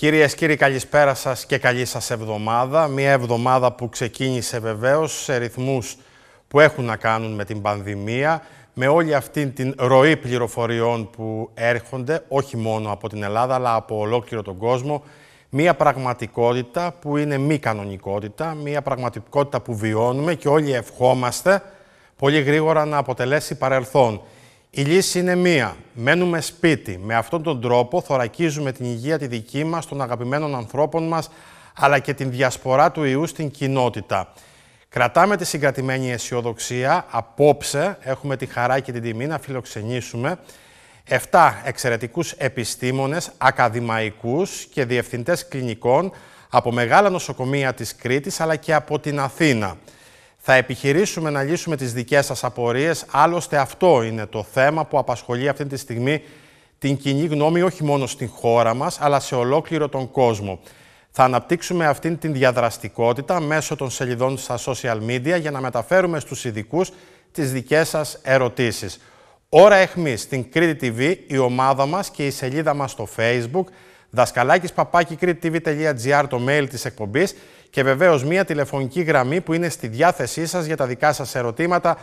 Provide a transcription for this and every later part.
Κυρίες, κύριοι, καλησπέρα σας και καλή σας εβδομάδα. Μια εβδομάδα που ξεκίνησε βεβαίως σε ρυθμούς που έχουν να κάνουν με την πανδημία, με όλη αυτή την ροή πληροφοριών που έρχονται, όχι μόνο από την Ελλάδα, αλλά από ολόκληρο τον κόσμο. Μια πραγματικότητα που είναι μη κανονικότητα, μια πραγματικότητα που βιώνουμε και όλοι ευχόμαστε πολύ γρήγορα να αποτελέσει παρελθόν. Η λύση είναι μία. Μένουμε σπίτι. Με αυτόν τον τρόπο θωρακίζουμε την υγεία τη δική μας, των αγαπημένων ανθρώπων μας, αλλά και την διασπορά του ιού στην κοινότητα. Κρατάμε τη συγκρατημένη αισιοδοξία. Απόψε έχουμε τη χαρά και την τιμή να φιλοξενήσουμε 7 εξαιρετικούς επιστήμονες, ακαδημαϊκούς και διευθυντές κλινικών από μεγάλα νοσοκομεία της Κρήτης, αλλά και από την Αθήνα. Θα επιχειρήσουμε να λύσουμε τις δικές σας απορίες, άλλωστε αυτό είναι το θέμα που απασχολεί αυτή τη στιγμή την κοινή γνώμη όχι μόνο στην χώρα μας, αλλά σε ολόκληρο τον κόσμο. Θα αναπτύξουμε αυτήν την διαδραστικότητα μέσω των σελιδών στα social media για να μεταφέρουμε στους ειδικούς τις δικές σας ερωτήσεις. Ώρα αιχμής στην Κρήτη TV, η ομάδα μας και η σελίδα μας στο Facebook, daskalakis@krititv.gr το mail της εκπομπής και βεβαίως μια τηλεφωνική γραμμή που είναι στη διάθεσή σας για τα δικά σας ερωτήματα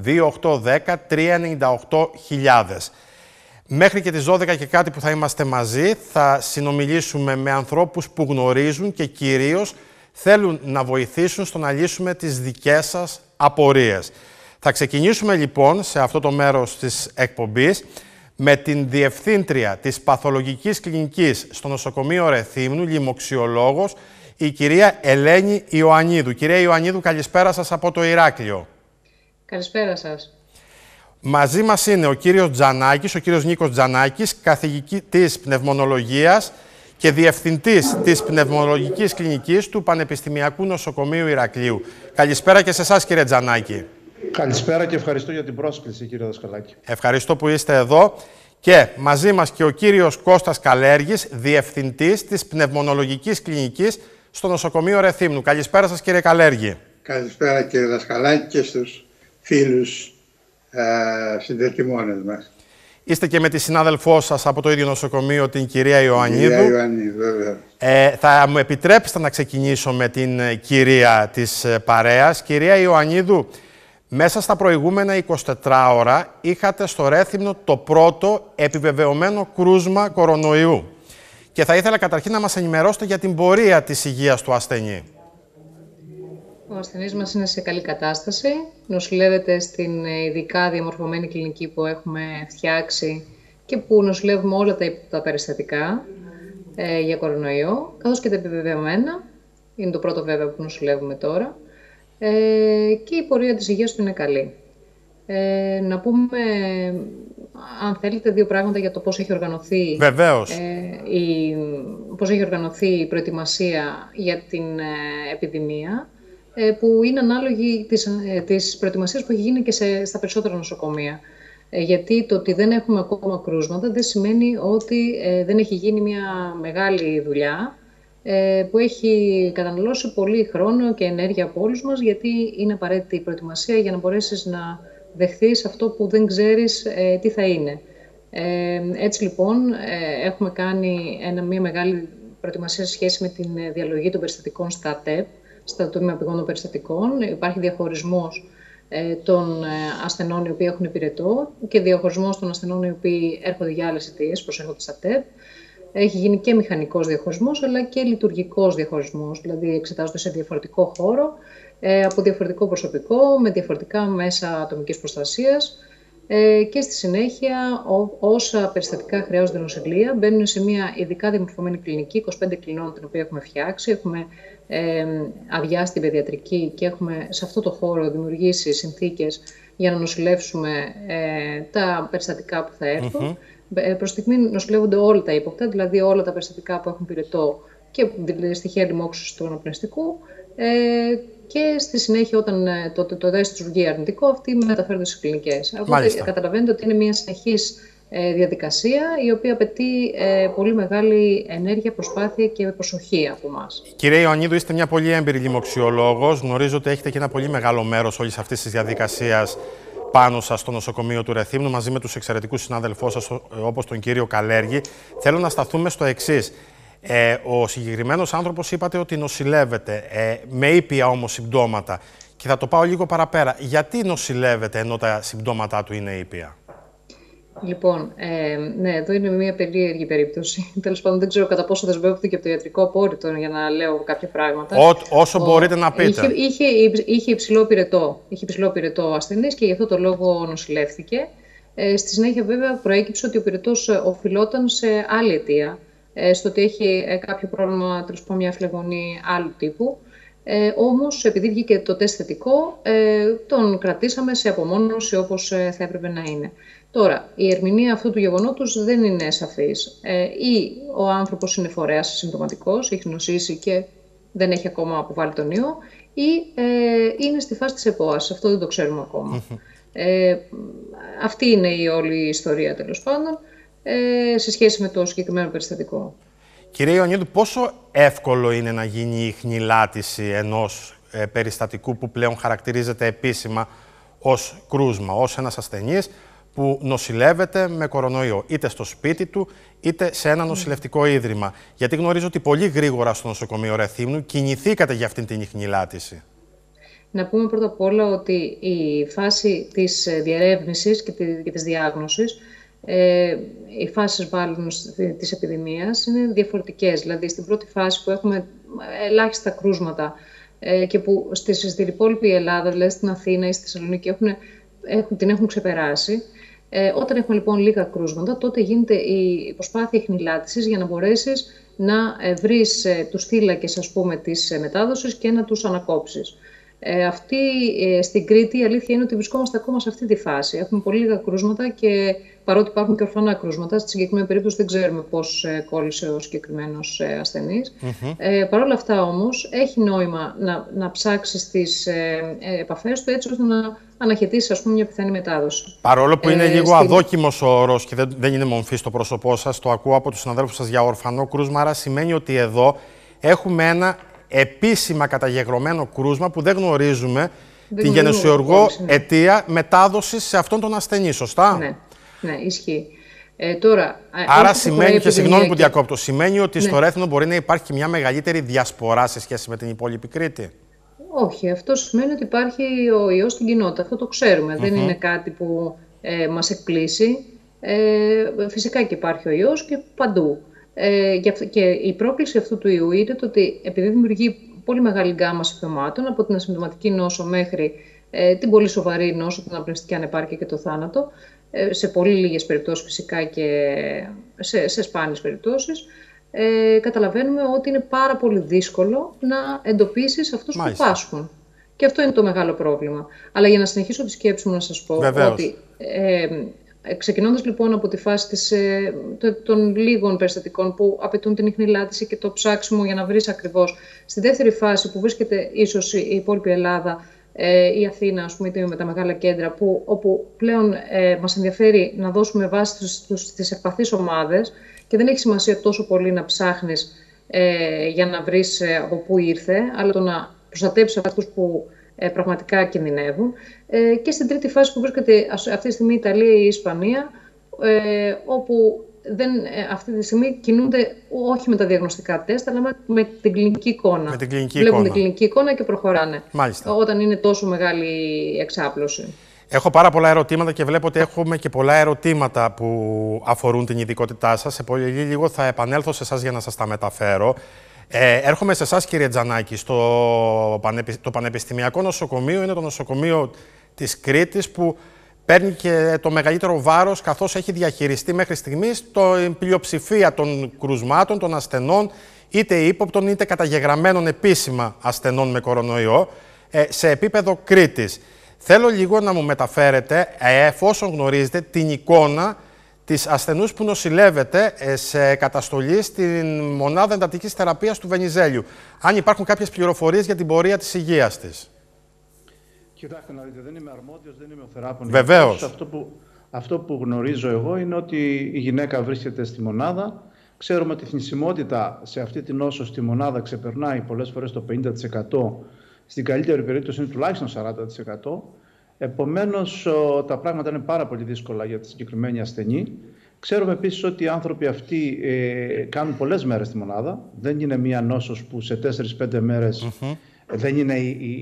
2810-398-1000. Μέχρι και τις 12 και κάτι που θα είμαστε μαζί, θα συνομιλήσουμε με ανθρώπους που γνωρίζουν και κυρίως θέλουν να βοηθήσουν στο να λύσουμε τις δικές σας απορίες. Θα ξεκινήσουμε λοιπόν σε αυτό το μέρος της εκπομπής με την Διευθύντρια της Παθολογικής Κλινικής στο νοσοκομείο Ρεθύμνου, λοιμοξιολόγος, η κυρία Ελένη Ιωαννίδου. Κυρία Ιωαννίδου, καλησπέρα σας από το Ηράκλειο. Καλησπέρα σας. Μαζί μας είναι ο κύριος Τζανάκης, ο κύριος Νίκος Τζανάκης, καθηγητής πνευμονολογίας και διευθυντής της Πνευμονολογικής Κλινικής του Πανεπιστημιακού Νοσοκομείου Ηρακλείου. Καλησπέρα και σε εσάς, κύριε Τζανάκη. Καλησπέρα και ευχαριστώ για την πρόσκληση, κύριε Δασκαλάκη. Ευχαριστώ που είστε εδώ. Και μαζί μας και ο κύριος Κώστας Καλέργης, διευθυντής της Πνευμονολογικής Κλινικής στο νοσοκομείο Ρεθύμνου. Καλησπέρα σας, κύριε Καλέργη. Καλησπέρα, κύριε Δασκαλάκη, και στους φίλους συντετιμόνες μας. Είστε και με τη συνάδελφό σας από το ίδιο νοσοκομείο, την κυρία Ιωαννίδου. Κυρία Ιωαννίδου, βέβαια. Θα μου επιτρέψετε να ξεκινήσω με την κυρία της παρέας. Κυρία Ιωαννίδου, μέσα στα προηγούμενα 24 ώρα είχατε στο Ρέθυμνο το πρώτο επιβεβαιωμένο κρούσμα κορονοϊού. Και θα ήθελα καταρχήν να μας ενημερώσετε για την πορεία της υγείας του ασθενή. Ο ασθενής μας είναι σε καλή κατάσταση. Νοσηλεύεται στην ειδικά διαμορφωμένη κλινική που έχουμε φτιάξει και που νοσηλεύουμε όλα τα περιστατικά για κορονοϊό, καθώς και τα επιβεβαιωμένα. Είναι το πρώτο βέβαια που νοσηλεύουμε τώρα. Και η πορεία της υγείας του είναι καλή. Να πούμε, αν θέλετε, δύο πράγματα για το πώς έχει οργανωθεί, πώς έχει οργανωθεί η προετοιμασία για την επιδημία, που είναι ανάλογη της προετοιμασίας που έχει γίνει και στα περισσότερα νοσοκομεία. Γιατί το ότι δεν έχουμε ακόμα κρούσματα δεν σημαίνει ότι δεν έχει γίνει μια μεγάλη δουλειά που έχει καταναλώσει πολύ χρόνο και ενέργεια από όλους μας, γιατί είναι απαραίτητη η προετοιμασία για να μπορέσεις να δεχθείς αυτό που δεν ξέρεις τι θα είναι. Έτσι λοιπόν έχουμε κάνει μια μεγάλη προετοιμασία σε σχέση με την διαλογή των περιστατικών στα ΑΤΕΠ, στα τμήμα πηγών περιστατικών. Υπάρχει διαχωρισμός των ασθενών οι οποίοι έχουν πυρετό και διαχωρισμός των ασθενών οι οποίοι έρχονται για άλλες αιτίες, προσέρχονται στα ΑΤΕΠ. Έχει γίνει και μηχανικός διαχωρισμός, αλλά και λειτουργικός διαχωρισμός, δηλαδή εξετάζονται σε διαφορετικό χώρο, από διαφορετικό προσωπικό, με διαφορετικά μέσα ατομικής προστασίας και στη συνέχεια όσα περιστατικά χρειάζονται νοσηλεία μπαίνουν σε μια ειδικά διαμορφωμένη κλινική, 25 κλινών την οποία έχουμε φτιάξει. Έχουμε αδειάσει την παιδιατρική και έχουμε σε αυτό το χώρο δημιουργήσει συνθήκες για να νοσηλεύσουμε τα περιστατικά που θα έρθουν. Προς τη στιγμή νοσηλεύονται όλα τα ύποπτα, δηλαδή όλα τα περιστατικά που έχουν πυρετό και στοιχεία λοιμόξυσης του αναπνευστικού, και στη συνέχεια όταν το τεστ τους βγει αρνητικό, αυτοί μεταφέρονται στις κλινικές. Οπότε καταλαβαίνετε ότι είναι μια συνεχής διαδικασία η οποία απαιτεί πολύ μεγάλη ενέργεια, προσπάθεια και προσοχή από εμάς. Κυρία Ιωαννίδου, είστε μια πολύ έμπειρη λοιμοξιολόγος. Γνωρίζω ότι έχετε και ένα πολύ μεγάλο μέρος όλης αυτής της διαδικασίας πάνω σας στο νοσοκομείο του Ρεθύμνου, μαζί με τους εξαιρετικούς συνάδελφούς σας, όπως τον κύριο Καλέργη. Θέλω να σταθούμε στο εξής. Ο συγκεκριμένος άνθρωπος είπατε ότι νοσηλεύεται, με ήπια όμως συμπτώματα. Και θα το πάω λίγο παραπέρα. Γιατί νοσηλεύεται ενώ τα συμπτώματά του είναι ήπια? Λοιπόν, ναι, εδώ είναι μια περίεργη περίπτωση. Τέλος πάντων, δεν ξέρω κατά πόσο δεσμεύεται και από το ιατρικό απόρριτο για να λέω κάποια πράγματα. Όσο μπορείτε να πείτε. Είχε υψηλό πυρετό ασθενής και γι' αυτό το λόγο νοσηλεύθηκε. Στη συνέχεια, βέβαια, προέκυψε ότι ο πυρετός οφειλόταν σε άλλη αιτία. Στο ότι έχει κάποιο πρόβλημα, τέλος πάντων, μια φλεγμονή άλλου τύπου. Όμως, επειδή βγήκε το τεστ θετικό, τον κρατήσαμε σε απομόνωση όπως θα έπρεπε να είναι. Τώρα, η ερμηνεία αυτού του γεγονότος δεν είναι σαφής. Ή ο άνθρωπος είναι φορέας συμπτωματικός, έχει νοσήσει και δεν έχει ακόμα αποβάλει τον ιό, ή είναι στη φάση της ΕΠΟΑΣ. Αυτό δεν το ξέρουμε ακόμα. Αυτή είναι η όλη η ιστορία, τέλος πάντων, σε σχέση με το συγκεκριμένο περιστατικό. Κύριε Ιωαννίδου, πόσο εύκολο είναι να γίνει η ιχνηλάτηση ενός περιστατικού που πλέον χαρακτηρίζεται επίσημα ως κρούσμα, ως ένας ασθενής που νοσηλεύεται με κορονοϊό, είτε στο σπίτι του, είτε σε ένα νοσηλευτικό ίδρυμα? Γιατί γνωρίζω ότι πολύ γρήγορα στο νοσοκομείο Ρεθύμνου κινηθήκατε για αυτήν την ιχνηλάτηση. Να πούμε πρώτα απ' όλα ότι η φάση της διερεύνησης και της διάγνωσης, οι φάσεις μάλλον της επιδημίας είναι διαφορετικές. Δηλαδή, στην πρώτη φάση που έχουμε ελάχιστα κρούσματα και που στην υπόλοιπη Ελλάδα, δηλαδή στην Αθήνα ή στη Θεσσαλονίκη, την έχουν ξεπεράσει. Όταν έχουμε λοιπόν λίγα κρούσματα, τότε γίνεται η προσπάθεια ιχνηλάτησης για να μπορέσεις να βρεις τους θύλακες, ας πούμε, της μετάδοσης και να τους ανακόψεις. Στην Κρήτη η αλήθεια είναι ότι βρισκόμαστε ακόμα σε αυτή τη φάση. Έχουμε πολύ λίγα κρούσματα και παρότι υπάρχουν και ορφανά κρούσματα, στη συγκεκριμένη περίπτωση δεν ξέρουμε πώς κόλλησε ο συγκεκριμένος ασθενής. Παρ' όλα αυτά όμως έχει νόημα να ψάξεις τις επαφές του έτσι ώστε να αναχαιτήσεις, ας πούμε, μια πιθανή μετάδοση. Παρόλο που είναι λίγο αδόκιμος ο όρος και δεν είναι μομφή στο πρόσωπό σας, το ακούω από τους συναδέλφους σας για ορφανό κρούσμα, άρα σημαίνει ότι εδώ έχουμε ένα επίσημα καταγεγραμμένο κρούσμα που δεν γνωρίζουμε την γενεσιουργό αιτία μετάδοσης σε αυτόν τον ασθενή, σωστά? Ναι, ισχύει. Τώρα, άρα σημαίνει, και συγγνώμη που διακόπτω, σημαίνει ότι στο Ρέθινο μπορεί να υπάρχει μια μεγαλύτερη διασπορά σε σχέση με την υπόλοιπη Κρήτη? Όχι, αυτό σημαίνει ότι υπάρχει ο ιός στην κοινότητα. Αυτό το ξέρουμε. Δεν είναι κάτι που μας εκπλήσει. Φυσικά και υπάρχει ο ιός και παντού. Και η πρόκληση αυτού του ιού είναι το ότι επειδή δημιουργεί πολύ μεγάλη γκάμα συμπτωμάτων, από την ασυμπτωματική νόσο μέχρι την πολύ σοβαρή νόσο, την αναπνευστική ανεπάρκεια και το θάνατο, σε πολύ λίγες περιπτώσεις φυσικά και σε σπάνιες περιπτώσεις, καταλαβαίνουμε ότι είναι πάρα πολύ δύσκολο να εντοπίσεις αυτούς που πάσχουν. Και αυτό είναι το μεγάλο πρόβλημα. Αλλά για να συνεχίσω τη σκέψη μου να σας πω ότι ξεκινώντας λοιπόν από τη φάση των λίγων περιστατικών που απαιτούν την ιχνηλάτηση και το ψάξιμο για να βρεις ακριβώς, στη δεύτερη φάση που βρίσκεται ίσως η υπόλοιπη Ελλάδα, η Αθήνα, ας πούμε, με τα μεγάλα κέντρα, όπου πλέον μας ενδιαφέρει να δώσουμε βάση στις ευπαθείς ομάδες και δεν έχει σημασία τόσο πολύ να ψάχνεις για να βρεις από πού ήρθε, αλλά το να προστατέψεις αυτούς που πραγματικά κινδυνεύουν. Και στην τρίτη φάση που βρίσκεται αυτή τη στιγμή η Ιταλία ή η Ισπανία, όπου αυτή τη στιγμή κινούνται όχι με τα διαγνωστικά τεστ, αλλά με την κλινική εικόνα. Βλέπουν την κλινική εικόνα και προχωράνε. Μάλιστα. Όταν είναι τόσο μεγάλη εξάπλωση. Έχω πάρα πολλά ερωτήματα και βλέπω ότι έχουμε και πολλά ερωτήματα που αφορούν την ειδικότητά σας. Σε πολύ λίγο θα επανέλθω σε εσάς για να σας τα μεταφέρω. Έρχομαι σε εσάς, κύριε Τζανάκη. Το Πανεπιστημιακό Νοσοκομείο είναι το νοσοκομείο της Κρήτης που παίρνει και το μεγαλύτερο βάρος, καθώς έχει διαχειριστεί μέχρι στιγμής την πλειοψηφία των κρουσμάτων, των ασθενών, είτε ύποπτων είτε καταγεγραμμένων επίσημα ασθενών με κορονοϊό, σε επίπεδο Κρήτης. Θέλω λίγο να μου μεταφέρετε, εφόσον γνωρίζετε, την εικόνα της ασθενούς που νοσηλεύεται σε καταστολή στην μονάδα εντατικής θεραπείας του Βενιζέλιου. Αν υπάρχουν κάποιες πληροφορίες για την πορεία της υγείας της. Κοιτάξτε να δείτε, δεν είμαι αρμόδιος, δεν είμαι ο θεράπων. Βεβαίως. Αυτό που γνωρίζω εγώ είναι ότι η γυναίκα βρίσκεται στη μονάδα. Ξέρουμε ότι η θνησιμότητα σε αυτή την νόσο στη μονάδα ξεπερνάει πολλές φορές το 50%. Στην καλύτερη περίπτωση είναι τουλάχιστον 40%. Επομένως, τα πράγματα είναι πάρα πολύ δύσκολα για τη συγκεκριμένη ασθενή. Ξέρουμε επίσης ότι οι άνθρωποι αυτοί κάνουν πολλές μέρες τη μονάδα. Δεν είναι μία νόσος που σε 4-5 μέρες δεν είναι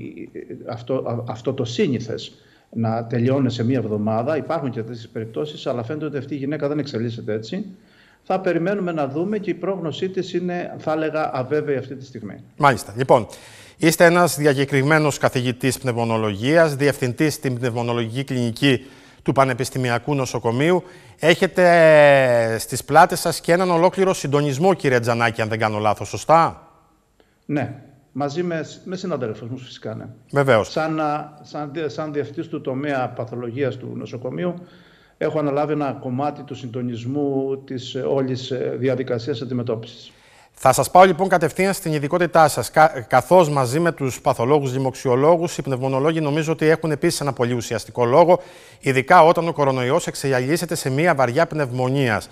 αυτό το σύνηθες να τελειώνει σε μία εβδομάδα. Υπάρχουν και τέτοιες περιπτώσεις, αλλά φαίνεται ότι αυτή η γυναίκα δεν εξελίσσεται έτσι. Θα περιμένουμε να δούμε και η πρόγνωσή της είναι, θα έλεγα, αβέβαιη αυτή τη στιγμή. Μάλιστα. Λοιπόν, είστε ένας διακεκριμένος καθηγητής πνευμονολογίας, διευθυντής στην πνευμονολογική κλινική του Πανεπιστημιακού Νοσοκομείου. Έχετε στις πλάτες σας και έναν ολόκληρο συντονισμό, κύριε Τζανάκη, αν δεν κάνω λάθος, σωστά? Ναι, μαζί με συναδέλφους μου φυσικά, ναι. Βεβαίως. Σαν διευθυντής του τομέα παθολογίας του νοσοκομείου, έχω αναλάβει ένα κομμάτι του συντονισμού της όλης διαδικασίας αντιμετώπισης. Θα σας πάω λοιπόν κατευθείαν στην ειδικότητά σας. Καθώς μαζί με τους παθολόγους, δημοξιολόγους, οι πνευμονολόγοι νομίζω ότι έχουν επίσης ένα πολύ ουσιαστικό λόγο, ειδικά όταν ο κορονοϊός εξελίσσεται σε μια βαριά πνευμονίας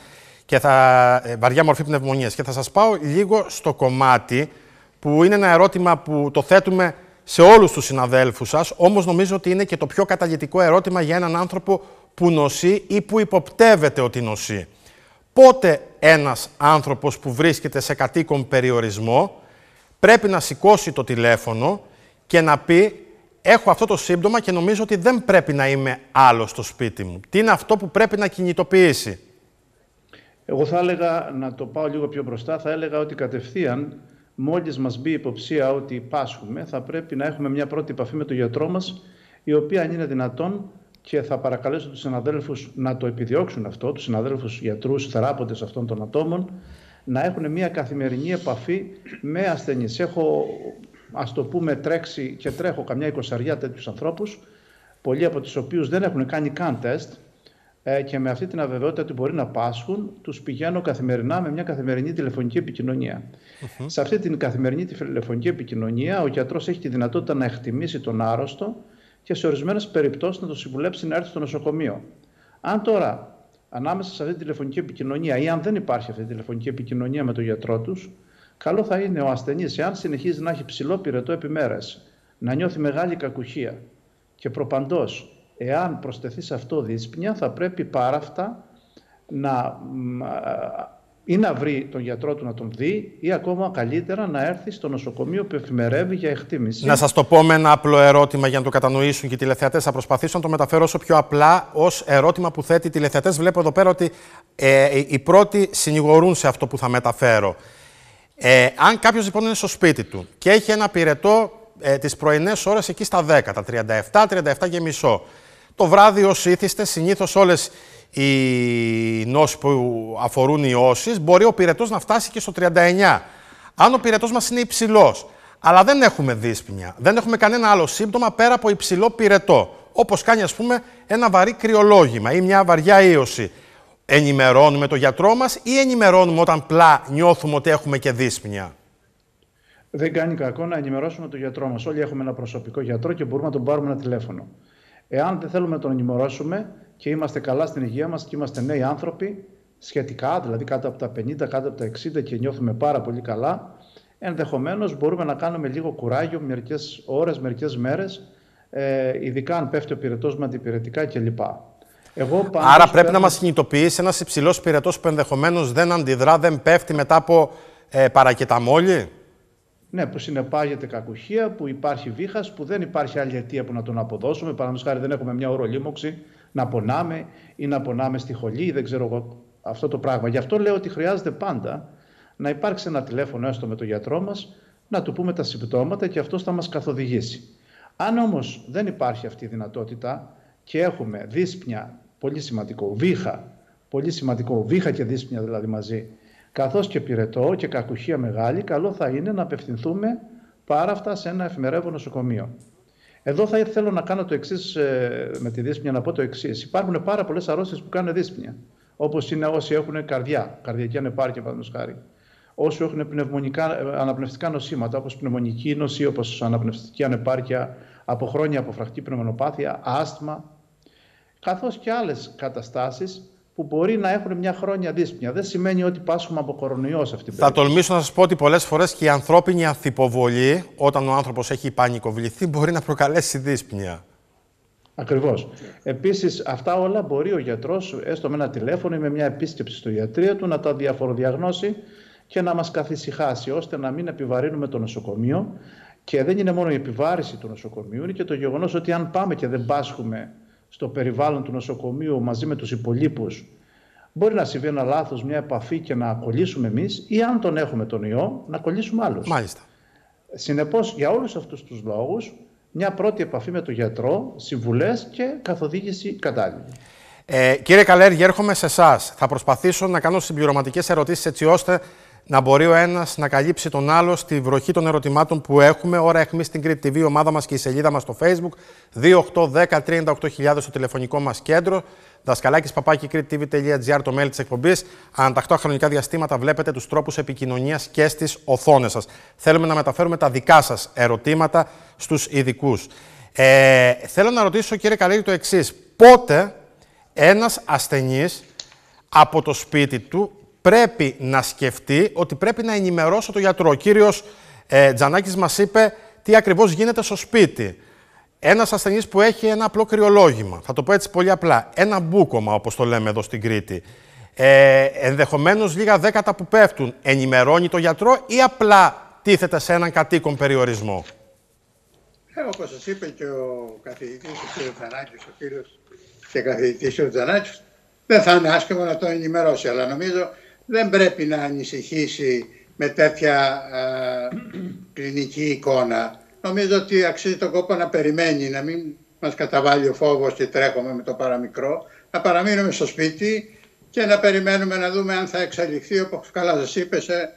βαριά μορφή πνευμονίας. Και θα σας πάω λίγο στο κομμάτι που είναι ένα ερώτημα που το θέτουμε σε όλους τους συναδέλφους σας, όμως νομίζω ότι είναι και το πιο καταλυτικό ερώτημα για έναν άνθρωπο που νοσεί ή που υποπτεύεται ότι νοσεί. Πότε ένας άνθρωπος που βρίσκεται σε κατοίκον περιορισμό πρέπει να σηκώσει το τηλέφωνο και να πει «Έχω αυτό το σύμπτωμα και νομίζω ότι δεν πρέπει να είμαι άλλο στο σπίτι μου». Τι είναι αυτό που πρέπει να κινητοποιήσει? Εγώ θα έλεγα, να το πάω λίγο πιο μπροστά, θα έλεγα ότι κατευθείαν μόλις μας μπει η υποψία ότι πάσχουμε, θα πρέπει να έχουμε μια πρώτη επαφή με τον γιατρό μας, η οποία αν είναι δυνατόν, και θα παρακαλέσω τους συναδέλφους να το επιδιώξουν αυτό, τους συναδέλφους γιατρούς, θεράποντες αυτών των ατόμων, να έχουν μια καθημερινή επαφή με ασθενείς. Έχω, ας το πούμε, τρέξει και τρέχω καμιά 20 τέτοιους ανθρώπους, πολλοί από τους οποίους δεν έχουν κάνει καν τεστ, και με αυτή την αβεβαιότητα ότι μπορεί να πάσχουν, τους πηγαίνω καθημερινά με μια καθημερινή τηλεφωνική επικοινωνία. Σε αυτή την καθημερινή τηλεφωνική επικοινωνία, ο γιατρός έχει τη δυνατότητα να εκτιμήσει τον άρρωστο και σε ορισμένες περιπτώσεις να το συμβουλέψει να έρθει στο νοσοκομείο. Αν τώρα, ανάμεσα σε αυτή τη τηλεφωνική επικοινωνία ή αν δεν υπάρχει αυτή τη τηλεφωνική επικοινωνία με τον γιατρό τους, καλό θα είναι ο ασθενής, εάν συνεχίζει να έχει ψηλό πυρετό επί μέρες, να νιώθει μεγάλη κακουχία και προπαντός, εάν προσθεθεί σε αυτό δύσπνοια, θα πρέπει πάρα αυτά να βρει τον γιατρό του να τον δει ή ακόμα καλύτερα να έρθει στο νοσοκομείο που εφημερεύει για εκτίμηση. Να σας το πω με ένα απλό ερώτημα για να το κατανοήσουν και οι τηλεθεατές. Θα προσπαθήσω να το μεταφέρω όσο πιο απλά ως ερώτημα που θέτει οι τηλεθεατές. Βλέπω εδώ πέρα ότι οι πρώτοι συνηγορούν σε αυτό που θα μεταφέρω. Αν κάποιος λοιπόν είναι στο σπίτι του και έχει ένα πυρετό τις πρωινές ώρες εκεί στα 10, τα 37 και μισό. Το βράδυ ως ήθιστε, συνήθως όλες οι νόσοι που αφορούν οι ιώσεις, μπορεί ο πυρετός να φτάσει και στο 39. Αν ο πυρετός μας είναι υψηλός, αλλά δεν έχουμε δύσπνοια, δεν έχουμε κανένα άλλο σύμπτωμα πέρα από υψηλό πυρετό, όπως κάνει ας πούμε ένα βαρύ κρυολόγημα ή μια βαριά ίωση, ενημερώνουμε τον γιατρό μας ή ενημερώνουμε όταν πλά νιώθουμε ότι έχουμε και δύσπνοια? Δεν κάνει κακό να ενημερώσουμε τον γιατρό μας. Όλοι έχουμε ένα προσωπικό γιατρό και μπορούμε να τον πάρουμε ένα τηλέφωνο. Εάν δεν θέλουμε να τον ενημερώσουμε και είμαστε καλά στην υγεία μας και είμαστε νέοι άνθρωποι, σχετικά, δηλαδή κάτω από τα 50, κάτω από τα 60 και νιώθουμε πάρα πολύ καλά, ενδεχομένως μπορούμε να κάνουμε λίγο κουράγιο μερικές ώρες, μερικές μέρες, ειδικά αν πέφτει ο πυρετός με αντιπυρετικά κλπ. Άρα πρέπει να μας κινητοποιήσει ένας υψηλός πυρετός που ενδεχομένως δεν αντιδρά, δεν πέφτει μετά από παρακεταμόλη. Ναι, που συνεπάγεται κακουχία, που υπάρχει βήχας, που δεν υπάρχει άλλη αιτία που να τον αποδώσουμε. Παραδείγματος χάρη, δεν έχουμε μια ορολίμωξη να πονάμε ή να πονάμε στη χολή, δεν ξέρω εγώ αυτό το πράγμα. Γι' αυτό λέω ότι χρειάζεται πάντα να υπάρξει ένα τηλέφωνο έστω με τον γιατρό μας, να του πούμε τα συμπτώματα και αυτός θα μας καθοδηγήσει. Αν όμως δεν υπάρχει αυτή η δυνατότητα και έχουμε δύσπνοια, πολύ σημαντικό, βήχα, πολύ σημαντικό, βήχα και δύσπνοια δηλαδή μαζί, καθώς και πυρετό και κακουχία μεγάλη, καλό θα είναι να απευθυνθούμε πάρα αυτά σε ένα εφημερεύον νοσοκομείο. Εδώ θα θέλω να κάνω το εξής με τη δύσπνοια, να πω το εξής. Υπάρχουν πάρα πολλές αρρώστιες που κάνουν δύσπνοια. Όπως είναι όσοι έχουν καρδιακή ανεπάρκεια, παραδείγματος χάρη. Όσοι έχουν αναπνευστικά νοσήματα, όπως πνευμονική νοσή, όπως αναπνευστική ανεπάρκεια από χρόνια από φραχτή πνευμονοπάθεια, άσθμα, καθώς και άλλες καταστάσεις που μπορεί να έχουν μια χρόνια δύσπνοια. Δεν σημαίνει ότι πάσχουμε από κορονοϊό σε αυτήν την περίπτωση. Θα τολμήσω να σας πω ότι πολλές φορές και η ανθρώπινη ανθυποβολή, όταν ο άνθρωπος έχει πανικοβληθεί, μπορεί να προκαλέσει δύσπνοια. Ακριβώς. Επίσης, αυτά όλα μπορεί ο γιατρός, έστω με ένα τηλέφωνο ή με μια επίσκεψη στο ιατρείο του, να τα διαφοροδιαγνώσει και να μας καθησυχάσει, ώστε να μην επιβαρύνουμε το νοσοκομείο. Και δεν είναι μόνο η επιβάρηση του νοσοκομείου, είναι και το γεγονός ότι αν πάμε και δεν πάσχουμε στο περιβάλλον του νοσοκομείου μαζί με τους υπολείπους, μπορεί να συμβεί ένα λάθος, μια επαφή και να κολλήσουμε εμείς, ή αν τον έχουμε τον ιό, να κολλήσουμε άλλους. Μάλιστα. Συνεπώς, για όλους αυτούς τους λόγους, μια πρώτη επαφή με τον γιατρό, συμβουλές και καθοδήγηση κατάλληλη. Κύριε Καλέργη, έρχομαι σε εσάς. Θα προσπαθήσω να κάνω συμπληρωματικές ερωτήσεις έτσι ώστε να μπορεί ο ένας να καλύψει τον άλλο στη βροχή των ερωτημάτων που έχουμε. Ώρα αιχμής στην Crete TV, η ομάδα μας και η σελίδα μας στο Facebook. 2810-38.000 στο τηλεφωνικό μας κέντρο. Δασκαλάκης@crete.tv.gr το mail της εκπομπής. Ανατακτά χρονικά διαστήματα βλέπετε τους τρόπους επικοινωνίας και στις οθόνες σας. Θέλουμε να μεταφέρουμε τα δικά σας ερωτήματα στους ειδικούς. Θέλω να ρωτήσω, κύριε Καλέργη, το εξής. Πότε ένας ασθενής από το σπίτι του πρέπει να σκεφτεί ότι πρέπει να ενημερώσω τον γιατρό? Ο κύριος Τζανάκης μας είπε τι ακριβώς γίνεται στο σπίτι. Ένας ασθενής που έχει ένα απλό κρυολόγημα, θα το πω έτσι πολύ απλά, ένα μπούκομα όπως το λέμε εδώ στην Κρήτη, ενδεχομένως λίγα δέκατα που πέφτουν, ενημερώνει τον γιατρό ή απλά τίθεται σε έναν κατοίκον περιορισμό? Όπως σας είπε και ο καθηγητής, ο κ. Τζανάκης, ο κύριος και καθηγητής ο Τζανάκης, δεν θα είναι άσχημο να το ενημερώσει, αλλά νομίζω δεν πρέπει να ανησυχήσει με τέτοια κλινική εικόνα. Νομίζω ότι αξίζει τον κόπο να περιμένει, να μην μας καταβάλει ο φόβος και τρέχουμε με το παραμικρό, να παραμείνουμε στο σπίτι και να περιμένουμε να δούμε αν θα εξελιχθεί, όπως καλά σας είπε, σε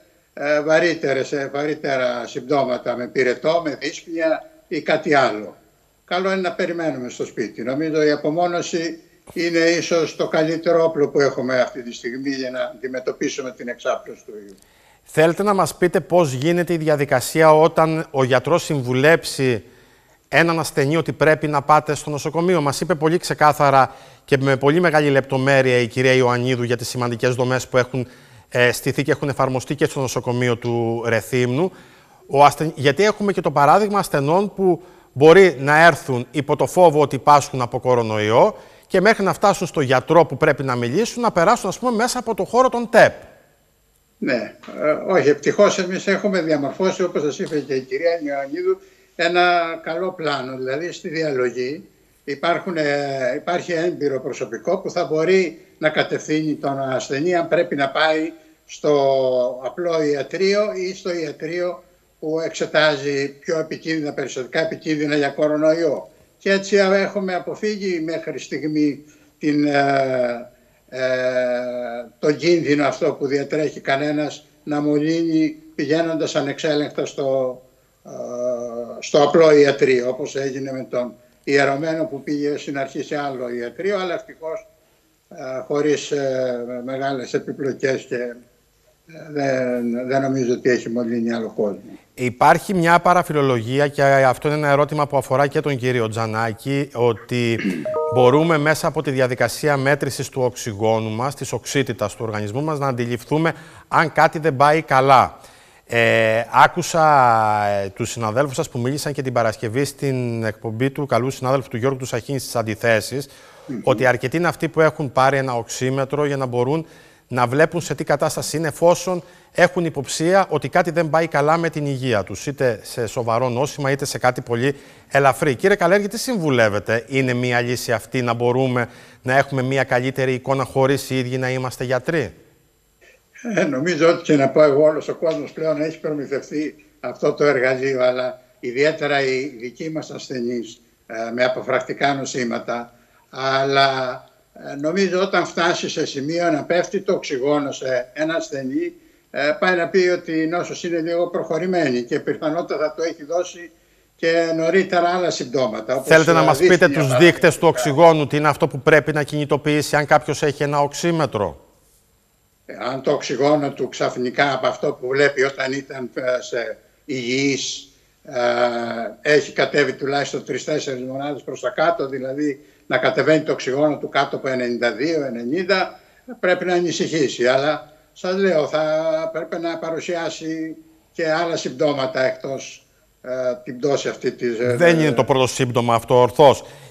βαρύτερα συμπτώματα, με πυρετό, με δύσπνοια ή κάτι άλλο. Καλό είναι να περιμένουμε στο σπίτι. Νομίζω η απομόνωση είναι ίσως το καλύτερο όπλο που έχουμε αυτή τη στιγμή για να αντιμετωπίσουμε την εξάπλωση του ιού. Θέλετε να μας πείτε πώς γίνεται η διαδικασία όταν ο γιατρός συμβουλέψει έναν ασθενή ότι πρέπει να πάτε στο νοσοκομείο? Μας είπε πολύ ξεκάθαρα και με πολύ μεγάλη λεπτομέρεια η κυρία Ιωαννίδου για τις σημαντικές δομές που έχουν στηθεί και έχουν εφαρμοστεί και στο νοσοκομείο του Ρεθύμνου. Γιατί έχουμε και το παράδειγμα ασθενών που μπορεί να έρθουν υπό το φόβο ότι πάσχουν από κορονοϊό και μέχρι να φτάσουν στο γιατρό που πρέπει να μιλήσουν, να περάσουν, ας πούμε, μέσα από το χώρο των ΤΕΠ. Ναι, όχι, ευτυχώς εμείς έχουμε διαμορφώσει, όπως σας είπε και η κυρία Ιωαννίδου, ένα καλό πλάνο. Δηλαδή στη διαλογή υπάρχει έμπειρο προσωπικό που θα μπορεί να κατευθύνει τον ασθενή αν πρέπει να πάει στο απλό ιατρείο ή στο ιατρείο που εξετάζει πιο επικίνδυνα, περισσοτικά επικίνδυνα για κορονοϊό. Και έτσι έχουμε αποφύγει μέχρι στιγμή το κίνδυνο αυτό που διατρέχει κανένας να μολύνει πηγαίνοντας ανεξέλεγκτα στο απλό ιατρείο, όπως έγινε με τον ιερωμένο που πήγε στην αρχή σε άλλο ιατρείο, αλλά ευτυχώς χωρίς μεγάλες επιπλοκές και δεν νομίζω ότι έχει μολύνει άλλο κόσμο. Υπάρχει μια παραφιλολογία και αυτό είναι ένα ερώτημα που αφορά και τον κύριο Τζανάκη, ότι μπορούμε μέσα από τη διαδικασία μέτρησης του οξυγόνου μας, της οξύτητας του οργανισμού μας, να αντιληφθούμε αν κάτι δεν πάει καλά. Άκουσα τους συναδέλφους σας που μίλησαν και την Παρασκευή στην εκπομπή του καλού συνάδελφου του Γιώργου του Σαχίνη στις Αντιθέσεις, ότι αρκετοί είναι αυτοί που έχουν πάρει ένα οξύμετρο για να μπορούν να βλέπουν σε τι κατάσταση είναι εφόσον έχουν υποψία ότι κάτι δεν πάει καλά με την υγεία τους, είτε σε σοβαρό νόσημα είτε σε κάτι πολύ ελαφρύ. Κύριε Καλέργη, τι συμβουλεύετε? Είναι μια λύση αυτή να μπορούμε να έχουμε μια καλύτερη εικόνα χωρίς οι ίδιοι να είμαστε γιατροί? Νομίζω ότι και να πω εγώ, όλος ο κόσμος πλέον έχει προμηθευτεί αυτό το εργαλείο, αλλά ιδιαίτερα οι δικοί μας ασθενείς με αποφρακτικά νοσήματα. Αλλά νομίζω όταν φτάσει σε σημείο να πέφτει το οξυγόνο σε ένα ασθενή, πάει να πει ότι η νόσος είναι λίγο προχωρημένη και πιθανότατα θα το έχει δώσει και νωρίτερα άλλα συμπτώματα. Θέλετε να μας πείτε τους δείκτες του οξυγόνου, τι είναι αυτό που πρέπει να κινητοποιήσει αν κάποιος έχει ένα οξύμετρο? Αν το οξυγόνο του ξαφνικά από αυτό που βλέπει όταν ήταν σε υγιής έχει κατέβει τουλάχιστον 3-4 μονάδες προς τα κάτω, δηλαδή να κατεβαίνει το οξυγόνο του κάτω από 92-90, πρέπει να ανησυχήσει. Αλλά σας λέω, θα πρέπει να παρουσιάσει και άλλα συμπτώματα εκτός την πτώση αυτή της... Δεν είναι το πρώτο σύμπτωμα αυτό ορθώς.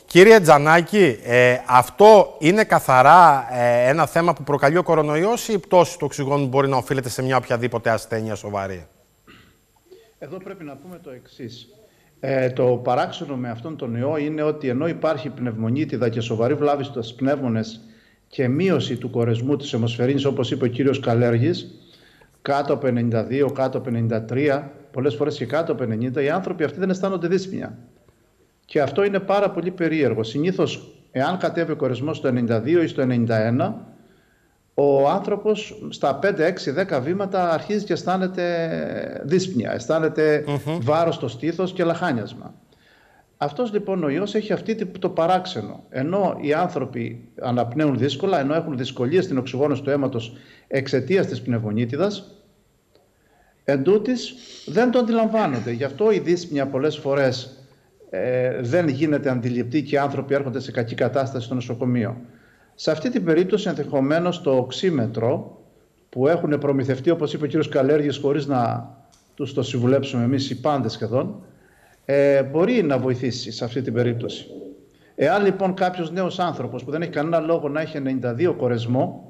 Κύριε Τζανάκη, αυτό είναι καθαρά ένα θέμα που προκαλεί ο κορονοϊός ή η πτώση του οξυγόνου μπορεί να οφείλεται σε μια οποιαδήποτε ασθένεια σοβαρή? Εδώ πρέπει να πούμε το εξής. Το παράξενο με αυτόν τον ιό είναι ότι ενώ υπάρχει πνευμονίτιδα και σοβαρή βλάβη στους πνεύμονες και μείωση του κορεσμού της αιμοσφαιρίνης, όπως είπε ο κύριος Καλέργης, κάτω από 92, κάτω από 93, πολλές φορές και κάτω από 90, οι άνθρωποι αυτοί δεν αισθάνονται δύσπνοια. Και αυτό είναι πάρα πολύ περίεργο. Συνήθως, εάν κατέβει ο κορεσμός στο 92 ή στο 91, ο άνθρωπος στα 5, 6, 10 βήματα αρχίζει και αισθάνεται δύσπνοια, αισθάνεται βάρος στο στήθος και λαχάνιασμα. Αυτός λοιπόν ο ιός έχει το παράξενο. Ενώ οι άνθρωποι αναπνέουν δύσκολα, ενώ έχουν δυσκολίες στην οξυγόνωση του αίματος εξαιτίας της πνευμονίτιδας, εντούτοις δεν το αντιλαμβάνονται. Γι' αυτό η δύσπνοια πολλές φορές δεν γίνεται αντιληπτή και οι άνθρωποι έρχονται σε κακή κατάσταση στο νοσοκομείο. Σε αυτή την περίπτωση ενδεχομένως το οξύμετρο που έχουν προμηθευτεί, όπως είπε ο κύριος Καλέργης, χωρίς να τους το συμβουλέψουμε εμείς οι πάντες σχεδόν, μπορεί να βοηθήσει σε αυτή την περίπτωση. Εάν λοιπόν κάποιος νέος άνθρωπος που δεν έχει κανένα λόγο να έχει 92 κορεσμό,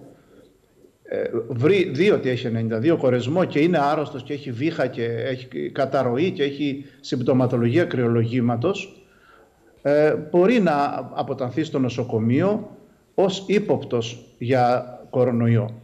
δει ότι έχει 92 κορεσμό και είναι άρρωστος και έχει βήχα και έχει καταρροή και έχει συμπτωματολογία κρυολογήματος, μπορεί να αποτανθεί στο νοσοκομείο ως ύποπτος για κορονοϊό.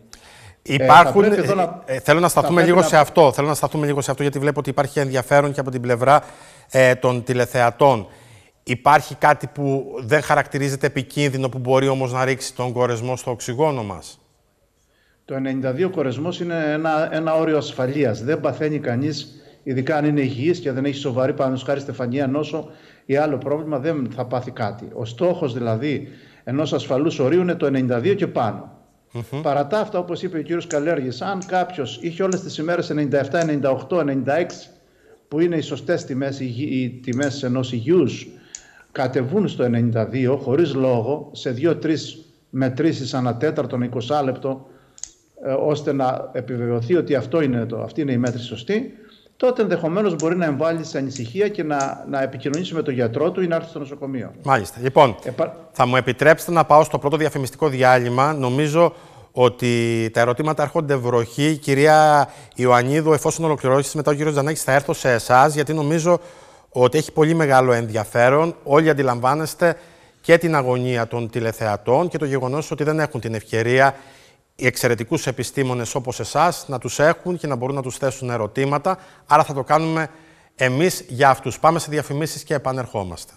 Θέλω να σταθούμε λίγο σε αυτό. Θέλω να σταθούμε λίγο σε αυτό, γιατί βλέπω ότι υπάρχει ενδιαφέρον και από την πλευρά των τηλεθεατών. Υπάρχει κάτι που δεν χαρακτηρίζεται επικίνδυνο, που μπορεί όμως να ρίξει τον κορεσμό στο οξυγόνο μας? Το 92 κορεσμός είναι ένα όριο ασφαλείας. Δεν παθαίνει κανείς, ειδικά αν είναι υγιής και δεν έχει σοβαρή παραδείγματος χάρη στεφανία νόσο ή άλλο πρόβλημα, δεν θα πάθει κάτι. Ο στόχος δηλαδή ενός ασφαλούς ορίου είναι το 92 και πάνω. Παρά τα αυτά, όπως είπε ο κύριος Καλέργης, αν κάποιος είχε όλες τις ημέρες 97, 98, 96, που είναι οι σωστές τιμές, οι τιμές ενός υγιούς, κατεβούν στο 92 χωρίς λόγο, σε 2-3 μετρήσεις ανά τέταρτον 20 λεπτό, ώστε να επιβεβαιωθεί ότι αυτή είναι η μέτρηση σωστή, τότε ενδεχομένως μπορεί να εμβάλει σε ανησυχία και να επικοινωνήσει με τον γιατρό του ή να έρθει στο νοσοκομείο. Μάλιστα. Λοιπόν, θα μου επιτρέψετε να πάω στο πρώτο διαφημιστικό διάλειμμα. Νομίζω ότι τα ερωτήματα έρχονται βροχή. Κυρία Ιωαννίδου, εφόσον ολοκληρώσει μετά ο κύριος Τζανάκης, θα έρθω σε εσάς, γιατί νομίζω ότι έχει πολύ μεγάλο ενδιαφέρον. Όλοι αντιλαμβάνεστε και την αγωνία των τηλεθεατών και το γεγονός ότι δεν έχουν την ευκαιρία οι εξαιρετικούς επιστήμονες όπως εσάς να τους έχουν και να μπορούν να τους θέσουν ερωτήματα. Άρα θα το κάνουμε εμείς για αυτούς. Πάμε σε διαφημίσεις και επανερχόμαστε.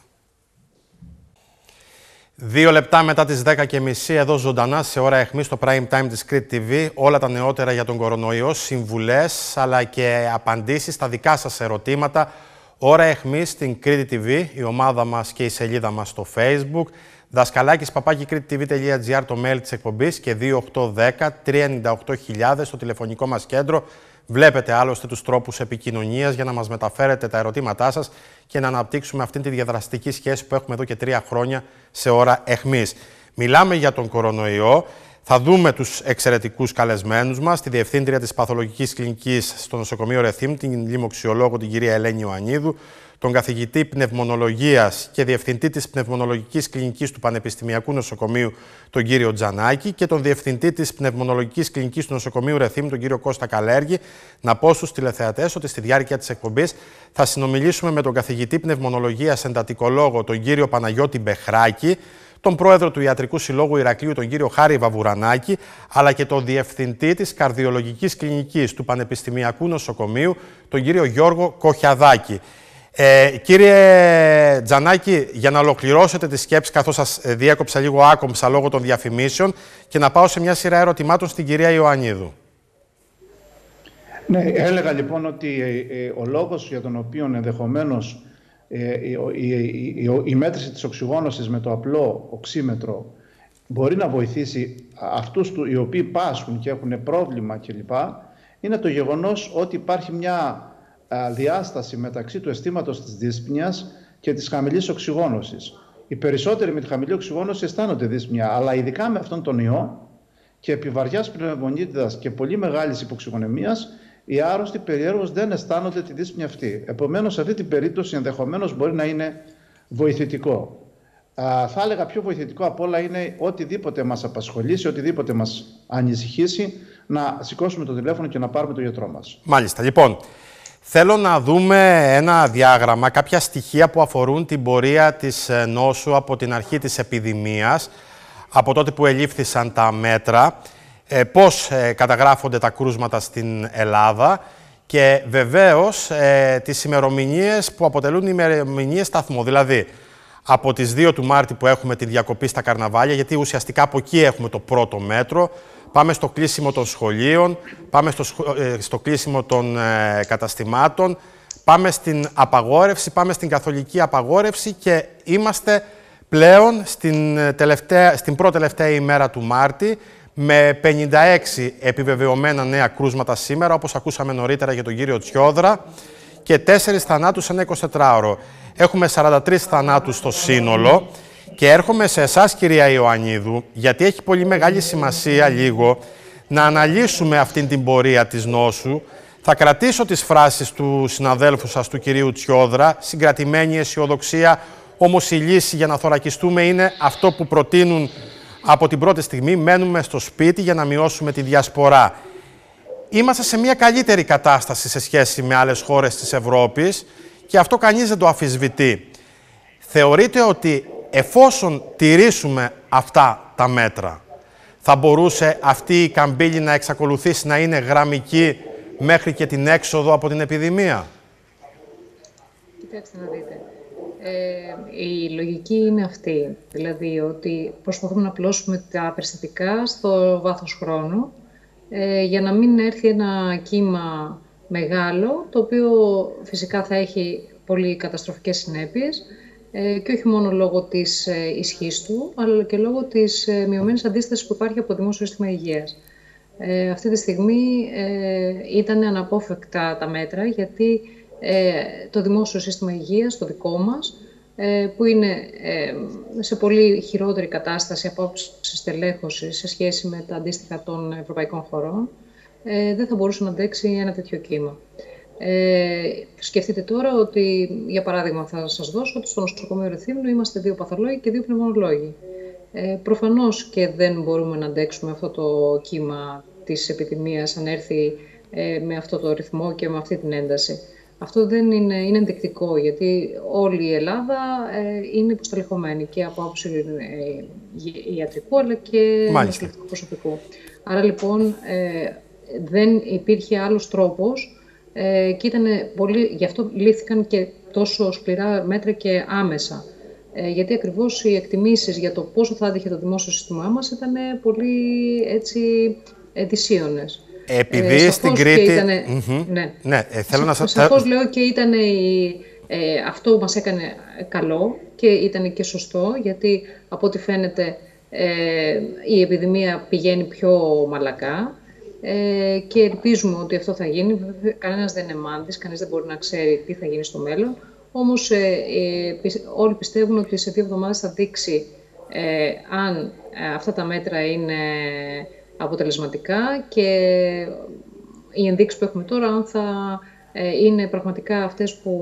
2 λεπτά μετά τις 10:30 εδώ ζωντανά σε ώρα αιχμής στο Prime Time της Crete TV. Όλα τα νεότερα για τον κορονοϊό, συμβουλές αλλά και απαντήσεις στα δικά σας ερωτήματα. Ώρα αιχμής στην Crete TV, η ομάδα μας και η σελίδα μας στο Facebook. Δασκαλάκης@crete.tv.gr το mail της εκπομπής και 2810-398.000 στο τηλεφωνικό μας κέντρο. Βλέπετε άλλωστε τους τρόπους επικοινωνίας για να μας μεταφέρετε τα ερωτήματά σας και να αναπτύξουμε αυτή τη διαδραστική σχέση που έχουμε εδώ και 3 χρόνια σε ώρα αιχμής. Μιλάμε για τον κορονοϊό. Θα δούμε τους εξαιρετικούς καλεσμένους μας, τη Διευθύντρια της Παθολογικής Κλινικής στο Νοσοκομείο Ρεθύμ, την λοιμοξιολόγο την κυρία Ελένη Ιωαννίδου, τον καθηγητή Πνευμονολογίας και Διευθυντή της Πνευμονολογικής Κλινικής του Πανεπιστημιακού Νοσοκομείου, τον κύριο Τζανάκη, και τον Διευθυντή της Πνευμονολογικής Κλινικής του Νοσοκομείου Ρεθύμ, τον κύριο Κώστα Καλέργη. Να πω στους τηλεθεατές ότι στη διάρκεια της εκπομπής θα συνομιλήσουμε με τον καθηγητή Πνευμονολογίας Εντατικολόγο, τον κύριο Παναγιώτη Μπεχράκη, τον πρόεδρο του Ιατρικού Συλλόγου Ηρακλείου, τον κύριο Χάρη Βαβουρανάκη, αλλά και τον διευθυντή της Καρδιολογικής Κλινικής του Πανεπιστημιακού Νοσοκομείου, τον κύριο Γιώργο Κοχιαδάκη. Κύριε Τζανάκη, για να ολοκληρώσετε τη σκέψη, καθώς σας διέκοψα λίγο άκομψα λόγω των διαφημίσεων, και να πάω σε μια σειρά ερωτημάτων στην κυρία Ιωαννίδου. Ναι, έλεγα λοιπόν ότι ο λόγος για τον οποίο ενδεχομένως η μέτρηση της οξυγόνωσης με το απλό οξύμετρο μπορεί να βοηθήσει αυτούς οι οποίοι πάσχουν και έχουν πρόβλημα κλπ. Είναι το γεγονός ότι υπάρχει μια διάσταση μεταξύ του αισθήματος της δύσπνοιας και της χαμηλής οξυγόνωσης. Οι περισσότεροι με τη χαμηλή οξυγόνωση αισθάνονται δύσπνοια, αλλά ειδικά με αυτόν τον ιό και επί βαριάς πνευμονίτιδας και πολύ μεγάλης υποξυγονεμίας, οι άρρωστοι περιέργως δεν αισθάνονται τη δύσπνοια αυτή. Επομένως, σε αυτή την περίπτωση ενδεχομένως μπορεί να είναι βοηθητικό. Θα έλεγα πιο βοηθητικό απ' όλα είναι οτιδήποτε μας απασχολήσει, οτιδήποτε μας ανησυχήσει, να σηκώσουμε το τηλέφωνο και να πάρουμε τον γιατρό μας. Μάλιστα. Λοιπόν, θέλω να δούμε ένα διάγραμμα, κάποια στοιχεία που αφορούν την πορεία της νόσου από την αρχή της επιδημίας, από τότε που ελήφθησαν τα μέτρα, πώς καταγράφονται τα κρούσματα στην Ελλάδα και βεβαίως τις ημερομηνίες που αποτελούν ημερομηνίες σταθμό. Δηλαδή, από τις 2 του Μάρτη που έχουμε τη διακοπή στα καρναβάλια, γιατί ουσιαστικά από εκεί έχουμε το πρώτο μέτρο, πάμε στο κλείσιμο των σχολείων, πάμε στο κλείσιμο των καταστημάτων, πάμε στην απαγόρευση, πάμε στην καθολική απαγόρευση και είμαστε πλέον στην πρώτη-τελευταία ημέρα του Μάρτη με 56 επιβεβαιωμένα νέα κρούσματα σήμερα, όπως ακούσαμε νωρίτερα για τον κύριο Τσιόδρα, και 4 θανάτους σε ένα 24ωρο. Έχουμε 43 θανάτους στο σύνολο και έρχομαι σε εσάς, κυρία Ιωαννίδου, γιατί έχει πολύ μεγάλη σημασία λίγο να αναλύσουμε αυτήν την πορεία της νόσου. Θα κρατήσω τις φράσεις του συναδέλφου σας, του κυρίου Τσιόδρα, συγκρατημένη αισιοδοξία, όμως η λύση για να θωρακιστούμε είναι αυτό που προτείνουν από την πρώτη στιγμή, μένουμε στο σπίτι για να μειώσουμε τη διασπορά. Είμαστε σε μια καλύτερη κατάσταση σε σχέση με άλλες χώρες της Ευρώπης και αυτό κανείς δεν το αμφισβητεί. Θεωρείτε ότι εφόσον τηρήσουμε αυτά τα μέτρα, θα μπορούσε αυτή η καμπύλη να εξακολουθήσει να είναι γραμμική μέχρι και την έξοδο από την επιδημία? Κοιτάξτε να δείτε. Η λογική είναι αυτή, δηλαδή ότι προσπαθούμε να πλώσουμε τα περιστατικά στο βάθος χρόνου για να μην έρθει ένα κύμα μεγάλο, το οποίο φυσικά θα έχει πολύ καταστροφικές συνέπειες και όχι μόνο λόγω της ισχύς του, αλλά και λόγω της μειωμένης αντίστασης που υπάρχει από το Δημόσιο Σύστημα Υγείας. Αυτή τη στιγμή ήταν αναπόφευκτα τα μέτρα, γιατί το Δημόσιο Σύστημα Υγείας, το δικό μας, που είναι σε πολύ χειρότερη κατάσταση από άποψη στελέχωσης σε σχέση με τα αντίστοιχα των ευρωπαϊκών χωρών, δεν θα μπορούσε να αντέξει ένα τέτοιο κύμα. Σκεφτείτε τώρα ότι, για παράδειγμα, θα σας δώσω ότι στο νοσοκομείο Ρεθύμνου είμαστε 2 παθολόγοι και 2 πνευμονολόγοι. Προφανώς και δεν μπορούμε να αντέξουμε αυτό το κύμα της επιδημίας αν έρθει με αυτό το ρυθμό και με αυτή την ένταση. Αυτό δεν είναι ενδεικτικό, γιατί όλη η Ελλάδα είναι υποστελεχωμένη και από άποψη ιατρικού αλλά και νοσηλευτικού προσωπικού. Άρα λοιπόν δεν υπήρχε άλλος τρόπος και γι' αυτό λήφθηκαν και τόσο σκληρά μέτρα και άμεσα. Γιατί ακριβώς οι εκτιμήσεις για το πόσο θα άντυχε το δημόσιο σύστημά μας ήταν πολύ δυσίωνες. Επειδή στην Κρήτη... θέλω να σας... Σαφώς λέω και ήταν αυτό μας έκανε καλό και ήταν και σωστό, γιατί από ό,τι φαίνεται η επιδημία πηγαίνει πιο μαλακά και ελπίζουμε ότι αυτό θα γίνει. Κανένας δεν είναι μάντης, κανείς δεν μπορεί να ξέρει τι θα γίνει στο μέλλον. Όμως όλοι πιστεύουν ότι σε 2 εβδομάδες θα δείξει αν αυτά τα μέτρα είναι αποτελεσματικά και οι ενδείξεις που έχουμε τώρα αν θα είναι πραγματικά αυτές που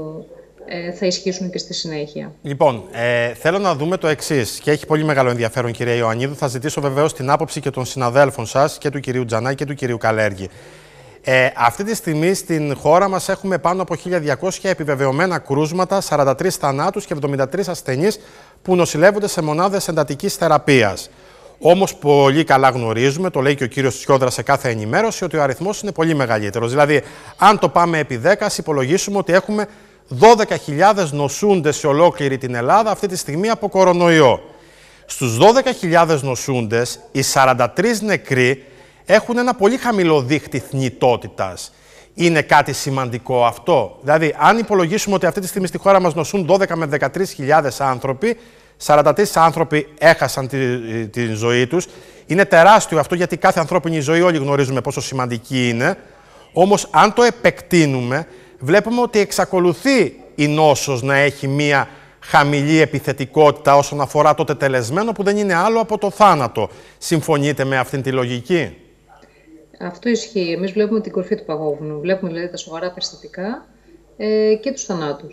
θα ισχύσουν και στη συνέχεια. Λοιπόν, θέλω να δούμε το εξής και έχει πολύ μεγάλο ενδιαφέρον, κυρία Ιωαννίδου. Θα ζητήσω βεβαίως την άποψη και των συναδέλφων σας, και του κυρίου Τζανάκη και του κυρίου Καλέργη. Αυτή τη στιγμή στην χώρα μας έχουμε πάνω από 1.200 επιβεβαιωμένα κρούσματα, 43 θανάτους και 73 ασθενείς που νοσηλεύονται σε μονάδες εντατικής θεραπείας. Όμως πολύ καλά γνωρίζουμε, το λέει και ο κύριος Τσιόδρα σε κάθε ενημέρωση, ότι ο αριθμός είναι πολύ μεγαλύτερος. Δηλαδή, αν το πάμε επί 10, υπολογίσουμε ότι έχουμε 12.000 νοσούντες σε ολόκληρη την Ελλάδα αυτή τη στιγμή από κορονοϊό. Στους 12.000 νοσούντες, οι 43 νεκροί έχουν ένα πολύ χαμηλό δείκτη θνητότητας. Είναι κάτι σημαντικό αυτό? Δηλαδή, αν υπολογίσουμε ότι αυτή τη στιγμή στη χώρα μας νοσούν 12 με 13.000 άνθρωποι, 43 άνθρωποι έχασαν τη ζωή τους. Είναι τεράστιο αυτό, γιατί κάθε ανθρώπινη ζωή όλοι γνωρίζουμε πόσο σημαντική είναι. Όμως, αν το επεκτείνουμε, βλέπουμε ότι εξακολουθεί η νόσος να έχει μία χαμηλή επιθετικότητα όσον αφορά το τετελεσμένο, που δεν είναι άλλο από το θάνατο. Συμφωνείτε με αυτήν τη λογική? Αυτό ισχύει. Εμείς βλέπουμε την κορφή του παγόβουνου. Βλέπουμε δηλαδή τα σοβαρά περιστατικά και τους θανάτους.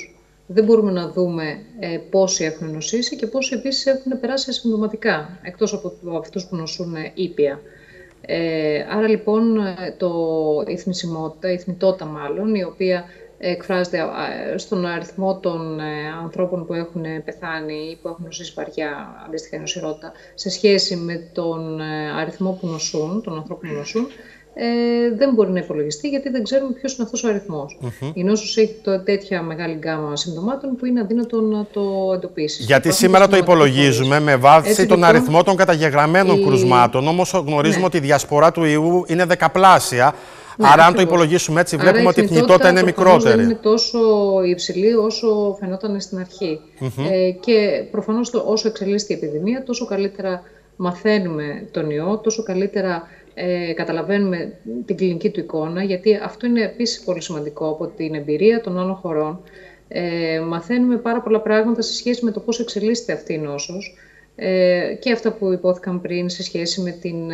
δεν μπορούμε να δούμε πόσοι έχουν νοσήσει και πόσοι επίσης έχουν περάσει ασυμπτωματικά, εκτός από αυτούς που νοσούν ήπια. Άρα λοιπόν η θνησιμότητα, η θνητότητα μάλλον, η οποία εκφράζεται στον αριθμό των ανθρώπων που έχουν πεθάνει ή που έχουν νοσήσει βαριά, αντίστοιχα η νοσηρότητα, σε σχέση με τον αριθμό που νοσούν, των ανθρώπων που νοσούν, δεν μπορεί να υπολογιστεί, γιατί δεν ξέρουμε ποιος είναι αυτός ο αριθμός. Η νόσος έχει τέτοια μεγάλη γκάμα συμπτωμάτων που είναι αδύνατο να το εντοπίσει. Γιατί σήμερα το υπολογίζουμε με βάση τον αριθμό των καταγεγραμμένων κρουσμάτων, όμως γνωρίζουμε ότι η διασπορά του ιού είναι δεκαπλάσια. Ναι, άρα, αν το υπολογίσουμε έτσι, βλέπουμε ότι η θνητότητα είναι μικρότερη. Δεν είναι τόσο υψηλή όσο φαινόταν στην αρχή. Και προφανώς όσο εξελίσσεται η επιδημία, τόσο καλύτερα μαθαίνουμε τον ιό, τόσο καλύτερα καταλαβαίνουμε την κλινική του εικόνα, γιατί αυτό είναι επίσης πολύ σημαντικό από την εμπειρία των άλλων χωρών. Μαθαίνουμε πάρα πολλά πράγματα σε σχέση με το πώς εξελίσσεται αυτή η νόσος και αυτά που υπόθηκαν πριν σε σχέση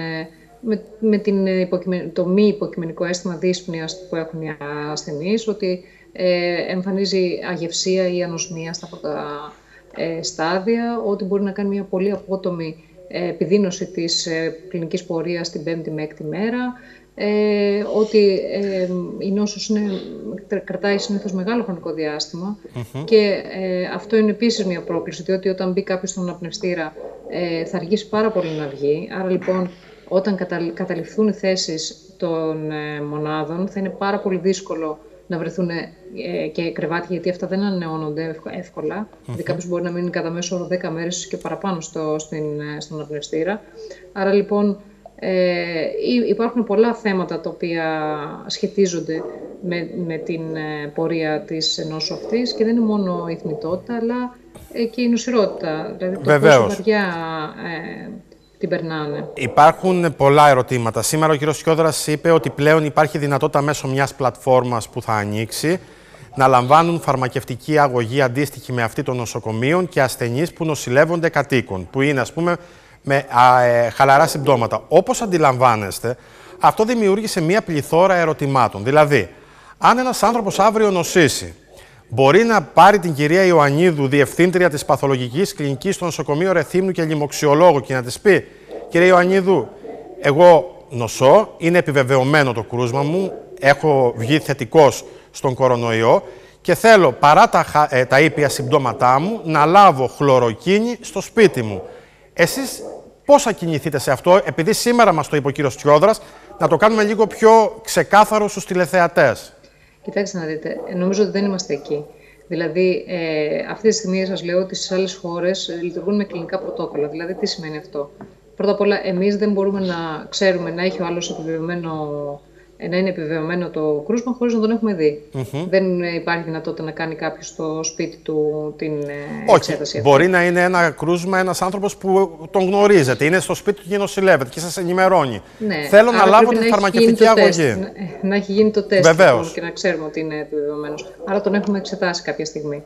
με το μη υποκειμενικό αίσθημα δύσπνοιας που έχουν οι ασθενείς, ότι εμφανίζει αγευσία ή ανοσμία στα πρώτα στάδια, ότι μπορεί να κάνει μια πολύ απότομη επιδείνωση της κλινικής πορείας την 5η με 6η μέρα, ότι η νόσος κρατάει συνήθως μεγάλο χρονικό διάστημα και αυτό είναι επίσης μια πρόκληση, διότι όταν μπει κάποιος στον αναπνευστήρα θα αργήσει πάρα πολύ να βγει. Άρα λοιπόν όταν καταληφθούν οι θέσεις των μονάδων θα είναι πάρα πολύ δύσκολο να βρεθούν και κρεβάτια, γιατί αυτά δεν ανανεώνονται εύκολα. Δηλαδή κάποιος μπορεί να μείνει κατά μέσο όρο 10 μέρες και παραπάνω στον αναπνευστήρα. Άρα λοιπόν υπάρχουν πολλά θέματα τα οποία σχετίζονται με την πορεία της νόσου αυτής και δεν είναι μόνο η θνητότητα, αλλά και η νοσηρότητα. Δηλαδή το πόσο βαριά την περνάνε. Υπάρχουν πολλά ερωτήματα. Σήμερα ο κ. Τσιόδρας είπε ότι πλέον υπάρχει δυνατότητα μέσω μιας πλατφόρμας που θα ανοίξει να λαμβάνουν φαρμακευτική αγωγή αντίστοιχη με αυτή των νοσοκομείων και ασθενείς που νοσηλεύονται κατοίκων, που είναι, ας πούμε, με χαλαρά συμπτώματα. Όπως αντιλαμβάνεστε, αυτό δημιούργησε μια πληθώρα ερωτημάτων. Δηλαδή, αν ένας άνθρωπος αύριο νοσήσει, μπορεί να πάρει την κυρία Ιωαννίδου, διευθύντρια της παθολογικής κλινικής στο νοσοκομείο Ρεθύμνου και λοιμοξιολόγο, και να της πει: κυρία Ιωαννίδου, εγώ νοσώ, είναι επιβεβαιωμένο το κρούσμα μου, έχω βγει θετικός στον κορονοϊό και θέλω παρά τα ήπια συμπτώματά μου να λάβω χλωροκίνη στο σπίτι μου. Εσείς πώς θα κινηθείτε σε αυτό, επειδή σήμερα μας το είπε ο κύριος Τσιόδρας, να το κάνουμε λίγο πιο ξεκάθαρο στους τηλεθεατές? Κοιτάξτε να δείτε, νομίζω ότι δεν είμαστε εκεί. Δηλαδή, αυτή τη στιγμή σας λέω ότι στις άλλες χώρες λειτουργούν με κλινικά πρωτόκολλα. Δηλαδή, τι σημαίνει αυτό? Πρώτα απ' όλα, εμείς δεν μπορούμε να ξέρουμε να έχει ο άλλος να είναι επιβεβαιωμένο το κρούσμα χωρίς να τον έχουμε δει. Δεν υπάρχει δυνατότητα να κάνει κάποιος στο σπίτι του την εξέταση. Όχι, μπορεί να είναι ένα κρούσμα ένας άνθρωπος που τον γνωρίζετε, είναι στο σπίτι του και νοσηλεύεται και σας ενημερώνει. Ναι. Θέλω να λάβω την φαρμακευτική αγωγή. Να έχει γίνει το τεστ. Βεβαίως. Και να ξέρουμε ότι είναι επιβεβαιωμένος. Άρα τον έχουμε εξετάσει κάποια στιγμή.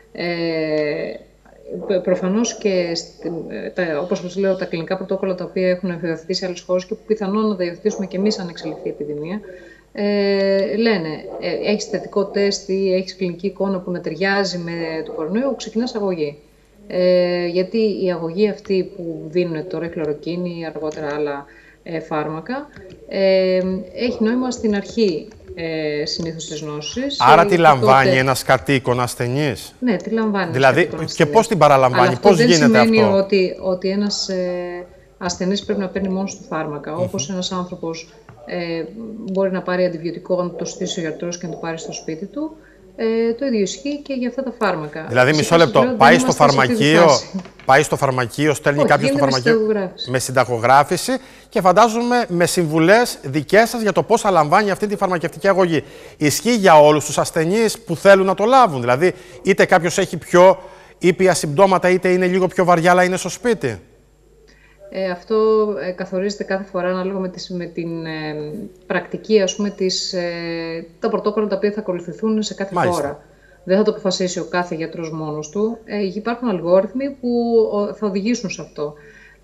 Προφανώς και, όπως σας λέω, τα κλινικά πρωτόκολλα τα οποία έχουν υιοθετηθεί σε άλλες χώρες και που πιθανόν να τα υιοθετήσουμε και εμείς αν εξελιχθεί η επιδημία, λένε έχεις θετικό τεστ ή έχεις κλινική εικόνα που να ταιριάζει με το κορονοϊό, ξεκινάς αγωγή. Γιατί η αγωγή αυτή που δίνουν τώρα η χλωροκίνη ή αργότερα άλλα φάρμακα έχει νόημα στην αρχή συνήθως της νόσης. Άρα τη λαμβάνει ένας κατοίκον ασθενής? Ναι, τη λαμβάνει. Δηλαδή, και πώς την παραλαμβάνει, αλλά πώς γίνεται αυτό? δεν σημαίνει ότι ένας ασθενής πρέπει να παίρνει μόνο του φάρμακα. Όπως ένας άνθρωπος μπορεί να πάρει αντιβιωτικό, να το στήσει ο γιατρός και να το πάρει στο σπίτι του. Το ίδιο ισχύει και για αυτά τα φάρμακα. Δηλαδή, μισό λεπτό, πάει στο φαρμακείο, στέλνει κάποιος στο φαρμακείο με συνταγογράφηση και φαντάζομαι με συμβουλές δικές σας για το πώς θα λαμβάνει αυτή τη φαρμακευτική αγωγή. Ισχύει για όλους τους ασθενείς που θέλουν να το λάβουν? Δηλαδή, είτε κάποιος έχει πιο ήπια συμπτώματα, είτε είναι λίγο πιο βαριά, αλλά είναι στο σπίτι. Αυτό καθορίζεται κάθε φορά ανάλογα με την πρακτική, ας πούμε, τα πρωτόκολλα τα οποία θα ακολουθηθούν σε κάθε χώρα. Δεν θα το αποφασίσει ο κάθε γιατρός μόνος του. Υπάρχουν αλγόριθμοι που θα οδηγήσουν σε αυτό.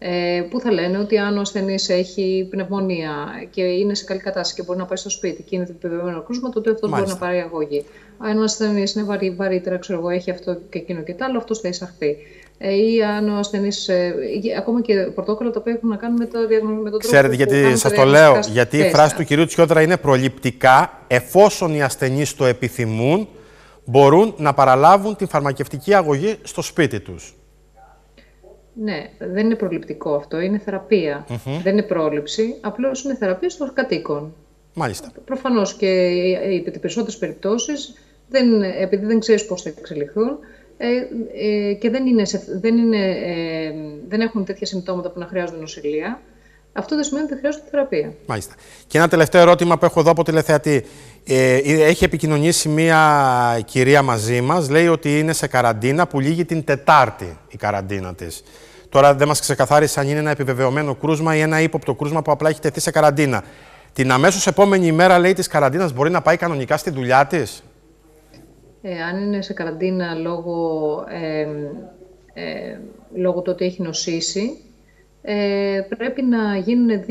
που θα λένε ότι αν ο ασθενής έχει πνευμονία και είναι σε καλή κατάσταση και μπορεί να πάει στο σπίτι και είναι επιβεβαιωμένο κρούσμα, τότε αυτός μπορεί να πάρει αγωγή. Αν ο ασθενής είναι βαρύτερα, ξέρω εγώ, έχει αυτό και εκείνο και τ' άλλο, αυτός θα εισαχθεί. Ή αν ο ασθενής, ακόμα και πρωτόκολλα τα οποία έχουν να κάνουν με τον τρόπο. Ξέρετε, γιατί σας το λέω, γιατί η φράση του κυρίου Τσιόδρα είναι προληπτικά, εφόσον οι ασθενείς το επιθυμούν, μπορούν να παραλάβουν την φαρμακευτική αγωγή στο σπίτι τους. Ναι, δεν είναι προληπτικό αυτό, είναι θεραπεία. Δεν είναι πρόληψη, απλώς είναι θεραπεία των κατοίκων. Μάλιστα. Προφανώς και οι περισσότερες περιπτώσεις, επειδή δεν ξέρεις πώς θα εξελιχθούν και δεν έχουν τέτοια συμπτώματα που να χρειάζονται νοσηλεία, αυτό δεν σημαίνει ότι χρειάζεται θεραπεία. Μάλιστα. Και ένα τελευταίο ερώτημα που έχω εδώ από τηλεθεατή. Έχει επικοινωνήσει μία κυρία μαζί μας, λέει ότι είναι σε καραντίνα που λύγει την Τετάρτη η καραντίνα της. Τώρα δεν μας ξεκαθάρισε αν είναι ένα επιβεβαιωμένο κρούσμα ή ένα ύποπτο κρούσμα που απλά έχει τεθεί σε καραντίνα. Την αμέσως επόμενη ημέρα, λέει, της καραντίνας μπορεί να πάει κανονικά στη δουλειά της. Αν είναι σε καραντίνα λόγω του ότι έχει νοσήσει, πρέπει να γίνουν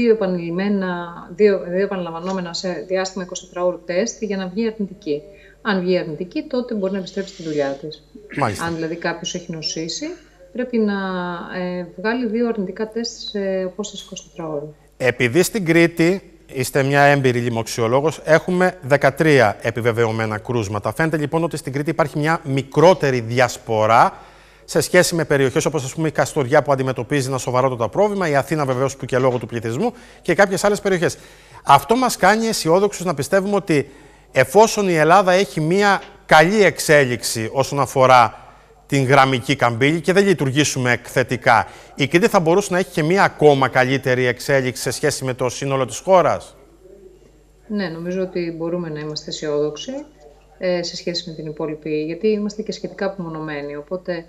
δύο επαναλαμβανόμενα σε διάστημα 24 ώρου τεστ για να βγει αρνητική. Αν βγει αρνητική, τότε μπορεί να επιστρέψει στη δουλειά της. Μάλιστα. Αν δηλαδή κάποιος έχει νοσήσει, πρέπει να βγάλει 2 αρνητικά τεστ σε απόσταση 24 ώρου. Επειδή στην Κρήτη, είστε μια έμπειρη λοιμοξιολόγος, έχουμε 13 επιβεβαιωμένα κρούσματα. Φαίνεται λοιπόν ότι στην Κρήτη υπάρχει μια μικρότερη διασπορά σε σχέση με περιοχές όπως, ας πούμε, η Καστοριά που αντιμετωπίζει ένα σοβαρότερο πρόβλημα, η Αθήνα βεβαίως που και λόγω του πληθυσμού και κάποιες άλλες περιοχές. Αυτό μας κάνει αισιόδοξους να πιστεύουμε ότι εφόσον η Ελλάδα έχει μια καλή εξέλιξη όσον αφορά την γραμμική καμπύλη και δεν λειτουργήσουμε εκθετικά, η Κρήτη θα μπορούσε να έχει και μια ακόμα καλύτερη εξέλιξη σε σχέση με το σύνολο της χώρας. Ναι, νομίζω ότι μπορούμε να είμαστε αισιόδοξοι σε σχέση με την υπόλοιπη, γιατί είμαστε και σχετικά απομονωμένοι. Οπότε,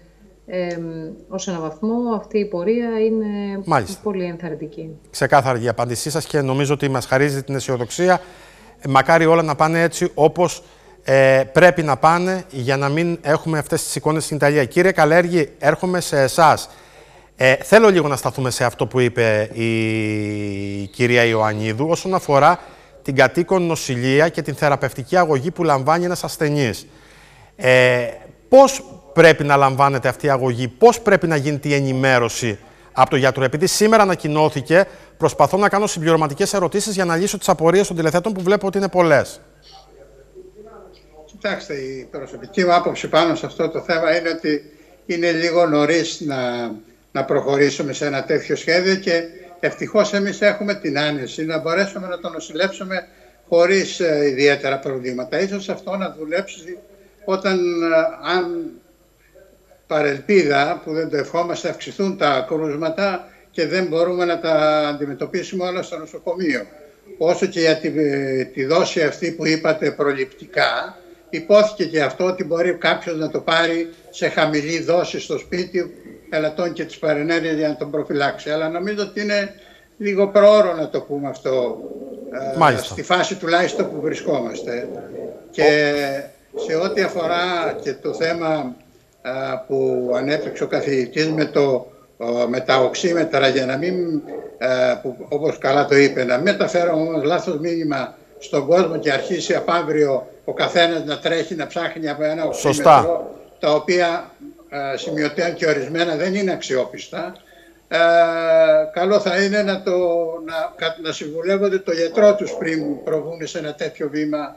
ως έναν βαθμό, αυτή η πορεία είναι πολύ ενθαρρυντική. Ξεκάθαρη η απάντησή σας και νομίζω ότι μας χαρίζει την αισιοδοξία. Μακάρι όλα να πάνε έτσι όπως πρέπει να πάνε για να μην έχουμε αυτές τις εικόνες στην Ιταλία. Κύριε Καλέργη, έρχομαι σε εσάς. Θέλω λίγο να σταθούμε σε αυτό που είπε η κυρία Ιωαννίδου όσον αφορά την κατοίκον νοσηλεία και την θεραπευτική αγωγή που λαμβάνει ένας ασθενής. Πώς πρέπει να λαμβάνεται αυτή η αγωγή, πώς πρέπει να γίνεται η ενημέρωση από τον γιατρό? Επειδή σήμερα ανακοινώθηκε, προσπαθώ να κάνω συμπληρωματικές ερωτήσεις για να λύσω τις απορίες των τηλεθεατών που βλέπω ότι είναι πολλές. Κοιτάξτε, η προσωπική μου άποψη πάνω σε αυτό το θέμα είναι ότι είναι λίγο νωρίς να προχωρήσουμε σε ένα τέτοιο σχέδιο και ευτυχώς εμείς έχουμε την άνεση να μπορέσουμε να το νοσηλεύσουμε χωρίς ιδιαίτερα προβλήματα. Ίσως αυτό να δουλέψει όταν, αν παρελπίδα, που δεν το ευχόμαστε, αυξηθούν τα κρούσματα και δεν μπορούμε να τα αντιμετωπίσουμε όλα στο νοσοκομείο. Όσο και για τη δόση αυτή που είπατε προληπτικά, υπόθηκε και αυτό ότι μπορεί κάποιος να το πάρει σε χαμηλή δόση στο σπίτι, ελαττών και τις παρενέργειες για να τον προφυλάξει. Αλλά νομίζω ότι είναι λίγο προώρο να το πούμε αυτό, στη φάση τουλάχιστον που βρισκόμαστε. Και σε ό,τι αφορά και το θέμα που ανέπτυξε ο καθηγητής με τα οξύμετρα, για να μην, όπως καλά το είπε, να μεταφέρω όμως λάθος μήνυμα στον κόσμο και αρχίσει από αύριο ο καθένας να τρέχει να ψάχνει από ένα οξύμετρο, τα οποία σημειωτέων και ορισμένα δεν είναι αξιόπιστα. Καλό θα είναι να συμβουλεύονται το γιατρό τους πριν προβούν σε ένα τέτοιο βήμα.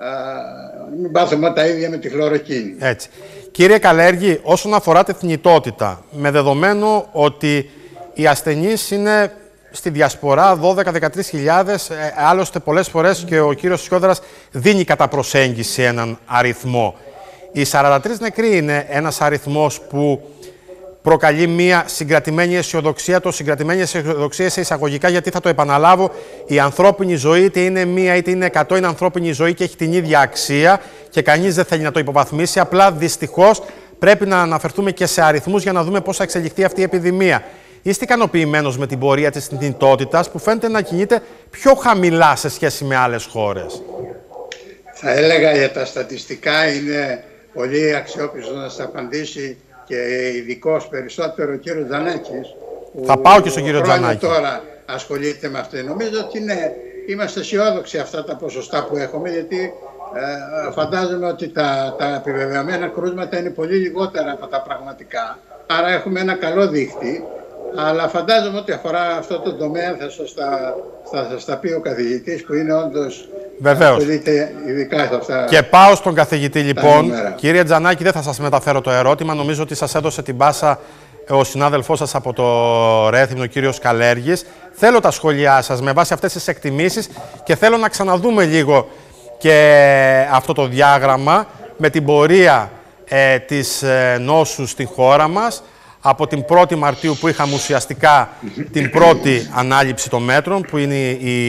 Μην πάθουμε τα ίδια με τη χλωροκίνη. Έτσι. Κύριε Καλέργη, όσον αφορά τη θνητότητα, με δεδομένο ότι οι ασθενείς είναι στη διασπορά 12-13 άλλωστε πολλές φορές και ο κύριος Τσιόδρας δίνει κατά προσέγγιση έναν αριθμό. Οι 43 νεκροί είναι ένας αριθμός που προκαλεί μια συγκρατημένη αισιοδοξία. Το συγκρατημένη αισιοδοξία σε εισαγωγικά, γιατί θα το επαναλάβω, η ανθρώπινη ζωή, είτε είναι μία είτε είναι 100, είναι ανθρώπινη ζωή και έχει την ίδια αξία και κανείς δεν θέλει να το υποβαθμίσει. Απλά δυστυχώς πρέπει να αναφερθούμε και σε αριθμούς για να δούμε πώς θα εξελιχθεί αυτή η επιδημία. Είστε ικανοποιημένος με την πορεία της θνητότητας που φαίνεται να κινείται πιο χαμηλά σε σχέση με άλλες χώρες? Θα έλεγα για τα στατιστικά είναι πολύ αξιόπιστο να σας απαντήσει και ειδικός περισσότερο ο κύριος Δανάκης, Θα πάω και στον κύριο Τζανάκη. Τώρα ασχολείται με αυτό. Νομίζω ότι είμαστε αισιόδοξοι αυτά τα ποσοστά που έχουμε, γιατί φαντάζομαι ότι τα επιβεβαιωμένα κρούσματα είναι πολύ λιγότερα από τα πραγματικά. Άρα έχουμε ένα καλό δείκτη. Αλλά φαντάζομαι ότι αφορά αυτό το τομέα, θα σας τα πει ο καθηγητής, που είναι όντως ασχολείται ειδικά σε αυτά. Και πάω στον καθηγητή λοιπόν. Κύριε Τζανάκη, δεν θα σας μεταφέρω το ερώτημα. Νομίζω ότι σας έδωσε την πάσα ο συνάδελφός σας από το Ρέθυμνο, ο κύριος Καλέργης. Θέλω τα σχόλιά σας με βάση αυτές τις εκτιμήσεις και θέλω να ξαναδούμε λίγο και αυτό το διάγραμμα με την πορεία της νόσου στη χώρα μας. Από την 1η Μαρτίου που είχαμε ουσιαστικά την πρώτη ανάληψη των μέτρων, που είναι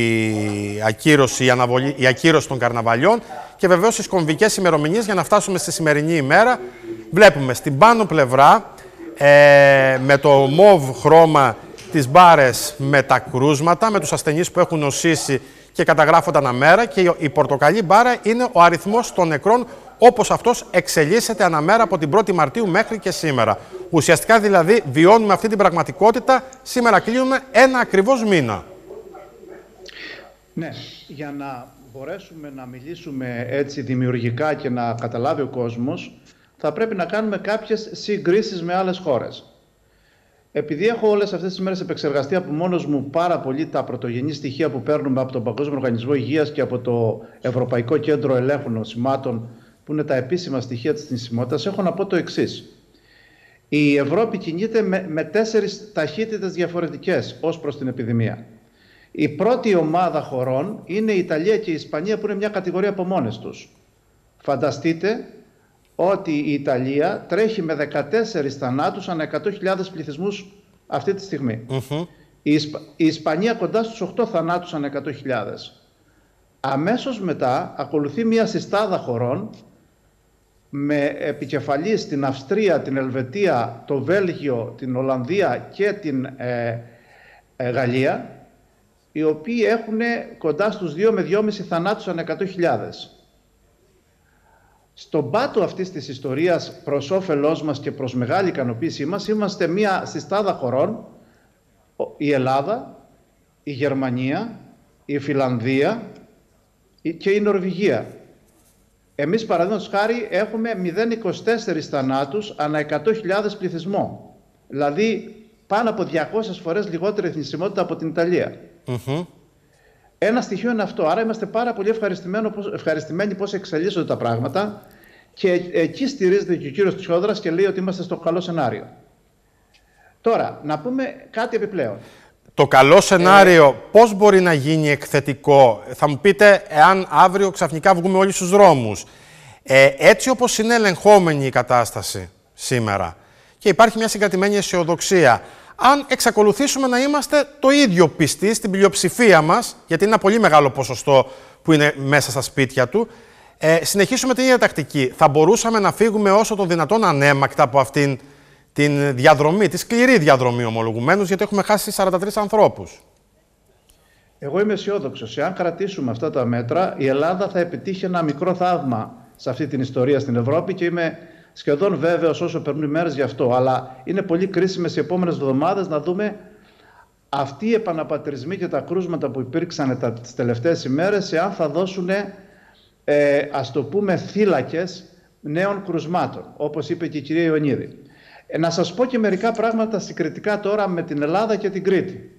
η ακύρωση των καρναβαλιών, και βεβαίως τις κομβικές ημερομηνίες για να φτάσουμε στη σημερινή ημέρα. Βλέπουμε στην πάνω πλευρά με το μοβ χρώμα τις μπάρες με τα κρούσματα, με τους ασθενείς που έχουν νοσήσει και καταγράφονται αναμέρα, και η πορτοκαλί μπάρα είναι ο αριθμός των νεκρών, όπως αυτός εξελίσσεται αναμέρα από την 1η Μαρτίου μέχρι και σήμερα. Ουσιαστικά δηλαδή βιώνουμε αυτή την πραγματικότητα. Σήμερα κλείνουμε ένα ακριβώς μήνα. Ναι, για να μπορέσουμε να μιλήσουμε έτσι δημιουργικά και να καταλάβει ο κόσμος, θα πρέπει να κάνουμε κάποιες συγκρίσεις με άλλες χώρες. Επειδή έχω όλες αυτές τις μέρες επεξεργαστεί από μόνος μου πάρα πολύ τα πρωτογενή στοιχεία που παίρνουμε από τον Παγκόσμιο Οργανισμό Υγείας και από το Ευρωπαϊκό Κέντρο Ελέγχου Νοσημάτων, που είναι τα επίσημα στοιχεία της θνησιμότητας, έχω να πω το εξής. Η Ευρώπη κινείται με 4 ταχύτητες διαφορετικές ως προς την επιδημία. Η πρώτη ομάδα χωρών είναι η Ιταλία και η Ισπανία, που είναι μια κατηγορία από μόνες τους. Φανταστείτε ότι η Ιταλία τρέχει με 14 θανάτους ανά 100.000 πληθυσμούς αυτή τη στιγμή. Η Ισπανία κοντά στους 8 θανάτους ανά 100.000. Αμέσως μετά ακολουθεί μια συστάδα χωρών με επικεφαλής την Αυστρία, την Ελβετία, το Βέλγιο, την Ολλανδία και την Γαλλία, οι οποίοι έχουν κοντά στους 2 με 2,5 θανάτους ανά 100.000. Στον πάτο αυτής της ιστορίας, προς όφελός μας και προς μεγάλη ικανοποίησή μας, είμαστε μια συστάδα χωρών, η Ελλάδα, η Γερμανία, η Φιλανδία και η Νορβηγία. Εμείς, παραδείγματος χάρη, έχουμε 0,24 θανάτους ανά 100.000 πληθυσμό. Δηλαδή πάνω από 200 φορές λιγότερη θνησιμότητα από την Ιταλία. Ένα στοιχείο είναι αυτό. Άρα είμαστε πάρα πολύ ευχαριστημένοι πώς εξελίσσονται τα πράγματα, και εκεί στηρίζεται και ο κύριος Τσιόδρας και λέει ότι είμαστε στο καλό σενάριο. Τώρα, να πούμε κάτι επιπλέον. Το καλό σενάριο πώς μπορεί να γίνει εκθετικό? Θα μου πείτε, εάν αύριο ξαφνικά βγούμε όλοι στους δρόμους. Έτσι όπως είναι ελεγχόμενη η κατάσταση σήμερα και υπάρχει μια συγκρατημένη αισιοδοξία, αν εξακολουθήσουμε να είμαστε το ίδιο πιστοί στην πλειοψηφία μας, γιατί είναι ένα πολύ μεγάλο ποσοστό που είναι μέσα στα σπίτια του, συνεχίσουμε την ίδια τακτική, θα μπορούσαμε να φύγουμε όσο το δυνατόν ανέμακτα από αυτήν την διαδρομή, τη σκληρή διαδρομή ομολογουμένως, γιατί έχουμε χάσει 43 ανθρώπους. Εγώ είμαι αισιόδοξος. Εάν κρατήσουμε αυτά τα μέτρα, η Ελλάδα θα επιτύχει ένα μικρό θαύμα σε αυτή την ιστορία στην Ευρώπη, και είμαι σχεδόν βέβαιος όσο περνούν οι μέρες γι' αυτό. Αλλά είναι πολύ κρίσιμες οι επόμενες εβδομάδες να δούμε αυτοί οι επαναπατρισμοί και τα κρούσματα που υπήρξαν τις τελευταίες ημέρες, εάν θα δώσουν, ας το πούμε, θύλακες νέων κρουσμάτων, όπως είπε και η κυρία Ιωνίδη. Να σας πω και μερικά πράγματα συγκριτικά τώρα με την Ελλάδα και την Κρήτη.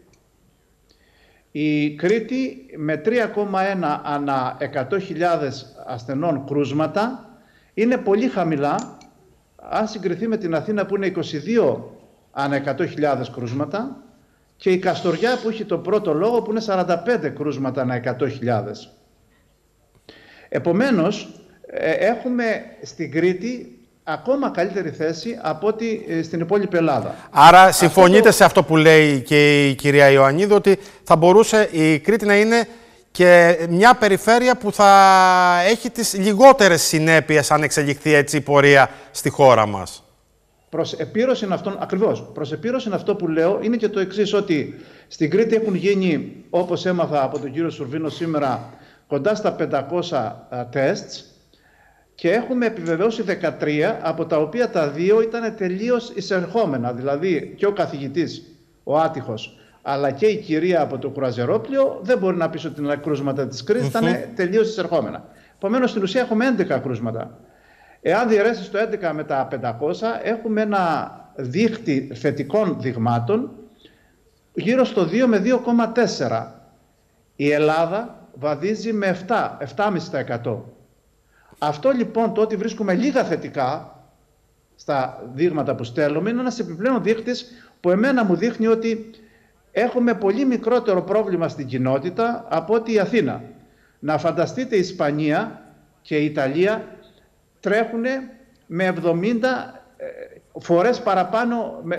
Η Κρήτη με 3,1 ανά 100.000 ασθενών κρούσματα είναι πολύ χαμηλά, αν συγκριθεί με την Αθήνα που είναι 22 ανά 100.000 κρούσματα, και η Καστοριά που έχει τον πρώτο λόγο που είναι 45 κρούσματα ανά 100.000. Επομένως, έχουμε στην Κρήτη ακόμα καλύτερη θέση από ό,τι στην υπόλοιπη Ελλάδα. Άρα συμφωνείτε σε αυτό που λέει και η κυρία Ιωαννίδου, ότι θα μπορούσε η Κρήτη να είναι και μια περιφέρεια που θα έχει τις λιγότερες συνέπειες αν εξελιχθεί έτσι η πορεία στη χώρα μας. Προς επίρρωση αυτών, ακριβώς, προς επίρρωση αυτό που λέω είναι και το εξής, ότι στην Κρήτη έχουν γίνει, όπως έμαθα από τον κύριο Σουρβίνο σήμερα, κοντά στα 500 τεστ, και έχουμε επιβεβαιώσει 13, από τα οποία τα 2 ήταν τελείως εισερχόμενα. Δηλαδή και ο καθηγητής ο άτυχος, αλλά και η κυρία από το κρουαζερόπλιο, δεν μπορεί να πεις ότι τα κρούσματα της κρίσης ήταν τελείως εισερχόμενα. Επομένως, στην ουσία έχουμε 11 κρούσματα. Εάν διαιρέσεις το 11 με τα 500, έχουμε ένα δείκτη θετικών δειγμάτων γύρω στο 2 με 2,4. Η Ελλάδα βαδίζει με 7,5%. Αυτό λοιπόν, το ότι βρίσκουμε λίγα θετικά στα δείγματα που στέλνουμε, είναι ένας επιπλέον δείκτης που εμένα μου δείχνει ότι έχουμε πολύ μικρότερο πρόβλημα στην κοινότητα από ότι η Αθήνα. Να φανταστείτε, η Ισπανία και η Ιταλία τρέχουν με 70 φορές παραπάνω, με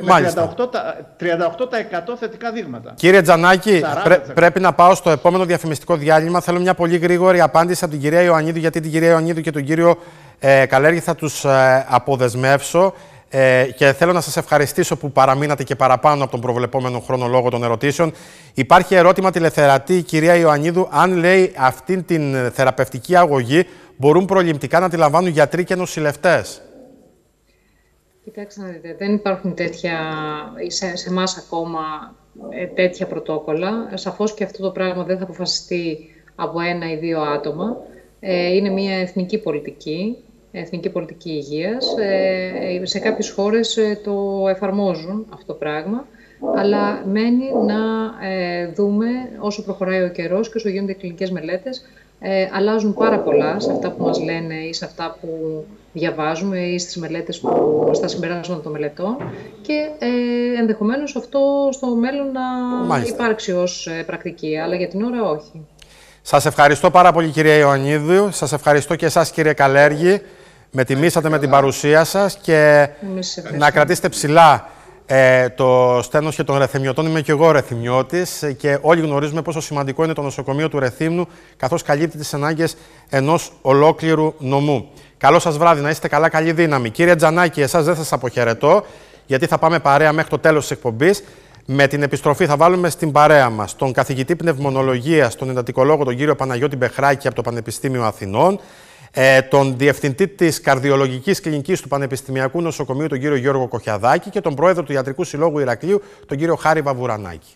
38% θετικά δείγματα. Κύριε Τζανάκη, πρέπει να πάω στο επόμενο διαφημιστικό διάλειμμα. Θέλω μια πολύ γρήγορη απάντηση από την κυρία Ιωαννίδου, γιατί την κυρία Ιωαννίδου και τον κύριο Καλέργη θα τους αποδεσμεύσω. Και θέλω να σας ευχαριστήσω που παραμείνατε και παραπάνω από τον προβλεπόμενο χρόνο λόγω των ερωτήσεων. Υπάρχει ερώτημα τηλεθεατή, η κυρία Ιωαννίδου, αν λέει αυτήν την θεραπευτική αγωγή μπορούν προληπτικά να τη λαμβάνουν γιατροί και νοσηλευτές. Κοιτάξτε να δείτε, δεν υπάρχουν τέτοια, σε εμάς ακόμα τέτοια πρωτόκολλα. Σαφώς και αυτό το πράγμα δεν θα αποφασιστεί από 1 ή 2 άτομα. Είναι μια εθνική πολιτική υγείας. Σε κάποιες χώρες το εφαρμόζουν αυτό το πράγμα, αλλά μένει να δούμε όσο προχωράει ο καιρός και όσο γίνονται οι κλινικές μελέτες. Αλλάζουν πάρα πολλά σε αυτά που μας λένε ή σε αυτά που διαβάζουμε ή στις μελέτες στα συμπεράσματα των μελετών και ενδεχομένως αυτό στο μέλλον να υπάρξει ως πρακτική, αλλά για την ώρα όχι. Σας ευχαριστώ πάρα πολύ, κυρία Ιωαννίδου. Σας ευχαριστώ και εσάς, κύριε Καλέργη. Με τιμήσατε με την παρουσία σας και να κρατήσετε ψηλά το στένος και των Ρεθυμιωτών. Είμαι και εγώ Ρεθυμιώτης και όλοι γνωρίζουμε πόσο σημαντικό είναι το νοσοκομείο του Ρεθύμνου, καθώς καλύπτει τις ανάγκες ενός ολόκληρου νομού. Καλό σας βράδυ, να είστε καλά, καλή δύναμη. Κύριε Τζανάκη, εσάς δεν σας αποχαιρετώ, γιατί θα πάμε παρέα μέχρι το τέλος της εκπομπής. Με την επιστροφή θα βάλουμε στην παρέα μας τον καθηγητή πνευμονολογίας, τον εντατικολόγο, τον κύριο Παναγιώτη Μπεχράκη από το Πανεπιστήμιο Αθηνών, τον διευθυντή της Καρδιολογικής Κλινικής του Πανεπιστημιακού Νοσοκομείου, τον κύριο Γιώργο Κοχιαδάκη, και τον πρόεδρο του Ιατρικού Συλλόγου Ηρακλείου, τον κύριο Χάρη Βαβουρανάκη.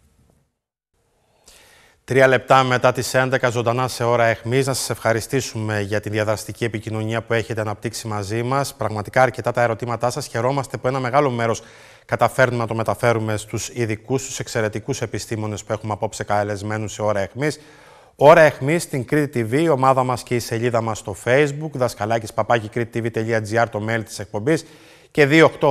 3 λεπτά μετά τις 11 ζωντανά σε ώρα εχμής, να σας ευχαριστήσουμε για τη διαδραστική επικοινωνία που έχετε αναπτύξει μαζί μας. Πραγματικά αρκετά τα ερωτήματά σας. Χαιρόμαστε που ένα μεγάλο μέρος καταφέρνουμε να το μεταφέρουμε στους ειδικούς, στους εξαιρετικούς επιστήμονες που έχουμε απόψε καλεσμένους σε ώρα εχμής. Ώρα εχμής στην Κρήτη TV, η ομάδα μας και η σελίδα μας στο Facebook, δασκαλάκης@crete.tv.gr, το mail της εκπομπής, και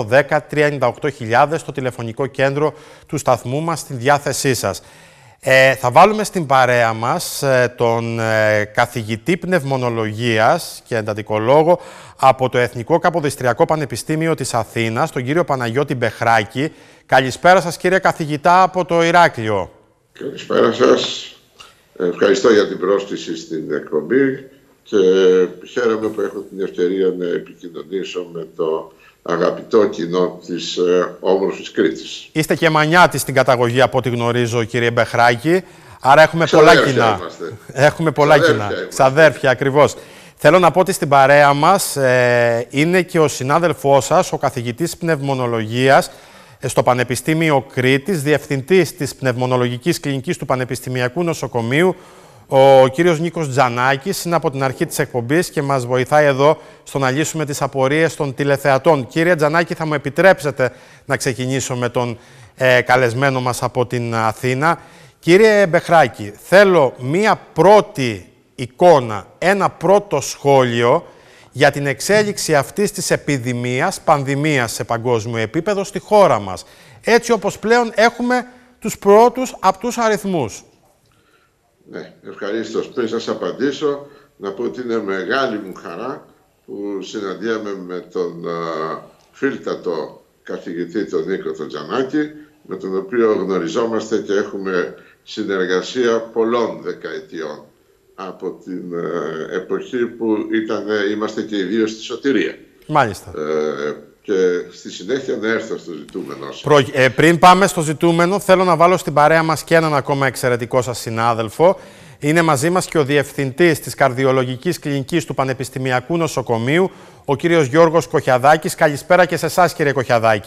2810-398.000 στο τηλεφωνικό κέντρο του σταθμού μας στην διάθεσή σας. Θα βάλουμε στην παρέα μας τον καθηγητή πνευμονολογίας και εντατικολόγο από το Εθνικό Καποδιστριακό Πανεπιστήμιο της Αθήνας, τον κύριο Παναγιώτη Μπεχράκη. Καλησπέρα σας, κύριε καθηγητά, από το Ηράκλειο. Καλησπέρα σας. Ευχαριστώ για την πρόσκληση στην εκπομπή και χαίρομαι που έχω την ευκαιρία να επικοινωνήσω με το αγαπητό κοινό της όμορφης Κρήτης. Είστε και μανιάτης στην καταγωγή, από ό,τι γνωρίζω, κύριε Μπεχράκη, άρα έχουμε πολλά κοινά. Έχουμε πολλά κοινά. Ξαδέρφια, ακριβώς. Θέλω να πω ότι στην παρέα μας είναι και ο συνάδελφός σας, ο καθηγητής πνευμονολογίας στο Πανεπιστήμιο Κρήτης, διευθυντής της Πνευμονολογικής Κλινικής του Πανεπιστημιακού Νοσοκομείου, ο κύριος Νίκος Τζανάκης. Είναι από την αρχή της εκπομπής και μας βοηθάει εδώ στο να λύσουμε τις απορίες των τηλεθεατών. Κύριε Τζανάκη, θα μου επιτρέψετε να ξεκινήσω με τον καλεσμένο μας από την Αθήνα. Κύριε Μπεχράκη, θέλω μία πρώτη εικόνα, ένα πρώτο σχόλιο για την εξέλιξη αυτής της επιδημίας, πανδημίας σε παγκόσμιο επίπεδο στη χώρα μας. Έτσι όπως πλέον έχουμε τους πρώτους απτούς αριθμούς. Ναι, ευχαρίστως. Πριν σας απαντήσω, να πω ότι είναι μεγάλη μου χαρά που συναντιάμαι με τον φίλτατο καθηγητή τον Νίκο τον Τζανάκη, με τον οποίο γνωριζόμαστε και έχουμε συνεργασία πολλών δεκαετιών, από την εποχή που είμαστε και οι δύο στη Σωτηρία. Μάλιστα. Και στη συνέχεια να έρθω στο ζητούμενο. Πριν πάμε στο ζητούμενο, θέλω να βάλω στην παρέα μας και έναν ακόμα εξαιρετικό σας συνάδελφο. Είναι μαζί μας και ο Διευθυντής της Καρδιολογικής Κλινικής του Πανεπιστημιακού Νοσοκομείου, ο κύριος Γιώργος Κοχιαδάκης. Καλησπέρα και σε εσάς, κύριε Κοχιαδάκη.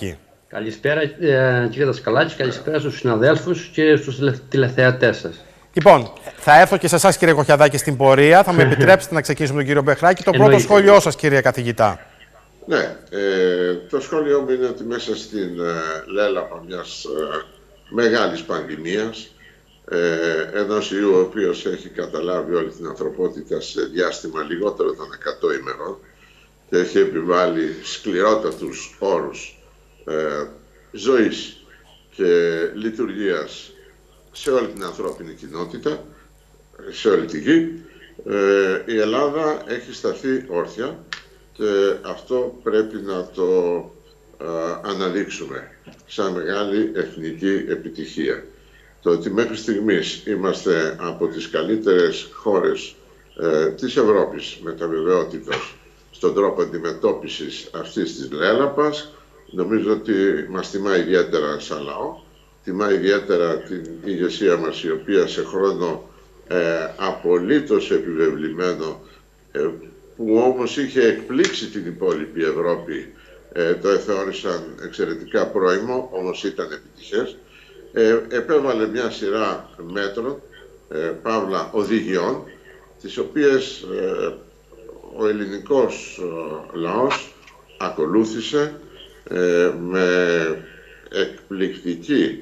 Καλησπέρα κύριε Δασκαλάκη, καλησπέρα στους συναδέλφους και στους τηλεθεατές σας. Λοιπόν, θα έρθω και σε εσάς κύριε Κοχιαδάκη στην πορεία. Θα μου επιτρέψετε να ξεκινήσουμε τον κύριο Μπεχράκη. Το πρώτο σχόλιο σας κύριε καθηγητά. Ναι, το σχόλιο μου είναι ότι μέσα στην λέλαπα μιας μεγάλης πανδημίας, ενός ιού ο οποίος έχει καταλάβει όλη την ανθρωπότητα σε διάστημα λιγότερο των 100 ημερών και έχει επιβάλει σκληρότατους όρους ζωής και λειτουργίας σε όλη την ανθρώπινη κοινότητα, σε όλη τη γη, η Ελλάδα έχει σταθεί όρθια και αυτό πρέπει να το αναδείξουμε σαν μεγάλη εθνική επιτυχία. Το ότι μέχρι στιγμής είμαστε από τις καλύτερες χώρες της Ευρώπης με τα βεβαιότητας στον τρόπο αντιμετώπισης αυτής της λέλαπας, νομίζω ότι μας τιμά ιδιαίτερα σαν λαό, τιμά ιδιαίτερα την ηγεσία μας, η οποία σε χρόνο απολύτως επιβεβλημένο, που όμως είχε εκπλήξει την υπόλοιπη Ευρώπη, το θεώρησαν εξαιρετικά πρόημο, όμως ήταν επιτυχές, επέβαλε μια σειρά μέτρων, παύλα οδηγιών, τις οποίες ο ελληνικός λαός ακολούθησε με εκπληκτική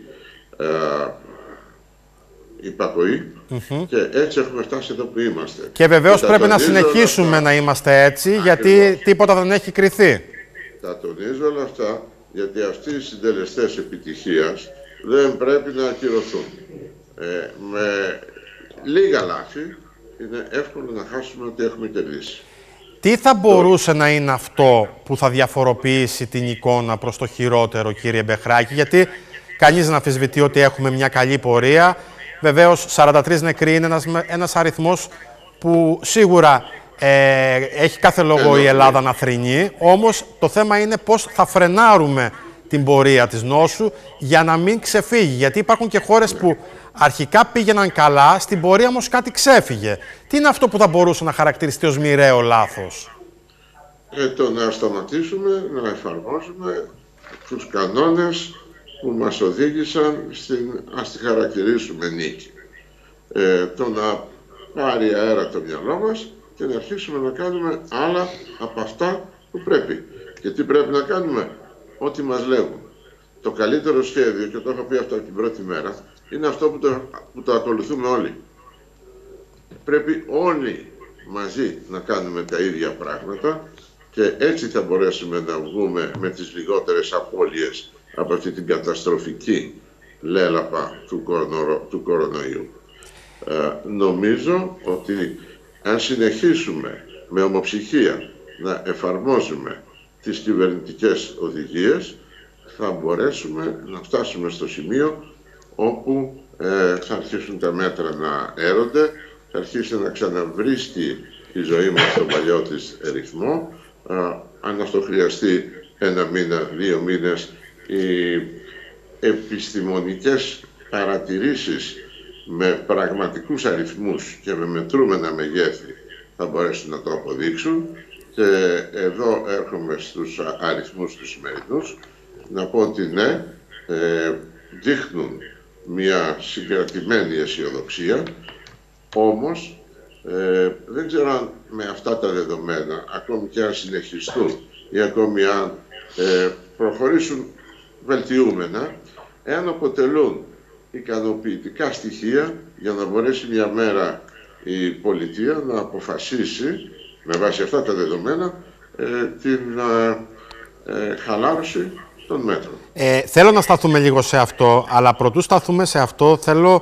υπακοή και έτσι έχουμε φτάσει εδώ που είμαστε. Και βεβαίως πρέπει να συνεχίσουμε να είμαστε έτσι, γιατί τίποτα δεν έχει κριθεί. Τα τονίζω όλα αυτά, γιατί αυτοί οι συντελεστές επιτυχίας δεν πρέπει να ακυρωθούν. Με λίγα λάθη είναι εύκολο να χάσουμε ό,τι έχουμε κερδίσει. Τι θα μπορούσε να είναι αυτό που θα διαφοροποιήσει την εικόνα προς το χειρότερο, κύριε Μπεχράκη, γιατί κανείς δεν αμφισβητεί ότι έχουμε μια καλή πορεία. Βεβαίως, 43 νεκροί είναι ένας αριθμός που σίγουρα έχει κάθε λόγο η Ελλάδα να θρηνεί. Όμως, το θέμα είναι πώς θα φρενάρουμε την πορεία της νόσου για να μην ξεφύγει. Γιατί υπάρχουν και χώρες που αρχικά πήγαιναν καλά, στην πορεία όμως κάτι ξέφυγε. Τι είναι αυτό που θα μπορούσε να χαρακτηριστεί ως μοιραίο λάθος? Το να σταματήσουμε να εφαρμόζουμε τους κανόνες που μας οδήγησαν στην, ας τη χαρακτηρίσουμε, νίκη. Το να πάρει αέρα το μυαλό μας και να αρχίσουμε να κάνουμε άλλα από αυτά που πρέπει. Και τι πρέπει να κάνουμε? Ό,τι μας λέγουν. Το καλύτερο σχέδιο, και το έχω πει αυτό από την πρώτη μέρα, είναι αυτό που το ακολουθούμε όλοι. Πρέπει όλοι μαζί να κάνουμε τα ίδια πράγματα και έτσι θα μπορέσουμε να βγούμε με τις λιγότερες απώλειες από αυτή την καταστροφική λέλαπα του κορονοϊού. Νομίζω ότι αν συνεχίσουμε με ομοψυχία να εφαρμόζουμε τις κυβερνητικές οδηγίες, θα μπορέσουμε να φτάσουμε στο σημείο όπου θα αρχίσουν τα μέτρα να έρονται, θα αρχίσει να ξαναβρίσκει η ζωή μας στον παλιό της ρυθμό. Αν αυτό χρειαστεί 1 μήνα, 2 μήνες, οι επιστημονικές παρατηρήσεις με πραγματικούς αριθμούς και με μετρούμενα μεγέθη θα μπορέσουν να το αποδείξουν. Και εδώ έρχομαι στους αριθμούς τους σημερινούς, να πω ότι ναι, δείχνουν μια συγκρατημένη αισιοδοξία, όμως δεν ξέρω αν με αυτά τα δεδομένα, ακόμη και αν συνεχιστούν ή ακόμη αν προχωρήσουν βελτιούμενα, εάν αποτελούν ικανοποιητικά στοιχεία για να μπορέσει μια μέρα η πολιτεία να αποφασίσει με βάση αυτά τα δεδομένα την χαλάρωση των μέτρων. Θέλω να σταθούμε λίγο σε αυτό, αλλά προτού σταθούμε σε αυτό, θέλω,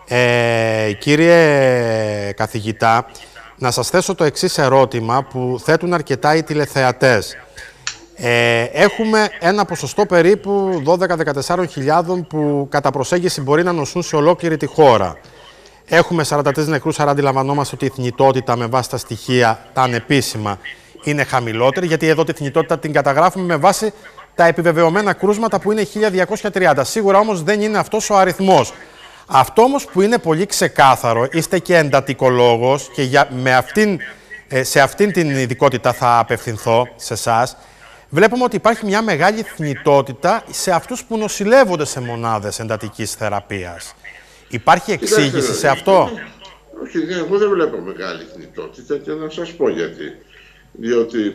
κύριε καθηγητά, να σας θέσω το εξής ερώτημα που θέτουν αρκετά οι τηλεθεατές. Έχουμε ένα ποσοστό περίπου 12-14 χιλιάδων που κατά προσέγγιση μπορεί να νοσούν σε ολόκληρη τη χώρα. Έχουμε 43 νεκρούς, άρα αντιλαμβανόμαστε ότι η θνητότητα με βάση τα στοιχεία, τα ανεπίσημα, είναι χαμηλότερη, γιατί εδώ τη θνητότητα την καταγράφουμε με βάση τα επιβεβαιωμένα κρούσματα που είναι 1230. Σίγουρα όμως δεν είναι αυτός ο αριθμός. Αυτό όμως που είναι πολύ ξεκάθαρο, είστε και εντατικολόγος και σε αυτήν την ειδικότητα θα απευθυνθώ σε εσάς, βλέπουμε ότι υπάρχει μια μεγάλη θνητότητα σε αυτούς που νοσηλεύονται σε μονάδες εντατικής θεραπείας. Υπάρχει εξήγηση σε αυτό? Όχι, εγώ δεν βλέπω μεγάλη θνητότητα και να σας πω γιατί. Διότι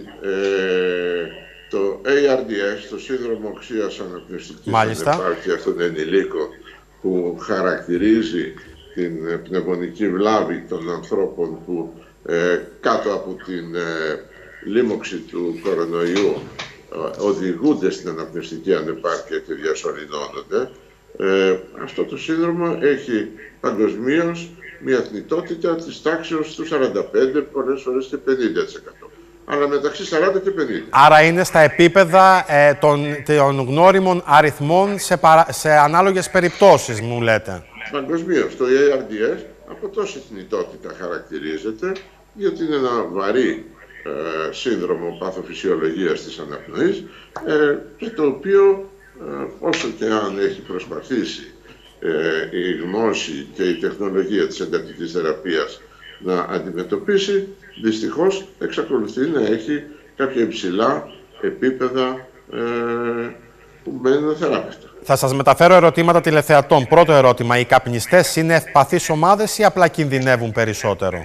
το ARDS, το σύνδρομο οξείας αναπνευστικής ανεπάρκειας των ενηλίκων, που χαρακτηρίζει την πνευμονική βλάβη των ανθρώπων που κάτω από την λίμωξη του κορονοϊού οδηγούνται στην αναπνευστική ανεπάρκεια και διασωληνώνονται, αυτό το σύνδρομο έχει παγκοσμίως μια θνητότητα της τάξης του 45, πολλές φορές και 50%. Αλλά μεταξύ 40 και 50. Άρα είναι στα επίπεδα των γνώριμων αριθμών σε ανάλογες περιπτώσεις, μου λέτε. Παγκοσμίως, το ARDS από τόση θνητότητα χαρακτηρίζεται, γιατί είναι ένα βαρύ σύνδρομο παθοφυσιολογίας της αναπνοής, και το οποίο, όσο και αν έχει προσπαθήσει η γνώση και η τεχνολογία της εντατικής θεραπείας να αντιμετωπίσει, δυστυχώς εξακολουθεί να έχει κάποια υψηλά επίπεδα που μένουν αθεράπευτα. Θα σας μεταφέρω ερωτήματα τηλεθεατών. Πρώτο ερώτημα, οι καπνιστές είναι ευπαθείς ομάδες ή απλά κινδυνεύουν περισσότερο?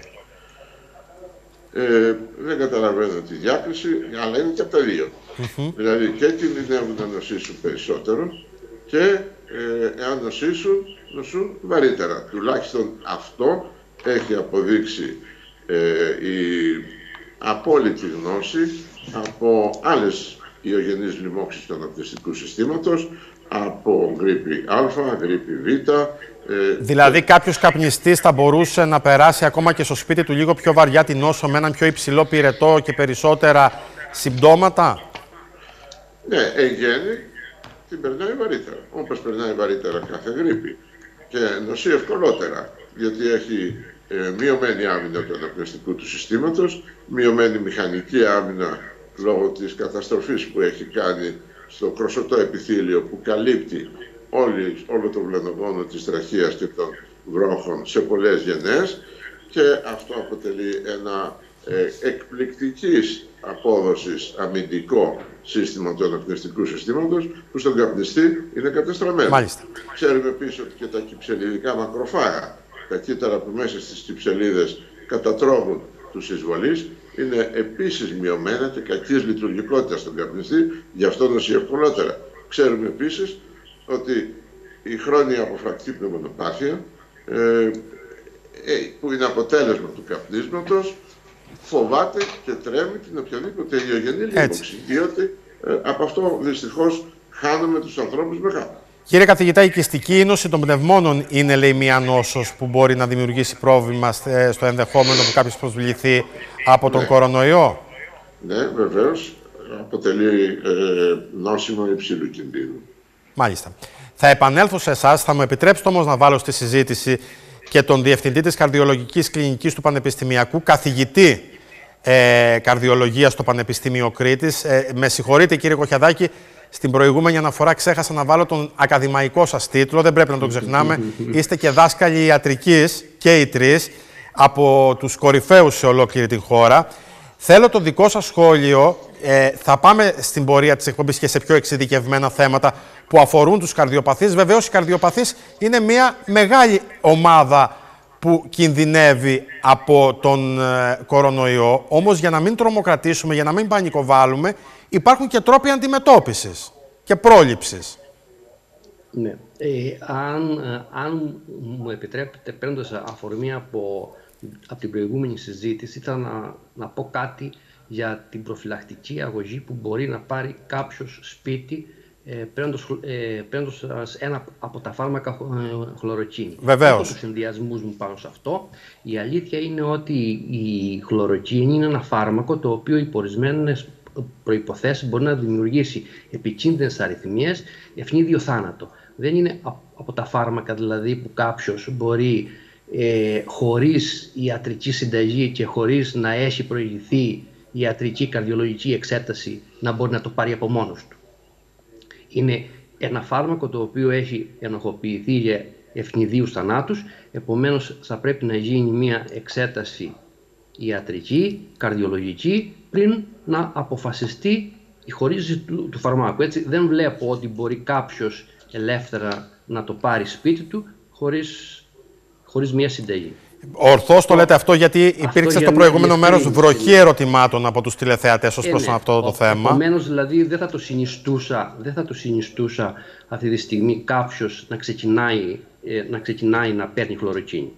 Δεν καταλαβαίνω τη διάκριση, αλλά είναι και από τα δύο. Δηλαδή και κινδυνεύουν να νοσήσουν περισσότερο και εάν νοσούν βαρύτερα. Τουλάχιστον αυτό έχει αποδείξει η απόλυτη γνώση από άλλες ιογενείς λοιμώξεις του αναπνευστικού συστήματος, από γρίπη Α, γρίπη Β. Δηλαδή κάποιος καπνιστής θα μπορούσε να περάσει ακόμα και στο σπίτι του λίγο πιο βαριά την νόσο με έναν πιο υψηλό πυρετό και περισσότερα συμπτώματα? Ναι, εν γέννη την περνάει βαρύτερα, όπως περνάει βαρύτερα κάθε γρίπη, και νοσεί ευκολότερα, γιατί έχει μειωμένη άμυνα του αναπνευστικού του συστήματος, μειωμένη μηχανική άμυνα λόγω της καταστροφής που έχει κάνει στο κροσωτό επιθύλιο που καλύπτει όλο το βλενογόνο της τραχείας και των βρόχων σε πολλές γενναίες, και αυτό αποτελεί ένα εκπληκτικής απόδοσης αμυντικό σύστημα του αναπνευστικού συστήματος που στον καπνιστή είναι κατεστραμμένο. Μάλιστα. Ξέρουμε επίσης ότι και τα κυψελιδικά μακροφάγα, τα κύτταρα που μέσα στις κυψελίδες κατατρώγουν τους εισβολείς, είναι επίσης μειωμένα και κακής λειτουργικότητας στον καπνιστή, γι' αυτό νοσεί ευκολότερα. Ξέρουμε επίσης ότι η χρόνια αποφρακτική πνευμονοπάθεια, που είναι αποτέλεσμα του καπνίσματος, φοβάται και τρέμει την οποιαδήποτε ιογενή λίμωξη, διότι από αυτό δυστυχώς χάνουμε τους ανθρώπους μεγάλα. Κύριε καθηγητά, η οικιστική νόση των πνευμόνων είναι, λέει, μια νόσος που μπορεί να δημιουργήσει πρόβλημα στο ενδεχόμενο που κάποιος προσβληθεί από τον κορονοϊό? Ναι, βεβαίως. Αποτελεί νόσημα υψηλού κινδύνου. Μάλιστα. Θα επανέλθω σε εσάς. Θα μου επιτρέψετε όμως να βάλω στη συζήτηση και τον Διευθυντή της Καρδιολογικής Κλινικής του Πανεπιστημιακού, καθηγητή καρδιολογίας στο Πανεπιστήμιο Κρήτης. Με συγχωρείτε, κύριε Κοχιαδάκη, στην προηγούμενη αναφορά ξέχασα να βάλω τον ακαδημαϊκό σας τίτλο, δεν πρέπει να τον ξεχνάμε. Είστε και δάσκαλοι ιατρικής και οι τρεις, από τους κορυφαίους σε ολόκληρη την χώρα. Θέλω το δικό σας σχόλιο. Θα πάμε στην πορεία της εκπομπής και σε πιο εξειδικευμένα θέματα που αφορούν τους καρδιοπαθείς. Βεβαίως, οι καρδιοπαθείς είναι μια μεγάλη ομάδα που κινδυνεύει από τον κορονοϊό. Όμως, για να μην τρομοκρατήσουμε, για να μην πανικοβάλλουμε, υπάρχουν και τρόποι αντιμετώπισης και πρόληψης. Ναι. Αν μου επιτρέπετε, παίρνοντας αφορμή από την προηγούμενη συζήτηση, ήθελα να πω κάτι για την προφυλακτική αγωγή που μπορεί να πάρει κάποιος σπίτι παίρνοντας ένα από τα φάρμακα χλωροκίνη. Βεβαίως. Έχω τους συνδυασμούς μου πάνω σε αυτό. Η αλήθεια είναι ότι η χλωροκίνη είναι ένα φάρμακο το οποίο υπό ορισμένες προϋποθέσεις μπορεί να δημιουργήσει επικίνδυνες αρρυθμίες, ευνίδιο θάνατο. Δεν είναι από τα φάρμακα δηλαδή που κάποιος μπορεί χωρίς ιατρική συνταγή και χωρίς να έχει προηγηθεί ιατρική καρδιολογική εξέταση να μπορεί να το πάρει από μόνος του. Είναι ένα φάρμακο το οποίο έχει ενοχοποιηθεί για ευνηδίους θανάτους, επομένως θα πρέπει να γίνει μια εξέταση ιατρική, καρδιολογική, πριν να αποφασιστεί η χορήγηση του φαρμάκου. Έτσι, δεν βλέπω ότι μπορεί κάποιος ελεύθερα να το πάρει σπίτι του χωρίς μια συνταγή. Ορθώς το λέτε αυτό, γιατί υπήρξε στο προηγούμενο μέρος βροχή ερωτημάτων από τους τηλεθεατές ως προς αυτό το θέμα. Επομένως, δηλαδή, δεν θα το συνιστούσα αυτή τη στιγμή κάποιος να ξεκινάει να παίρνει χλωροκίνη.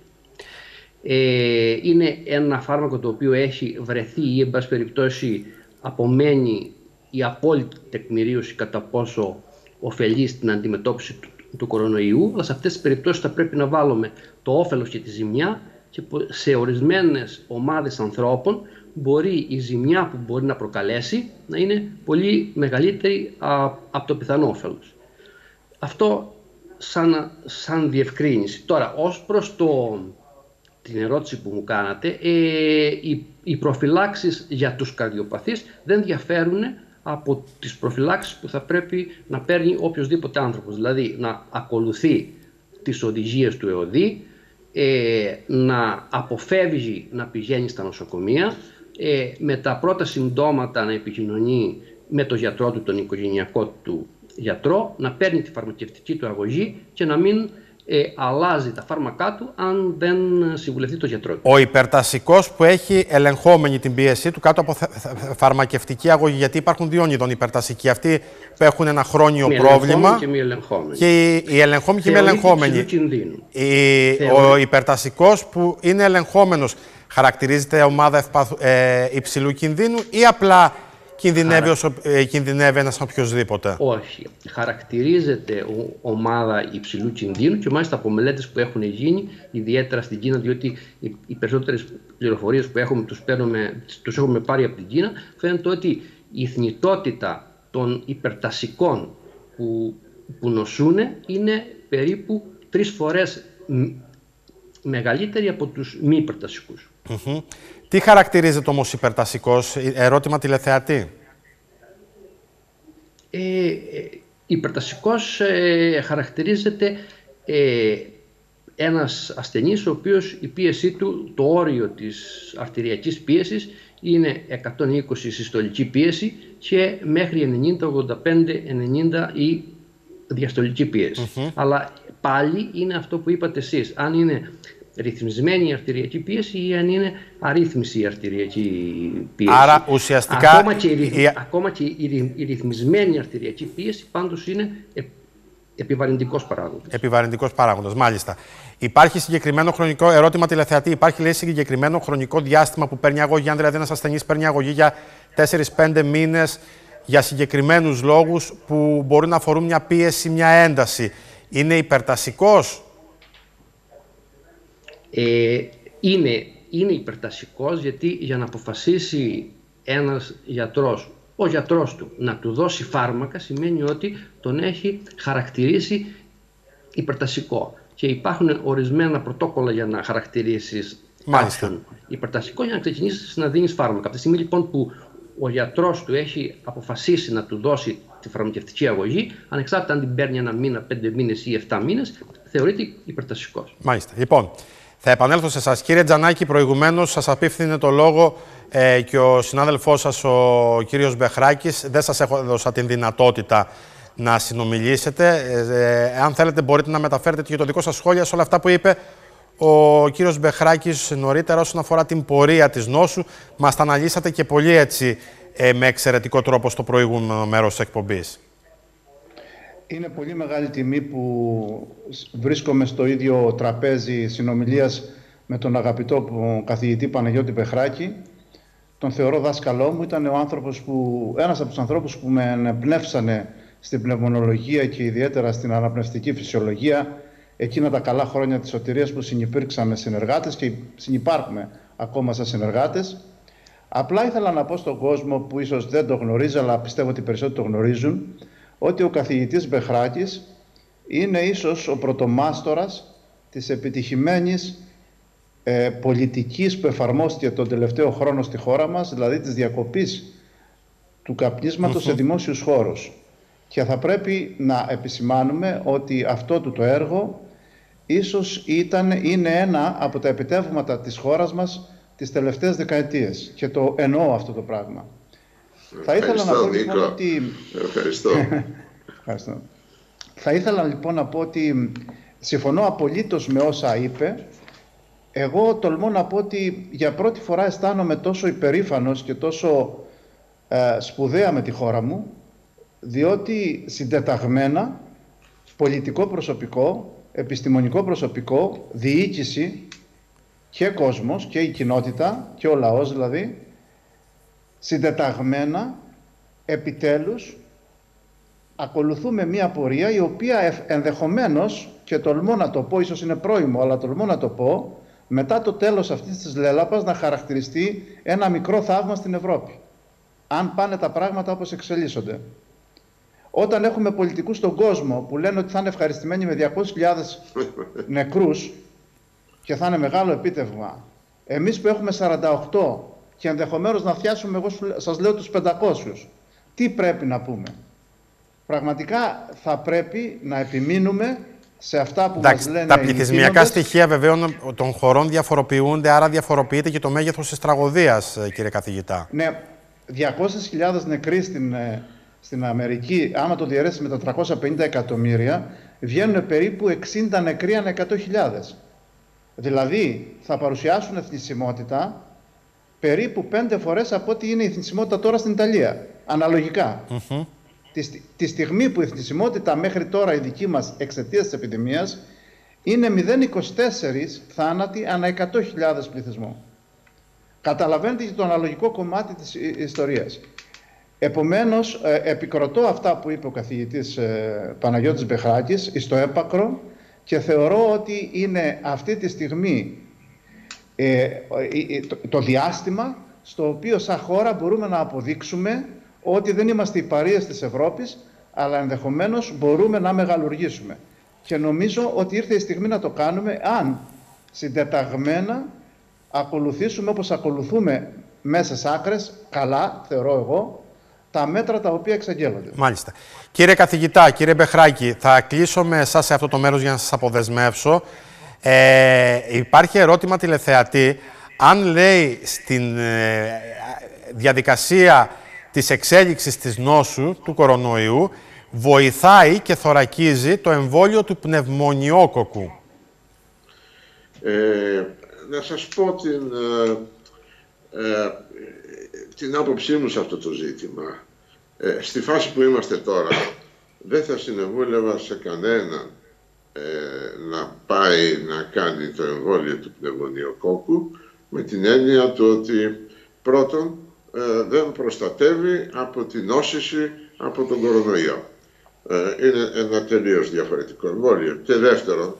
Είναι ένα φάρμακο το οποίο έχει βρεθεί ή, εν πάση περιπτώσει, απομένει η απόλυτη τεκμηρίωση κατά πόσο ωφελεί στην αντιμετώπιση του κορονοϊού, αλλά σε αυτές τις περιπτώσεις θα πρέπει να βάλουμε το όφελος και τη ζημιά, και σε ορισμένες ομάδες ανθρώπων μπορεί η ζημιά που μπορεί να προκαλέσει να είναι πολύ μεγαλύτερη από το πιθανό όφελος. Αυτό σαν διευκρίνηση. Τώρα, ως προς την ερώτηση που μου κάνατε, οι προφυλάξεις για τους καρδιοπαθείς δεν διαφέρουν από τις προφυλάξεις που θα πρέπει να παίρνει οποιοσδήποτε άνθρωπος. Δηλαδή να ακολουθεί τις οδηγίες του ΕΟΔΗ, να αποφεύγει να πηγαίνει στα νοσοκομεία, με τα πρώτα συμπτώματα να επικοινωνεί με τον γιατρό του, τον οικογενειακό του γιατρό, να παίρνει τη φαρμακευτική του αγωγή και να μην αλλάζει τα φάρμακά του αν δεν συμβουλευτεί τον γιατρό του. Ο υπερτασικός που έχει ελεγχόμενη την πίεσή του κάτω από φαρμακευτική αγωγή, γιατί υπάρχουν δύο είδων υπερτασικοί, αυτοί που έχουν ένα χρόνιο πρόβλημα και μη ελεγχόμενοι. Και οι ελεγχόμενοι και μη ελεγχόμενοι. Ο υπερτασικός που είναι ελεγχόμενος χαρακτηρίζεται ομάδα υψηλού κινδύνου ή απλά κινδυνεύει ένας οποιοσδήποτε? Όχι. Χαρακτηρίζεται ομάδα υψηλού κινδύνου και μάλιστα από μελέτες που έχουν γίνει, ιδιαίτερα στην Κίνα, διότι οι περισσότερες πληροφορίες που έχουμε τους έχουμε πάρει από την Κίνα, φαίνεται ότι η θνητότητα των υπερτασικών που νοσούν είναι περίπου 3 φορές μεγαλύτερη από τους μη υπερτασικούς. Τι χαρακτηρίζεται όμως υπερτασικός? Ερώτημα τηλεθεατή. Υπερτασικός χαρακτηρίζεται ένας ασθενής ο οποίος η πίεσή του, το όριο της αρτηριακής πίεσης είναι 120 συστολική πίεση και μέχρι 90, 85, 90 η διαστολική πίεση. Αλλά πάλι είναι αυτό που είπατε εσείς, αν είναι ρυθμισμένη η αρτηριακή πίεση ή αν είναι αρρύθμιση η αρτηριακή πίεση. Άρα ουσιαστικά ακόμα και η ρυθμισμένη αρτηριακή πίεση πάντως είναι επιβαρυντικός παράγοντας. Επιβαρυντικός παράγοντας, μάλιστα. Υπάρχει συγκεκριμένο χρονικό ερώτημα τηλεθεατή. Υπάρχει, λέει, συγκεκριμένο χρονικό διάστημα που παίρνει αγωγή? Αν δηλαδή ένας ασθενής παίρνει αγωγή για 4-5 μήνες για συγκεκριμένους λόγους που μπορεί να αφορούν μια πίεση, μια ένταση, είναι υπερτασικός? Είναι υπερτασικός, γιατί για να αποφασίσει ένας γιατρός, ο γιατρός του, να του δώσει φάρμακα, σημαίνει ότι τον έχει χαρακτηρίσει υπερτασικό. Και υπάρχουν ορισμένα πρωτόκολλα για να χαρακτηρίσεις κάποιον υπερτασικό για να ξεκινήσεις να δίνεις φάρμακα. Από τη στιγμή λοιπόν που ο γιατρός του έχει αποφασίσει να του δώσει τη φαρμακευτική αγωγή, ανεξάρτητα αν την παίρνει 1 μήνα, 5 μήνες ή 7 μήνες, θεωρείται υπερτασικός. Μάλιστα. Λοιπόν, θα επανέλθω σε εσάς. Κύριε Τζανάκη, προηγουμένως σας απίφθινε το λόγο και ο συνάδελφός σας, ο κύριος Μπεχράκης. Δεν σας έδωσα την δυνατότητα να συνομιλήσετε. Αν θέλετε, μπορείτε να μεταφέρετε και το δικό σας σχόλιο σε όλα αυτά που είπε ο κύριος Μπεχράκης νωρίτερα όσον αφορά την πορεία της νόσου. Μας τα αναλύσατε και πολύ έτσι με εξαιρετικό τρόπο στο προηγούμενο μέρος της εκπομπής. Είναι πολύ μεγάλη τιμή που βρίσκομαι στο ίδιο τραπέζι συνομιλίας με τον αγαπητό καθηγητή Παναγιώτη Μπεχράκη. Τον θεωρώ δάσκαλό μου. Ήταν ένας από τους ανθρώπους που με εμπνεύσανε στην πνευμονολογία και ιδιαίτερα στην αναπνευστική φυσιολογία εκείνα τα καλά χρόνια της σωτηρίας που συνυπήρξαμε συνεργάτες και συνυπάρχουμε ακόμα σαν συνεργάτες. Απλά ήθελα να πω στον κόσμο που ίσως δεν το γνωρίζει, αλλά πιστεύω ότι περισσότεροι το γνωρίζουν, ότι ο καθηγητής Μπεχράκης είναι ίσως ο πρωτομάστορας της επιτυχημένης πολιτικής που εφαρμόστηκε τον τελευταίο χρόνο στη χώρα μας, δηλαδή της διακοπής του καπνίσματος σε δημόσιους χώρους. Και θα πρέπει να επισημάνουμε ότι αυτό το έργο ίσως είναι ένα από τα επιτεύγματα της χώρας μας τις τελευταίες δεκαετίες. Και το εννοώ αυτό το πράγμα. Θα ήθελα να πω λοιπόν ότι... Ευχαριστώ. Ευχαριστώ. Θα ήθελα λοιπόν να πω ότι συμφωνώ απολύτως με όσα είπε. Εγώ τολμώ να πω ότι για πρώτη φορά αισθάνομαι τόσο υπερήφανος και τόσο σπουδαία με τη χώρα μου, διότι συντεταγμένα πολιτικό προσωπικό, επιστημονικό προσωπικό, διοίκηση και κόσμος και η κοινότητα και ο λαός δηλαδή, συντεταγμένα επιτέλους ακολουθούμε μία πορεία η οποία ενδεχομένως, και τολμώ να το πω, ίσως είναι πρόημο, αλλά τολμώ να το πω, μετά το τέλος αυτής της λέλαπας να χαρακτηριστεί ένα μικρό θαύμα στην Ευρώπη. Αν πάνε τα πράγματα όπως εξελίσσονται. Όταν έχουμε πολιτικούς στον κόσμο που λένε ότι θα είναι ευχαριστημένοι με 200.000 νεκρούς και θα είναι μεγάλο επίτευγμα, εμείς που έχουμε 48 και ενδεχομένως να φτιάσουμε, εγώ σας λέω, τους 500, τι πρέπει να πούμε? Πραγματικά θα πρέπει να επιμείνουμε σε αυτά που μας λένε. Τα πληθυσμιακά στοιχεία βεβαίως των χωρών διαφοροποιούνται, άρα διαφοροποιείται και το μέγεθος της τραγωδίας, κύριε καθηγητά. Ναι, 200.000 νεκροί στην Αμερική, άμα το διαιρέσει με τα 350 εκατομμύρια, βγαίνουν περίπου 60 νεκροί ανά 100.000. Δηλαδή θα παρουσιάσουν εθνισμότητα περίπου 5 φορές από ό,τι είναι η εθνισμότητα τώρα στην Ιταλία, αναλογικά. Τη στιγμή που η εθνισμότητα μέχρι τώρα η δική μας εξαιτίας της επιδημίας είναι 0,24 θάνατοι ανά 100.000 πληθυσμό. Καταλαβαίνετε και το αναλογικό κομμάτι της ιστορίας. Επομένως, επικροτώ αυτά που είπε ο καθηγητής Παναγιώτης Μπεχράκης στο έπακρο και θεωρώ ότι είναι αυτή τη στιγμή το διάστημα στο οποίο σαν χώρα μπορούμε να αποδείξουμε ότι δεν είμαστε οι παρείες της Ευρώπης, αλλά ενδεχομένως μπορούμε να μεγαλουργήσουμε. Και νομίζω ότι ήρθε η στιγμή να το κάνουμε αν συντεταγμένα ακολουθήσουμε όπως ακολουθούμε μέσα στις άκρες, καλά θεωρώ εγώ, τα μέτρα τα οποία εξαγγέλλονται. Μάλιστα. Κύριε καθηγητά, κύριε Μπεχράκη, θα κλείσω με εσάς σε αυτό το μέρος για να σας αποδεσμεύσω. Υπάρχει ερώτημα τηλεθεατή. Αν λέει στην διαδικασία της εξέλιξης της νόσου του κορονοϊού βοηθάει και θωρακίζει το εμβόλιο του πνευμονιόκοκκου? Να σας πω την άποψή μου σε αυτό το ζήτημα. Στη φάση που είμαστε τώρα δεν θα συνεβούλευα σε κανέναν να πάει να κάνει το εμβόλιο του πνευμονιοκόκκου, με την έννοια του ότι πρώτον δεν προστατεύει από την νόσηση από τον κορονοϊό. Είναι ένα τελείως διαφορετικό εμβόλιο. Και δεύτερον,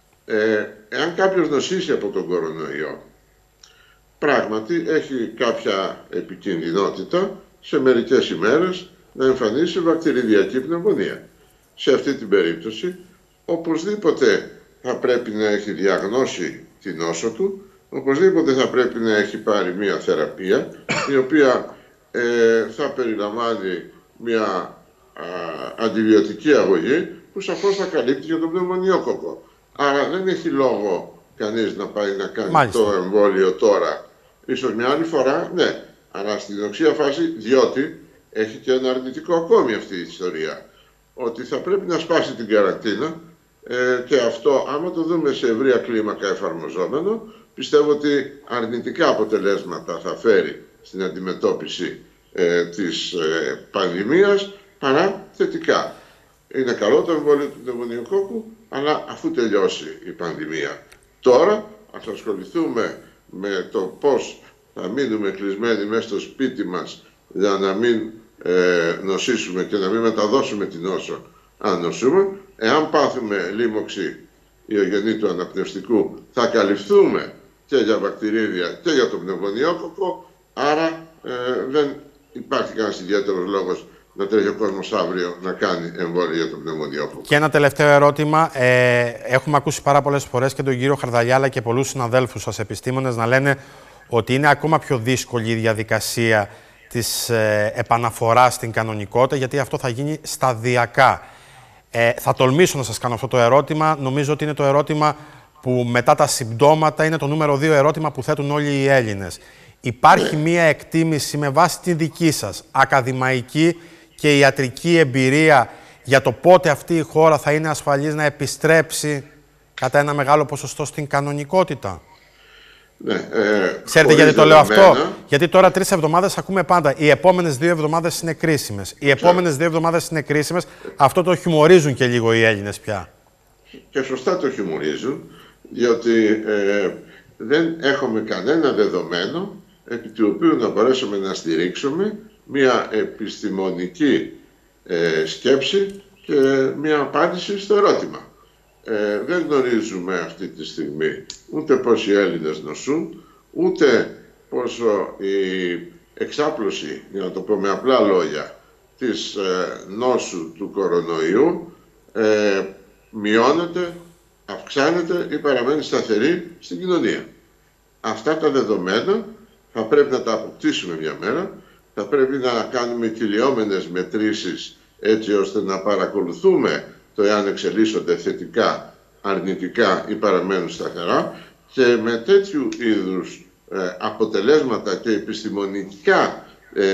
εάν κάποιος νοσήσει από τον κορονοϊό, πράγματι έχει κάποια επικινδυνότητα σε μερικές ημέρες να εμφανίσει βακτηριδιακή πνευμονία. Σε αυτή την περίπτωση, οπωσδήποτε θα πρέπει να έχει διαγνώσει την νόσο του, οπωσδήποτε θα πρέπει να έχει πάρει μια θεραπεία, η οποία θα περιλαμβάνει μια αντιβιωτική αγωγή, που σαφώς θα καλύπτει για τον πνευμονιόκοκκο. Άρα δεν έχει λόγο κανείς να πάει να κάνει το εμβόλιο τώρα. Ίσως μια άλλη φορά, ναι, αλλά στην οξία φάση, διότι έχει και ένα αρνητικό ακόμη αυτή η ιστορία. Ότι θα πρέπει να σπάσει την καραντίνα και αυτό, άμα το δούμε σε ευρεία κλίμακα εφαρμοζόμενο, πιστεύω ότι αρνητικά αποτελέσματα θα φέρει στην αντιμετώπιση της πανδημίας παρά θετικά. Είναι καλό το εμβόλιο του πνευμονιοκόκκου, αλλά αφού τελειώσει η πανδημία. Τώρα ας ασχοληθούμε με το πώς θα μείνουμε κλεισμένοι μέσα στο σπίτι μας για να μην νοσήσουμε και να μην μεταδώσουμε την νόσο αν νοσούμε. Εάν πάθουμε λίμωξη ιογενή του αναπνευστικού, θα καλυφθούμε και για βακτηρίδια και για το πνευμονιόκοκκο, άρα δεν υπάρχει κανένας ιδιαίτερος λόγος να τρέχει ο κόσμος αύριο να κάνει εμβόλιο για το πνευμονιόκοκκο. Και ένα τελευταίο ερώτημα. Έχουμε ακούσει πάρα πολλές φορές και τον κύριο Χαρδαλιά αλλά και πολλούς συναδέλφους σας επιστήμονες να λένε ότι είναι ακόμα πιο δύσκολη η διαδικασία της επαναφοράς στην κανονικότητα, γιατί αυτό θα γίνει σταδιακά. Θα τολμήσω να σας κάνω αυτό το ερώτημα. Νομίζω ότι είναι το ερώτημα που μετά τα συμπτώματα είναι το νούμερο 2 ερώτημα που θέτουν όλοι οι Έλληνες. Υπάρχει μία εκτίμηση με βάση τη δική σας ακαδημαϊκή και ιατρική εμπειρία για το πότε αυτή η χώρα θα είναι ασφαλής να επιστρέψει κατά ένα μεγάλο ποσοστό στην κανονικότητα? Ναι, ξέρετε γιατί το λέω αυτό? Γιατί τώρα 3 εβδομάδες ακούμε πάντα οι επόμενες 2 εβδομάδες είναι κρίσιμες. Οι επόμενες 2 εβδομάδες είναι κρίσιμες. Αυτό το χιουμορίζουν και λίγο οι Έλληνες πια. Και σωστά το χιουμορίζουν, διότι δεν έχουμε κανένα δεδομένο επί του οποίου να μπορέσουμε να στηρίξουμε μια επιστημονική σκέψη και μια απάντηση στο ερώτημα. Δεν γνωρίζουμε αυτή τη στιγμή ούτε πόσοι Έλληνες νοσούν, ούτε πόσο η εξάπλωση, για να το πω με απλά λόγια, της νόσου του κορονοϊού μειώνεται, αυξάνεται ή παραμένει σταθερή στην κοινωνία. Αυτά τα δεδομένα θα πρέπει να τα αποκτήσουμε μια μέρα, θα πρέπει να κάνουμε κυλιόμενες μετρήσεις έτσι ώστε να παρακολουθούμε το εάν εξελίσσονται θετικά, αρνητικά ή παραμένουν σταθερά, και με τέτοιου είδους αποτελέσματα και επιστημονικά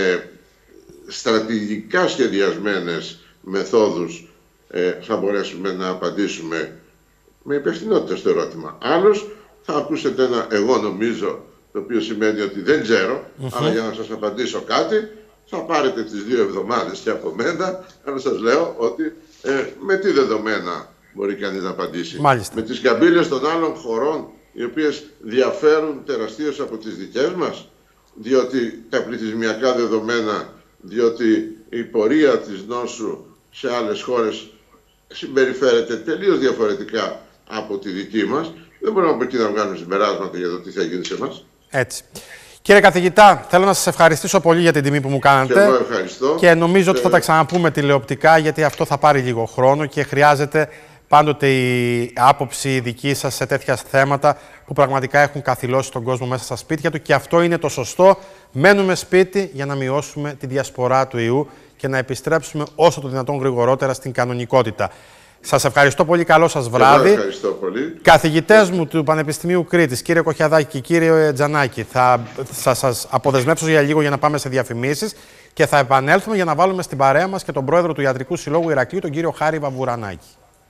στρατηγικά σχεδιασμένες μεθόδους θα μπορέσουμε να απαντήσουμε με υπευθυνότητα στο ερώτημα. Άλλος θα ακούσετε ένα «εγώ νομίζω», το οποίο σημαίνει ότι δεν ξέρω, αλλά για να σας απαντήσω κάτι θα πάρετε τις 2 εβδομάδες και από μένα, αλλά σας λέω ότι με τι δεδομένα μπορεί κανείς να απαντήσει? Μάλιστα. Με τις καμπύλες των άλλων χωρών, οι οποίες διαφέρουν τεραστίως από τις δικές μας, διότι τα πληθυσμιακά δεδομένα, διότι η πορεία της νόσου σε άλλες χώρες συμπεριφέρεται τελείως διαφορετικά από τη δική μας. Δεν μπορούμε από εκεί να βγάλουμε συμπεράσματα για το τι θα γίνει σε εμάς. Έτσι. Κύριε καθηγητά, θέλω να σας ευχαριστήσω πολύ για την τιμή που μου κάνατε. Και εγώ ευχαριστώ. Και νομίζω ότι θα τα ξαναπούμε τηλεοπτικά, γιατί αυτό θα πάρει λίγο χρόνο και χρειάζεται πάντοτε η άποψη δική σας σε τέτοια θέματα που πραγματικά έχουν καθυλώσει τον κόσμο μέσα στα σπίτια του, και αυτό είναι το σωστό. Μένουμε σπίτι για να μειώσουμε τη διασπορά του ιού και να επιστρέψουμε όσο το δυνατόν γρηγορότερα στην κανονικότητα. Σας ευχαριστώ πολύ. Καλό σας βράδυ. Ευχαριστώ πολύ. Καθηγητές μου του Πανεπιστημίου Κρήτης, κύριε Κοχιαδάκη και κύριε Τζανάκη, θα σας αποδεσμεύσω για λίγο για να πάμε σε διαφημίσεις και θα επανέλθουμε για να βάλουμε στην παρέα μας και τον πρόεδρο του Ιατρικού Συλλόγου Ηρακλείου, τον κύριο Χάρη Βαβουρανάκη.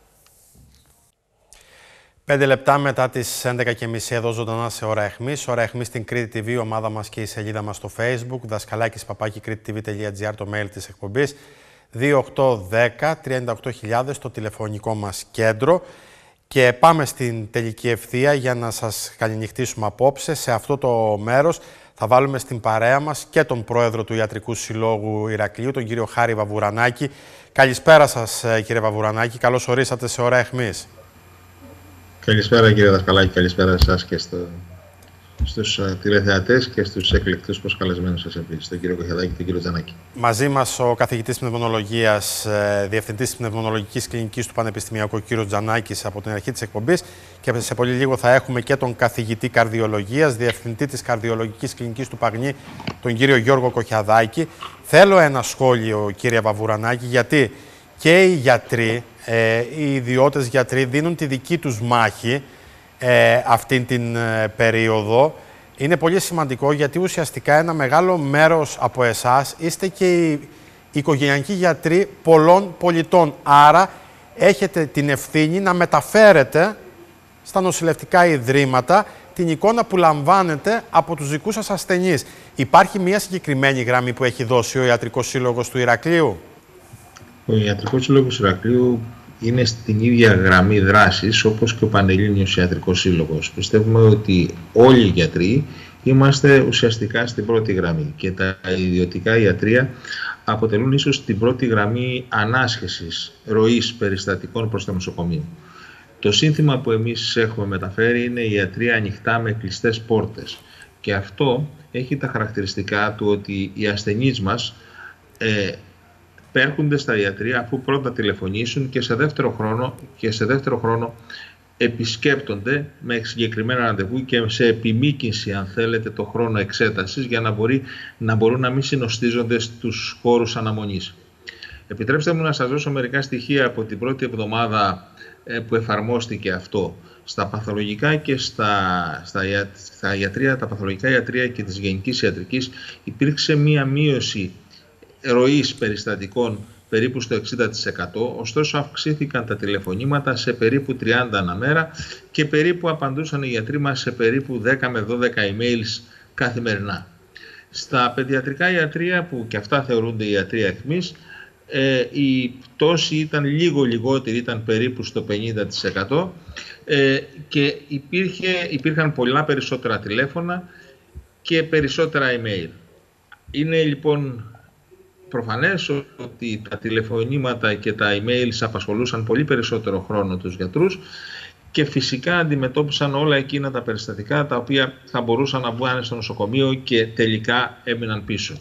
5 λεπτά μετά τις 11.30 εδώ ζωντανά σε Ώρα Αιχμής. Ώρα Αιχμής στην Κρήτη TV, η ομάδα μας και η σελίδα μας στο Facebook. Δασκαλάκης@crete.tv.gr, το mail της εκπομπής. 2810-38.000 το τηλεφωνικό μας κέντρο. Και πάμε στην τελική ευθεία για να σας καληνυχτήσουμε απόψε. Σε αυτό το μέρος θα βάλουμε στην παρέα μας και τον πρόεδρο του Ιατρικού Συλλόγου Ηρακλείου, τον κύριο Χάρη Βαβουρανάκη. Καλησπέρα σας, κύριε Βαβουρανάκη. Καλώς ορίσατε σε Ώρα Αιχμής. Καλησπέρα κύριε Δασκαλάκη, καλησπέρα σας και στους τηλεθεατές και στους εκλεκτούς προσκαλεσμένους σας επίσης, τον κύριο Κοχιαδάκη και τον κύριο Τζανάκη. Μαζί μας ο καθηγητής πνευμονολογίας, διευθυντής πνευμονολογικής κλινικής του Πανεπιστημιακού, ο κύριος Τζανάκης, από την αρχή της εκπομπής, και σε πολύ λίγο θα έχουμε και τον καθηγητή καρδιολογίας, διευθυντή της καρδιολογικής κλινικής του Παγνή, τον κύριο Γιώργο Κοχιαδάκη. Θέλω ένα σχόλιο, κύριε Βαβουρανάκη, γιατί και οι γιατροί, οι ιδιώτες γιατροί δίνουν τη δική τους μάχη αυτήν την περίοδο. Είναι πολύ σημαντικό, γιατί ουσιαστικά ένα μεγάλο μέρος από εσάς είστε και οι οικογενειακοί γιατροί πολλών πολιτών. Άρα έχετε την ευθύνη να μεταφέρετε στα νοσηλευτικά ιδρύματα την εικόνα που λαμβάνετε από τους δικούς σας ασθενείς. Υπάρχει μια συγκεκριμένη γραμμή που έχει δώσει ο Ιατρικός Σύλλογος του Ηρακλείου? Ο Ιατρικός Σύλλογος Ηρακλείου είναι στην ίδια γραμμή δράσης όπως και ο Πανελλήνιος Ιατρικός Σύλλογος. Πιστεύουμε ότι όλοι οι γιατροί είμαστε ουσιαστικά στην πρώτη γραμμή και τα ιδιωτικά ιατρεία αποτελούν ίσως την πρώτη γραμμή ανάσχεσης ροής περιστατικών προς το νοσοκομείο. Το σύνθημα που εμείς έχουμε μεταφέρει είναι «Η ιατρία ανοιχτά με κλειστές πόρτες», και αυτό έχει τα χαρακτηριστικά του ότι οι ασθενείς μας πέρχονται στα ιατρεία αφού πρώτα τηλεφωνήσουν και σε δεύτερο χρόνο επισκέπτονται με συγκεκριμένα ραντεβού και σε επιμήκυνση, αν θέλετε, το χρόνο εξέτασης, για να μπορούν να μην συνοστίζονται στους χώρους αναμονής. Επιτρέψτε μου να σας δώσω μερικά στοιχεία από την πρώτη εβδομάδα που εφαρμόστηκε αυτό. στα παθολογικά και στα ιατρία, τα παθολογικά ιατρία και της γενικής ιατρικής υπήρξε μία μείωση ροής περιστατικών περίπου στο 60%, ωστόσο αυξήθηκαν τα τηλεφωνήματα σε περίπου 30 ανά μέρα και περίπου απαντούσαν οι γιατροί μας σε περίπου 10 με 12 emails καθημερινά. Στα παιδιατρικά ιατρία, που και αυτά θεωρούνται ιατρία αιχμής, η πτώση ήταν λίγο λιγότερη, ήταν περίπου στο 50% και υπήρχαν πολλά περισσότερα τηλέφωνα και περισσότερα email. Είναι λοιπόν προφανές ότι τα τηλεφωνήματα και τα emails απασχολούσαν πολύ περισσότερο χρόνο τους γιατρούς και φυσικά αντιμετώπισαν όλα εκείνα τα περιστατικά τα οποία θα μπορούσαν να βγουν στο νοσοκομείο και τελικά έμειναν πίσω.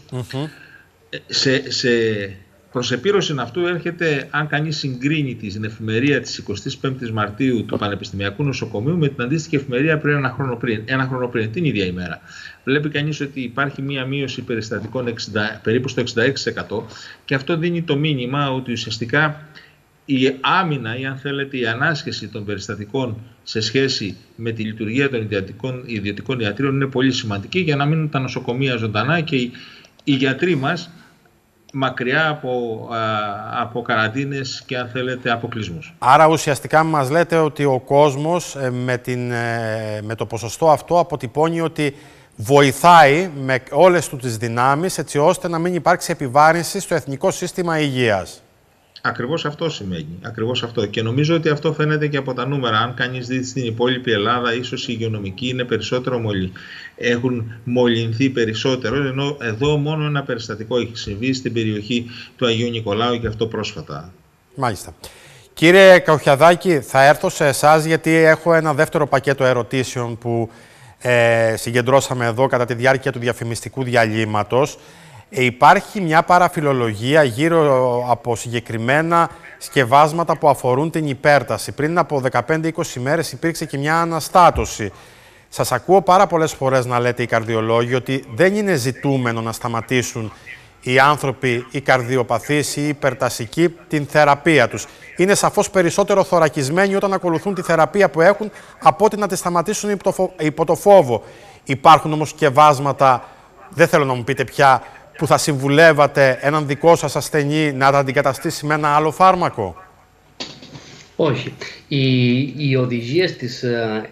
Σε προσεπίρρωση αυτού έρχεται, αν κανείς συγκρίνει την εφημερία της 25ης Μαρτίου του Πανεπιστημιακού Νοσοκομείου με την αντίστοιχη εφημερία πριν ένα χρόνο πριν, την ίδια ημέρα. Βλέπει κανείς ότι υπάρχει μία μείωση περιστατικών περίπου στο 66% και αυτό δίνει το μήνυμα ότι ουσιαστικά η άμυνα ή αν θέλετε η ανάσχεση των περιστατικών σε σχέση με τη λειτουργία των ιδιωτικών ιατρείων είναι πολύ σημαντική για να μείνουν τα νοσοκομεία ζωντανά και οι γιατροί μας μακριά από καραντίνες και αν θέλετε αποκλεισμούς. Άρα ουσιαστικά μας λέτε ότι ο κόσμος με το ποσοστό αυτό αποτυπώνει ότι βοηθάει με όλες του τις δυνάμεις έτσι ώστε να μην υπάρξει επιβάρυνση στο εθνικό σύστημα υγείας. Ακριβώς αυτό σημαίνει. Ακριβώς αυτό. Και νομίζω ότι αυτό φαίνεται και από τα νούμερα. Αν κανείς δει στην υπόλοιπη Ελλάδα, ίσως οι υγειονομικοί είναι περισσότερο έχουν μολυνθεί περισσότερο, ενώ εδώ μόνο ένα περιστατικό έχει συμβεί στην περιοχή του Αγίου Νικολάου και αυτό πρόσφατα. Μάλιστα. Κύριε Καουχιαδάκη, θα έρθω σε εσάς γιατί έχω ένα δεύτερο πακέτο ερωτήσεων που συγκεντρώσαμε εδώ κατά τη διάρκεια του διαφημιστικού διαλύματος. Υπάρχει μια παραφιλολογία γύρω από συγκεκριμένα σκευάσματα που αφορούν την υπέρταση. Πριν από 15-20 μέρες υπήρξε και μια αναστάτωση. Σας ακούω πάρα πολλές φορές να λέτε οι καρδιολόγοι ότι δεν είναι ζητούμενο να σταματήσουν οι άνθρωποι, οι καρδιοπαθείς ή οι υπερτασικοί την θεραπεία τους. Είναι σαφώς περισσότερο θωρακισμένοι όταν ακολουθούν τη θεραπεία που έχουν από ότι να τη σταματήσουν υπό το φόβο. Υπάρχουν όμως σκευάσματα, δεν θέλω να μου πείτε πια, που θα συμβουλεύατε έναν δικό σας ασθενή να τα αντικαταστήσει με ένα άλλο φάρμακο? Όχι. Οι οδηγίες της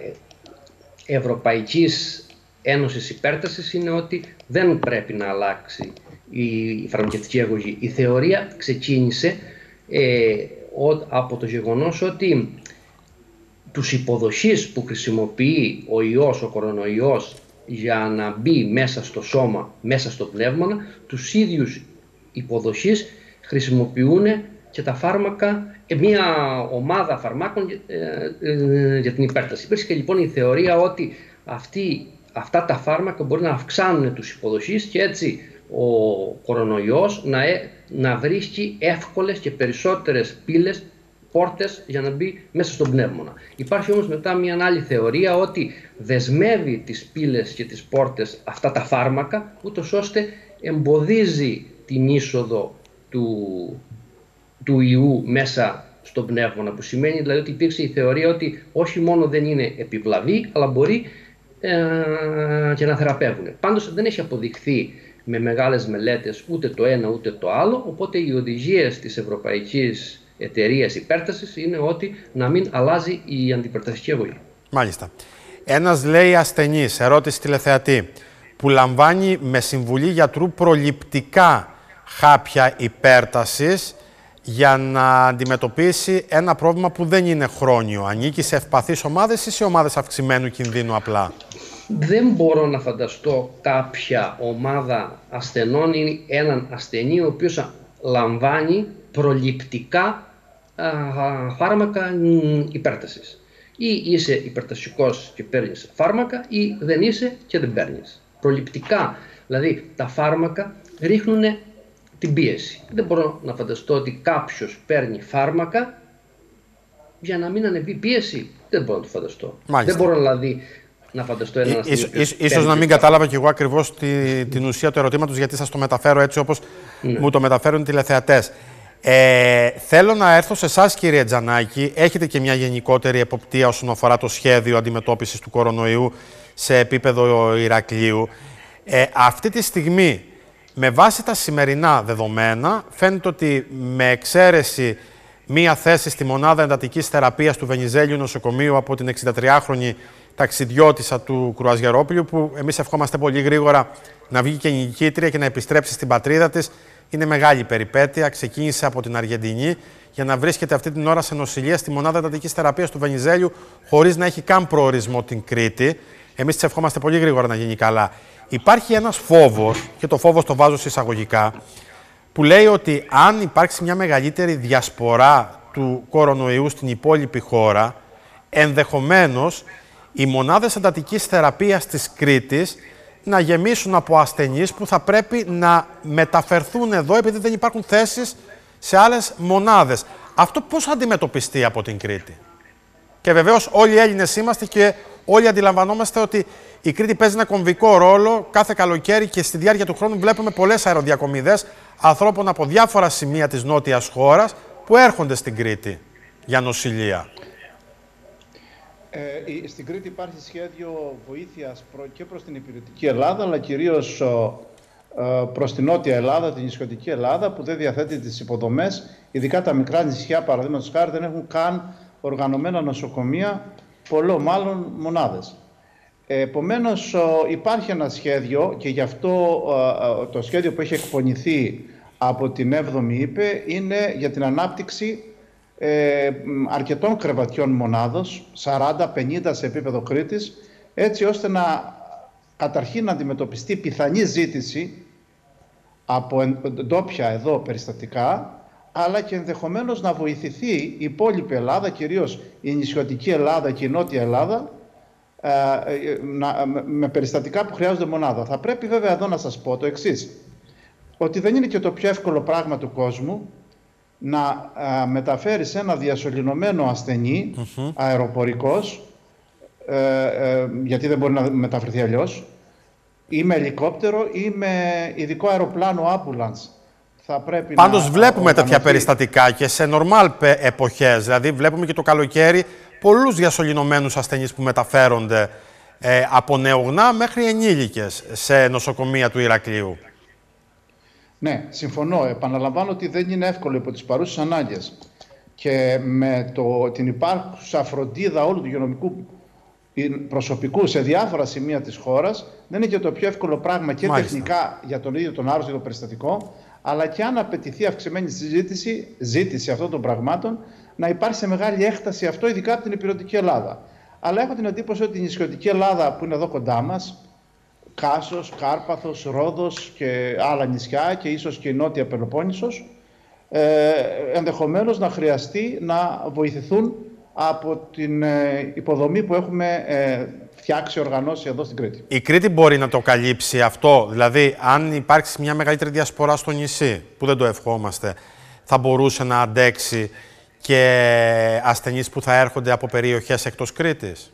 Ευρωπαϊκής Ένωσης Υπέρτασης είναι ότι δεν πρέπει να αλλάξει η φαρμακευτική αγωγή. Η θεωρία ξεκίνησε από το γεγονός ότι τους υποδοχείς που χρησιμοποιεί ο ιός, ο κορονοϊός, για να μπει μέσα στο σώμα, μέσα στο πνεύμονα, τους ίδιους υποδοχείς χρησιμοποιούν και τα φάρμακα, μια ομάδα φαρμάκων για την υπέρταση. Υπήρξε λοιπόν η θεωρία ότι αυτά τα φάρμακα μπορεί να αυξάνουν τους υποδοχείς και έτσι ο κορονοϊός να βρίσκει εύκολες και περισσότερες πύλες, πόρτες για να μπει μέσα στον πνεύμονα. Υπάρχει όμως μετά μια άλλη θεωρία ότι δεσμεύει τις πύλες και τις πόρτες αυτά τα φάρμακα, ούτως ώστε εμποδίζει την είσοδο του ιού μέσα στον πνεύμονα, που σημαίνει δηλαδή ότι υπήρξε η θεωρία ότι όχι μόνο δεν είναι επιβλαβή, αλλά μπορεί και να θεραπεύουν. Πάντως δεν έχει αποδειχθεί με μεγάλες μελέτες ούτε το ένα ούτε το άλλο, οπότε οι οδηγίες της Ευρωπαϊκής Εταιρείας Υπέρτασης είναι ότι να μην αλλάζει η αντιπερτασική αγωγή. Μάλιστα. Ένας λέει ασθενής, ερώτηση τηλεθεατή, που λαμβάνει με συμβουλή γιατρού προληπτικά χάπια υπέρτασης για να αντιμετωπίσει ένα πρόβλημα που δεν είναι χρόνιο. Ανήκει σε ευπαθείς ομάδες ή σε ομάδες αυξημένου κινδύνου απλά? Δεν μπορώ να φανταστώ κάποια ομάδα ασθενών ή έναν ασθενή ο οποίος λαμβάνει προληπτικά φάρμακα υπέρτασης. Ή είσαι υπερτασικός και παίρνεις φάρμακα ή δεν είσαι και δεν παίρνεις. Προληπτικά, δηλαδή τα φάρμακα ρίχνουν την πίεση. Δεν μπορώ να φανταστώ ότι κάποιος παίρνει φάρμακα για να μην ανεβεί πίεση. Δεν μπορώ να το φανταστώ. Μάλιστα. Δεν μπορώ δηλαδή να φανταστώ έναν ασθενή. Ίσως να μην κατάλαβα κι εγώ ακριβώς την ουσία του ερωτήματος, γιατί σας το μεταφέρω έτσι όπως μου το μεταφέρουν οι τηλεθεατές. Θέλω να έρθω σε εσάς, κύριε Τζανάκη. Έχετε και μια γενικότερη εποπτεία όσον αφορά το σχέδιο αντιμετώπισης του κορονοϊού σε επίπεδο Ηρακλείου. Αυτή τη στιγμή, με βάση τα σημερινά δεδομένα, φαίνεται ότι με εξαίρεση μία θέση στη μονάδα εντατικής θεραπείας του Βενιζέλιου νοσοκομείου από την 63χρονη ταξιδιώτισσα του Κρουαζιερόπουλου, που εμείς ευχόμαστε πολύ γρήγορα να βγει και νικήτρια και να επιστρέψει στην πατρίδα της. Είναι μεγάλη περιπέτεια. Ξεκίνησε από την Αργεντινή για να βρίσκεται αυτή την ώρα σε νοσηλεία στη μονάδα εντατικής θεραπείας του Βενιζέλιου, χωρίς να έχει καν προορισμό την Κρήτη. Εμείς της ευχόμαστε πολύ γρήγορα να γίνει καλά. Υπάρχει ένας φόβος, και το φόβος το βάζω σε εισαγωγικά, που λέει ότι αν υπάρξει μια μεγαλύτερη διασπορά του κορονοϊού στην υπόλοιπη χώρα, ενδεχομένως οι μονάδες εντατικής θεραπείας της Κρήτης να γεμίσουν από ασθενείς που θα πρέπει να μεταφερθούν εδώ επειδή δεν υπάρχουν θέσεις σε άλλες μονάδες. Αυτό πώς θα αντιμετωπιστεί από την Κρήτη? Και βεβαίως όλοι οι Έλληνες είμαστε και όλοι αντιλαμβανόμαστε ότι η Κρήτη παίζει ένα κομβικό ρόλο κάθε καλοκαίρι και στη διάρκεια του χρόνου βλέπουμε πολλές αεροδιακομιδές ανθρώπων από διάφορα σημεία της νότιας χώρας που έρχονται στην Κρήτη για νοσηλεία. Στην Κρήτη υπάρχει σχέδιο βοήθειας και προς την υπηρετική Ελλάδα, αλλά κυρίως προς την νότια Ελλάδα, την νησιωτική Ελλάδα, που δεν διαθέτει τις υποδομές. Ειδικά τα μικρά νησιά, παραδείγματος χάρη, δεν έχουν καν οργανωμένα νοσοκομεία, πολλό μάλλον μονάδες. Επομένως, υπάρχει ένα σχέδιο και γι' αυτό το σχέδιο που έχει εκπονηθεί από την 7η ΥΠΕ είναι για την ανάπτυξη αρκετών κρεβατιών μονάδος, 40-50 σε επίπεδο Κρήτης, έτσι ώστε να καταρχήν να αντιμετωπιστεί πιθανή ζήτηση από ντόπια εδώ περιστατικά, αλλά και ενδεχομένως να βοηθηθεί η υπόλοιπη Ελλάδα, κυρίως η νησιωτική Ελλάδα και η νότια Ελλάδα, με περιστατικά που χρειάζονται μονάδα. Θα πρέπει βέβαια εδώ να σας πω το εξής, ότι δεν είναι και το πιο εύκολο πράγμα του κόσμου να μεταφέρεις ένα διασωληνωμένο ασθενή αεροπορικός, γιατί δεν μπορεί να μεταφερθεί αλλιώς, ή με ελικόπτερο ή με ειδικό αεροπλάνο ambulance. Πάντως βλέπουμε τέτοια περιστατικά και σε νορμάλ εποχές, δηλαδή βλέπουμε και το καλοκαίρι πολλούς διασωληνωμένους ασθενείς που μεταφέρονται από νεογνά μέχρι ενήλικες σε νοσοκομεία του Ηρακλείου. Ναι, συμφωνώ. Επαναλαμβάνω ότι δεν είναι εύκολο υπό τις παρούσες ανάγκες. Και με την υπάρχουσα φροντίδα όλου του υγειονομικού προσωπικού σε διάφορα σημεία της χώρας, δεν είναι και το πιο εύκολο πράγμα και τεχνικά για τον ίδιο τον άρρωστο και το περιστατικό, αλλά και αν απαιτηθεί αυξημένη ζήτηση αυτών των πραγμάτων, να υπάρχει σε μεγάλη έκταση αυτό, ειδικά από την υπηρετική Ελλάδα. Αλλά έχω την εντύπωση ότι η νησιωτική Ελλάδα που είναι εδώ κοντά μας, Κάσος, Κάρπαθος, Ρόδος και άλλα νησιά και ίσως και η Νότια Πελοπόννησος, ενδεχομένως να χρειαστεί να βοηθηθούν από την υποδομή που έχουμε φτιάξει, οργανώσει εδώ στην Κρήτη. Η Κρήτη μπορεί να το καλύψει αυτό, δηλαδή αν υπάρξει μια μεγαλύτερη διασπορά στο νησί, που δεν το ευχόμαστε, θα μπορούσε να αντέξει και ασθενείς που θα έρχονται από περιοχές εκτός Κρήτης?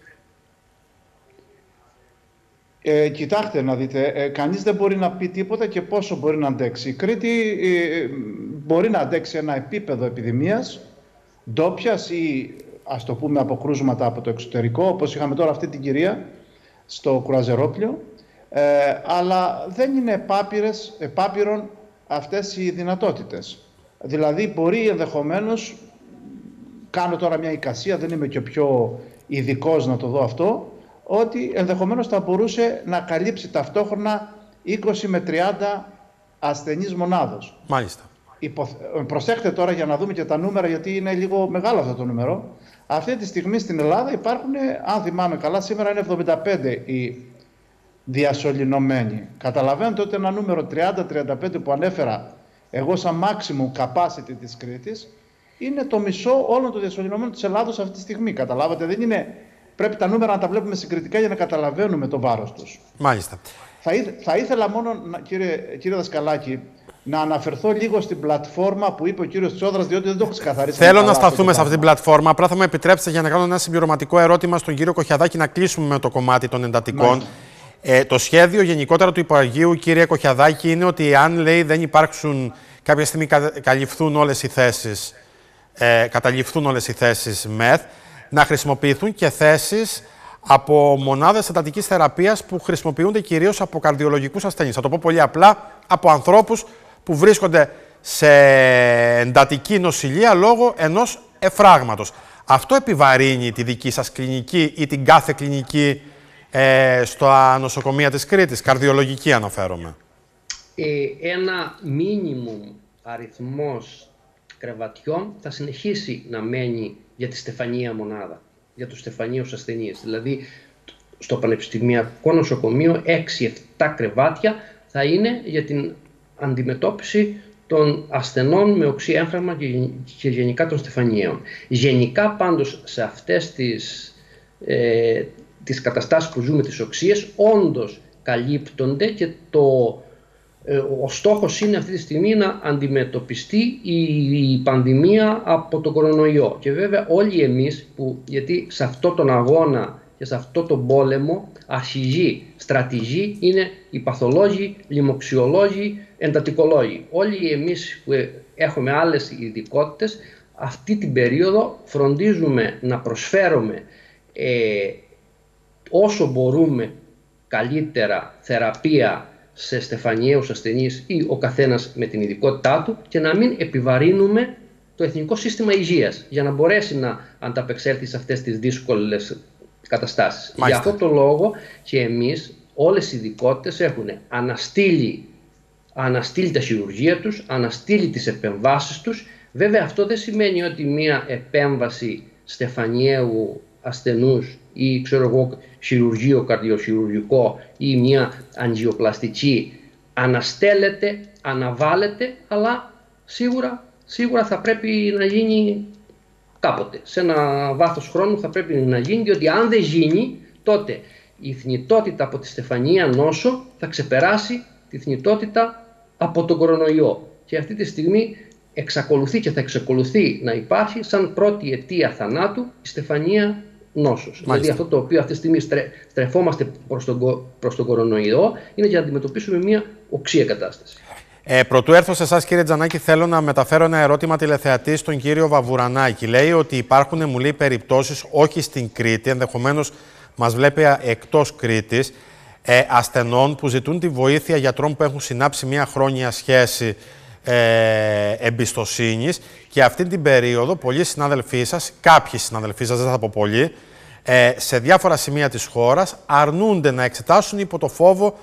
Κοιτάξτε να δείτε, κανείς δεν μπορεί να πει τίποτα και πόσο μπορεί να αντέξει. Η Κρήτη μπορεί να αντέξει ένα επίπεδο επιδημίας, ντόπιας ή ας το πούμε αποκρούσματα από το εξωτερικό, όπως είχαμε τώρα αυτή την κυρία στο Κρουαζιερόπλιο, αλλά δεν είναι επάπειρον αυτές οι δυνατότητες. Δηλαδή μπορεί ενδεχομένως, κάνω τώρα μια εικασία, δεν είμαι και ο πιο ειδικός να το δω αυτό, ότι ενδεχομένως θα μπορούσε να καλύψει ταυτόχρονα 20 με 30 ασθενείς μονάδος. Μάλιστα. Προσέχτε τώρα για να δούμε και τα νούμερα, γιατί είναι λίγο μεγάλο αυτό το νούμερο. Αυτή τη στιγμή στην Ελλάδα υπάρχουν, αν θυμάμαι καλά, σήμερα είναι 75 οι διασωληνωμένοι. Καταλαβαίνετε ότι ένα νούμερο 30-35 που ανέφερα εγώ σαν maximum capacity της Κρήτης είναι το μισό όλων των διασωληνωμένων της Ελλάδος αυτή τη στιγμή. Καταλάβατε, δεν είναι... Πρέπει τα νούμερα να τα βλέπουμε συγκριτικά για να καταλαβαίνουμε το βάρος τους. Μάλιστα. Θα ήθελα μόνο, κύριε Δασκαλάκη, να αναφερθώ λίγο στην πλατφόρμα που είπε ο κύριος Τσόδρας, διότι δεν το έχω ξεκαθαρίσει. Θέλω να σταθούμε σε αυτή την πλατφόρμα. Απλά θα μου επιτρέψετε για να κάνω ένα συμπληρωματικό ερώτημα στον κύριο Κοχιαδάκη να κλείσουμε με το κομμάτι των εντατικών. Το σχέδιο γενικότερα του Υπουργείου, κύριε Κοχιαδάκη, είναι ότι αν, λέει, δεν υπάρξουν κάποια στιγμή καταληφθούν όλες οι θέσεις ΜΕΘ, να χρησιμοποιηθούν και θέσεις από μονάδες εντατικής θεραπείας που χρησιμοποιούνται κυρίως από καρδιολογικούς ασθενείς. Θα το πω πολύ απλά, από ανθρώπους που βρίσκονται σε εντατική νοσηλεία λόγω ενός εφράγματος. Αυτό επιβαρύνει τη δική σας κλινική ή την κάθε κλινική στα νοσοκομεία της Κρήτης, καρδιολογική αναφέρομαι? Ένα μίνιμουμ αριθμός κρεβατιών θα συνεχίσει να μένει για τη στεφανία μονάδα, για τους στεφανίους ασθενείς. Δηλαδή, στο Πανεπιστημιακό Νοσοκομείο 6-7 κρεβάτια θα είναι για την αντιμετώπιση των ασθενών με οξύ έμφραγμα και γενικά των στεφανίων. Γενικά πάντως σε αυτές τις καταστάσεις που ζούμε, τις οξείες, όντως καλύπτονται και ο στόχος είναι αυτή τη στιγμή να αντιμετωπιστεί η πανδημία από τον κορονοϊό. Και βέβαια όλοι εμείς, γιατί σε αυτόν τον αγώνα και σε αυτόν τον πόλεμο αρχηγοί, στρατηγοί είναι οι παθολόγοι, λοιμοξιολόγοι, εντατικολόγοι. Όλοι εμείς που έχουμε άλλες ειδικότητες, αυτή την περίοδο φροντίζουμε να προσφέρουμε όσο μπορούμε καλύτερα θεραπεία σε στεφανιαίους ασθενείς ή ο καθένας με την ειδικότητά του και να μην επιβαρύνουμε το Εθνικό Σύστημα Υγείας για να μπορέσει να ανταπεξέλθει σε αυτές τις δύσκολες καταστάσεις. Για αυτό το λόγο και εμείς όλες οι ειδικότητες έχουν αναστείλει τα χειρουργεία τους, αναστείλει τις επεμβάσεις τους. Βέβαια αυτό δεν σημαίνει ότι μία επέμβαση στεφανιαίου ασθενούς ή χειρουργείο καρδιοχειρουργικό ή μια αντζιοπλαστική αναστέλλεται, αναβάλλεται, αλλά σίγουρα θα πρέπει να γίνει κάποτε. Σε ένα βάθος χρόνου θα πρέπει να γίνει, διότι αν δεν γίνει, τότε η θνητότητα από τη στεφανία νόσο θα ξεπεράσει τη θνητότητα από τον κορονοϊό. Και αυτή τη στιγμή εξακολουθεί και θα εξακολουθεί να υπάρχει σαν πρώτη αιτία θανάτου η στεφανία νόσος. Δηλαδή αυτό το οποίο αυτή τη στιγμή στρεφόμαστε προς τον κορονοϊό είναι για να αντιμετωπίσουμε μια οξία κατάσταση. Πρωτού έρθω σε εσάς, κύριε Τζανάκη, θέλω να μεταφέρω ένα ερώτημα τηλεθεατή στον κύριο Βαβουρανάκη. Λέει ότι υπάρχουν, μου λέει, περιπτώσεις, όχι στην Κρήτη, ενδεχομένως μας βλέπει εκτός Κρήτης, ασθενών που ζητούν τη βοήθεια γιατρών που έχουν συνάψει μια χρόνια σχέση εμπιστοσύνης και αυτή την περίοδο πολλοί συνάδελφοί σας, κάποιοι συναδελφοί σας, δεν θα πω πολλοί, σε διάφορα σημεία της χώρας αρνούνται να εξετάσουν υπό το φόβο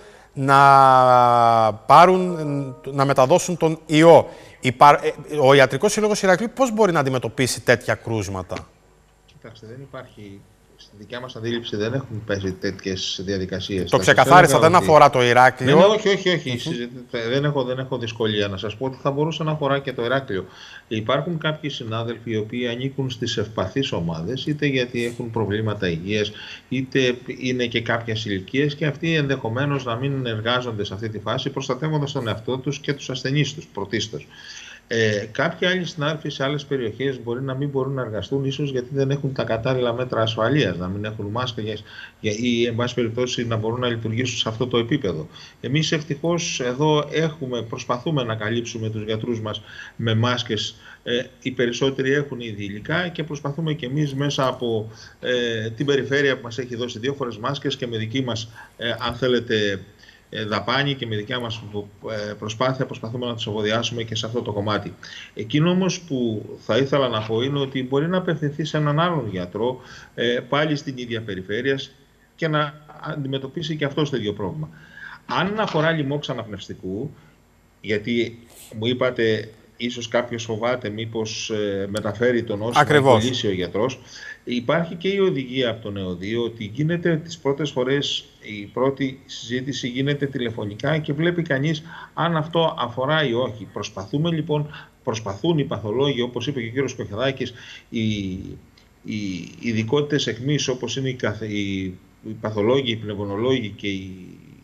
να μεταδώσουν τον ιό. Ο Ιατρικός Σύλλογος Ηρακλείου πώς μπορεί να αντιμετωπίσει τέτοια κρούσματα? Κοιτάξτε, δεν υπάρχει. Στη δικιά μας αντίληψη δεν έχουν πέσει τέτοιες διαδικασίες. Το ξεκαθάρισα, δεν αφορά το Ηράκλειο. Όχι. Δεν έχω δυσκολία να σας πω ότι θα μπορούσε να αφορά και το Ηράκλειο. Υπάρχουν κάποιοι συνάδελφοι οι οποίοι ανήκουν στις ευπαθείς ομάδες, είτε γιατί έχουν προβλήματα υγείας, είτε είναι και κάποιες ηλικίες και αυτοί ενδεχομένως να μην εργάζονται σε αυτή τη φάση, προστατεύοντας τον εαυτό τους και τους ασθενείς τους πρωτίστως. Κάποιοι άλλοι συνάδελφοι σε άλλες περιοχές μπορεί να μην μπορούν να εργαστούν, ίσως γιατί δεν έχουν τα κατάλληλα μέτρα ασφαλείας, να μην έχουν μάσκες ή, εν πάση περιπτώσει, να μπορούν να λειτουργήσουν σε αυτό το επίπεδο. Εμείς ευτυχώς εδώ προσπαθούμε να καλύψουμε τους γιατρούς μας με μάσκες. Οι περισσότεροι έχουν ήδη υλικά και προσπαθούμε και εμείς μέσα από την περιφέρεια που μας έχει δώσει 2 φορές μάσκες και με δική μας, αν θέλετε, δαπάνη και με δικιά μας προσπάθεια προσπαθούμε να τους ευωδιάσουμε και σε αυτό το κομμάτι. Εκείνο όμως που θα ήθελα να πω είναι ότι μπορεί να απευθυνθεί σε έναν άλλον γιατρό πάλι στην ίδια περιφέρεια και να αντιμετωπίσει και αυτό το ίδιο πρόβλημα. Αν αφορά λοιμώξη αναπνευστικού, γιατί μου είπατε ίσως κάποιος φοβάται μήπως μεταφέρει τον νόσο να κολλήσει ο γιατρός. Υπάρχει και η οδηγία από τον ΕΟΔΗ ότι γίνεται τις πρώτες φορές, η πρώτη συζήτηση γίνεται τηλεφωνικά και βλέπει κανείς αν αυτό αφορά ή όχι. Προσπαθούμε λοιπόν, προσπαθούν οι παθολόγοι, όπως είπε και ο κύριος Κοχιαδάκης, οι ειδικότητες αιχμής όπως είναι οι παθολόγοι, οι πνευμονολόγοι και οι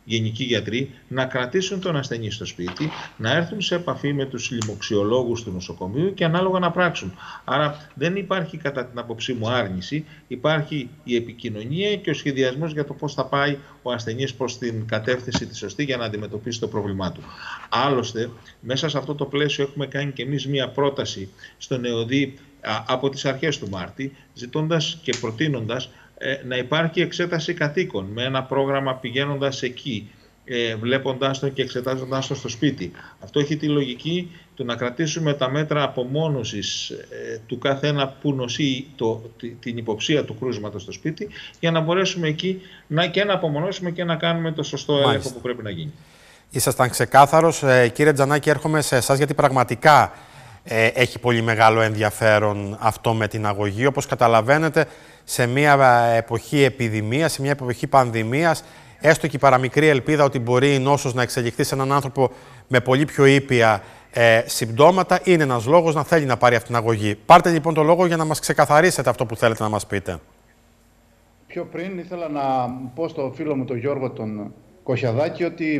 γενικοί γιατροί να κρατήσουν τον ασθενή στο σπίτι, να έρθουν σε επαφή με τους λοιμοξιολόγους του νοσοκομείου και ανάλογα να πράξουν. Άρα δεν υπάρχει κατά την άποψή μου άρνηση, υπάρχει η επικοινωνία και ο σχεδιασμός για το πώς θα πάει ο ασθενής προς την κατεύθυνση τη σωστή για να αντιμετωπίσει το πρόβλημά του. Άλλωστε, μέσα σε αυτό το πλαίσιο έχουμε κάνει και εμείς μία πρόταση στον ΕΟΔΗ από τις αρχές του Μάρτη, ζητώντας και προτείνοντας να υπάρχει εξέταση κατοίκων με ένα πρόγραμμα πηγαίνοντας εκεί, βλέποντάς τον και εξετάζοντάς τον στο σπίτι. Αυτό έχει τη λογική του να κρατήσουμε τα μέτρα απομόνωσης του καθένα που νοσεί την υποψία του κρούσματος στο σπίτι, για να μπορέσουμε εκεί και να απομονώσουμε και να κάνουμε το σωστό έλεγχο που πρέπει να γίνει. Ήσασταν ξεκάθαρος. Κύριε Τζανάκη, έρχομαι σε εσάς, γιατί πραγματικά έχει πολύ μεγάλο ενδιαφέρον αυτό με την αγωγή. Όπως καταλαβαίνετε, σε μια εποχή επιδημίας, σε μια εποχή πανδημίας, έστω και η παραμικρή ελπίδα ότι μπορεί η νόσος να εξελιχθεί σε έναν άνθρωπο με πολύ πιο ήπια συμπτώματα, είναι ένας λόγος να θέλει να πάρει αυτή την αγωγή. Πάρτε λοιπόν το λόγο για να μας ξεκαθαρίσετε αυτό που θέλετε να μας πείτε. Πιο πριν ήθελα να πω στο φίλο μου τον Γιώργο τον Κοχιαδάκη ότι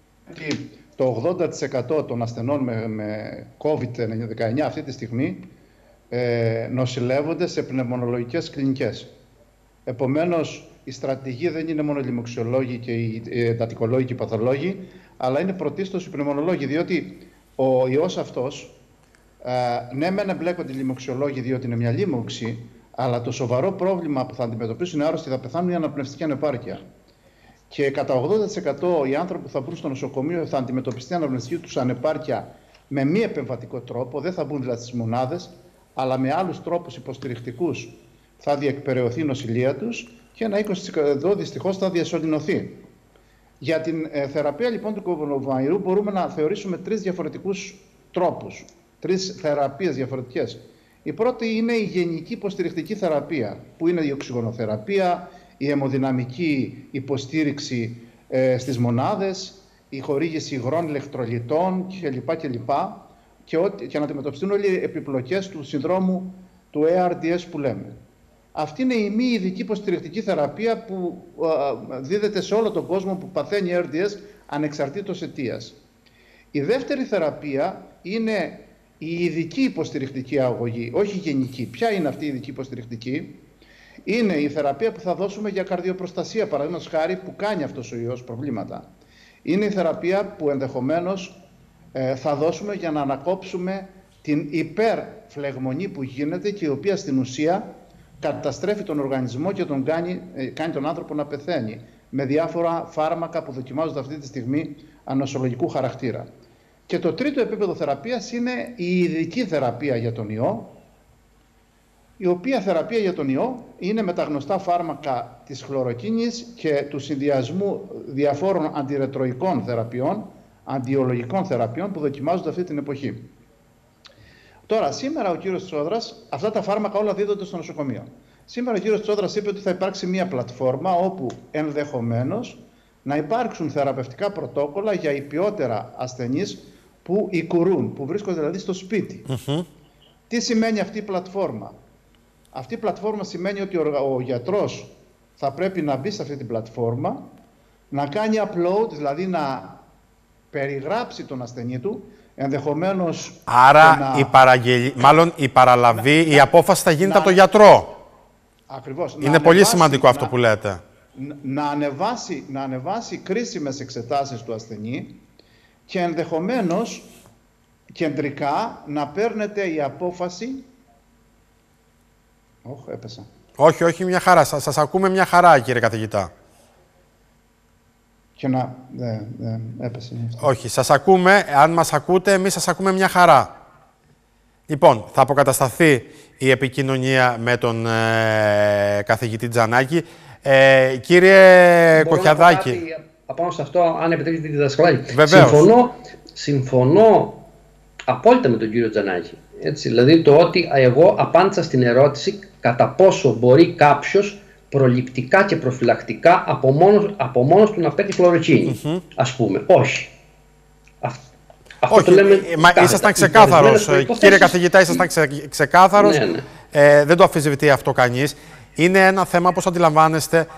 το 80% των ασθενών με COVID-19 αυτή τη στιγμή νοσηλεύονται σε πνευμονολογικές κλινικές. Επομένως, η στρατηγική δεν είναι μόνο οι λοιμοξιολόγοι και οι εντατικολόγοι και οι παθολόγοι, αλλά είναι πρωτίστως οι πνευμονολόγοι, διότι ο ιός αυτός, ναι μεν εμπλέκονται οι λοιμοξιολόγοι διότι είναι μια λοίμωξη, αλλά το σοβαρό πρόβλημα που θα αντιμετωπίσουν οι άρρωστοι θα πεθάνουν είναι η αναπνευστική ανεπάρκεια. Και κατά 80% οι άνθρωποι που θα μπουν στο νοσοκομείο θα αντιμετωπιστεί η αναπνευστική τους ανεπάρκεια με μη επεμβατικό τρόπο, δεν θα μπουν δηλαδή στις μονάδες, αλλά με άλλους τρόπους υποστηρικτικούς θα διεκπεραιωθεί η νοσηλεία τους και ένα 20% δυστυχώς θα διασωληνωθεί. Για την θεραπεία λοιπόν του κορονοϊού μπορούμε να θεωρήσουμε 3 διαφορετικούς τρόπους, 3 θεραπείες διαφορετικές. Η πρώτη είναι η γενική υποστηρικτική θεραπεία, που είναι η οξυγονοθεραπεία, η αιμοδυναμική υποστήριξη στις μονάδες, η χορήγηση υγρών ηλεκτρολιτών κλπ. Και να αντιμετωπιστούν όλοι οι επιπλοκές του συνδρόμου του ARDS που λέμε. Αυτή είναι η μη ειδική υποστηρικτική θεραπεία που δίδεται σε όλο τον κόσμο που παθαίνει ARDS ανεξαρτήτως αιτίας. Η δεύτερη θεραπεία είναι η ειδική υποστηρικτική αγωγή, όχι γενική. Ποια είναι αυτή η ειδική υποστηρικτική? Είναι η θεραπεία που θα δώσουμε για καρδιοπροστασία, παραδείγματος χάρη, που κάνει αυτός ο ιός προβλήματα. Είναι η θεραπεία που ενδεχομένως θα δώσουμε για να ανακόψουμε την υπερφλεγμονή που γίνεται και η οποία στην ουσία καταστρέφει τον οργανισμό και κάνει τον άνθρωπο να πεθαίνει με διάφορα φάρμακα που δοκιμάζονται αυτή τη στιγμή ανοσολογικού χαρακτήρα. Και το τρίτο επίπεδο θεραπείας είναι η ειδική θεραπεία για τον ιό, η οποία θεραπεία για τον ιό είναι με τα γνωστά φάρμακα της χλωροκίνης και του συνδυασμού διαφόρων αντιρετροϊκών θεραπείων, αντιολογικών θεραπείων που δοκιμάζονται αυτή την εποχή. Τώρα, σήμερα ο κύριος Τσόδρας, αυτά τα φάρμακα όλα δίδονται στο νοσοκομείο. Σήμερα ο κύριος Τσόδρας είπε ότι θα υπάρξει μια πλατφόρμα όπου ενδεχομένως να υπάρξουν θεραπευτικά πρωτόκολλα για υπιότερα ασθενείς που οικουρούν, που βρίσκονται δηλαδή στο σπίτι. Τι σημαίνει αυτή η πλατφόρμα? Αυτή η πλατφόρμα σημαίνει ότι ο γιατρός θα πρέπει να μπει σε αυτή την πλατφόρμα, να κάνει upload, δηλαδή να περιγράψει τον ασθενή του, ενδεχομένως... Άρα η παραλαβή, η απόφαση θα γίνεται από τον γιατρό. Ακριβώς. Είναι πολύ σημαντικό αυτό που λέτε. Να ανεβάσει κρίσιμες εξετάσεις του ασθενή και ενδεχομένως κεντρικά να παίρνετε η απόφαση... έπεσα. Όχι, μια χαρά. Σας ακούμε μια χαρά, κύριε καθηγητά. Και να... έπεσε. Όχι, σας ακούμε. Αν μας ακούτε, εμείς σας ακούμε μια χαρά. Λοιπόν, θα αποκατασταθεί η επικοινωνία με τον καθηγητή Τζανάκη. Κύριε Κοχιαδάκη. Απάνω σε αυτό, αν επιτρέπετε τη διδασκαλάκη. Βεβαίως. Συμφωνώ απόλυτα με τον κύριο Τζανάκη. Έτσι, δηλαδή το ότι εγώ απάντησα στην ερώτηση κατά πόσο μπορεί κάποιος προληπτικά και προφυλακτικά από μόνος του να παίρνει χλωροκίνη. Ας πούμε. Όχι. Αυτό το λέμε. Ήσασταν ξεκάθαρος. Κύριε καθηγητά, ήσασταν ξεκάθαρος. Ναι. Δεν το αμφισβητεί αυτό κανείς. Είναι ένα θέμα, όπως αντιλαμβάνεστε,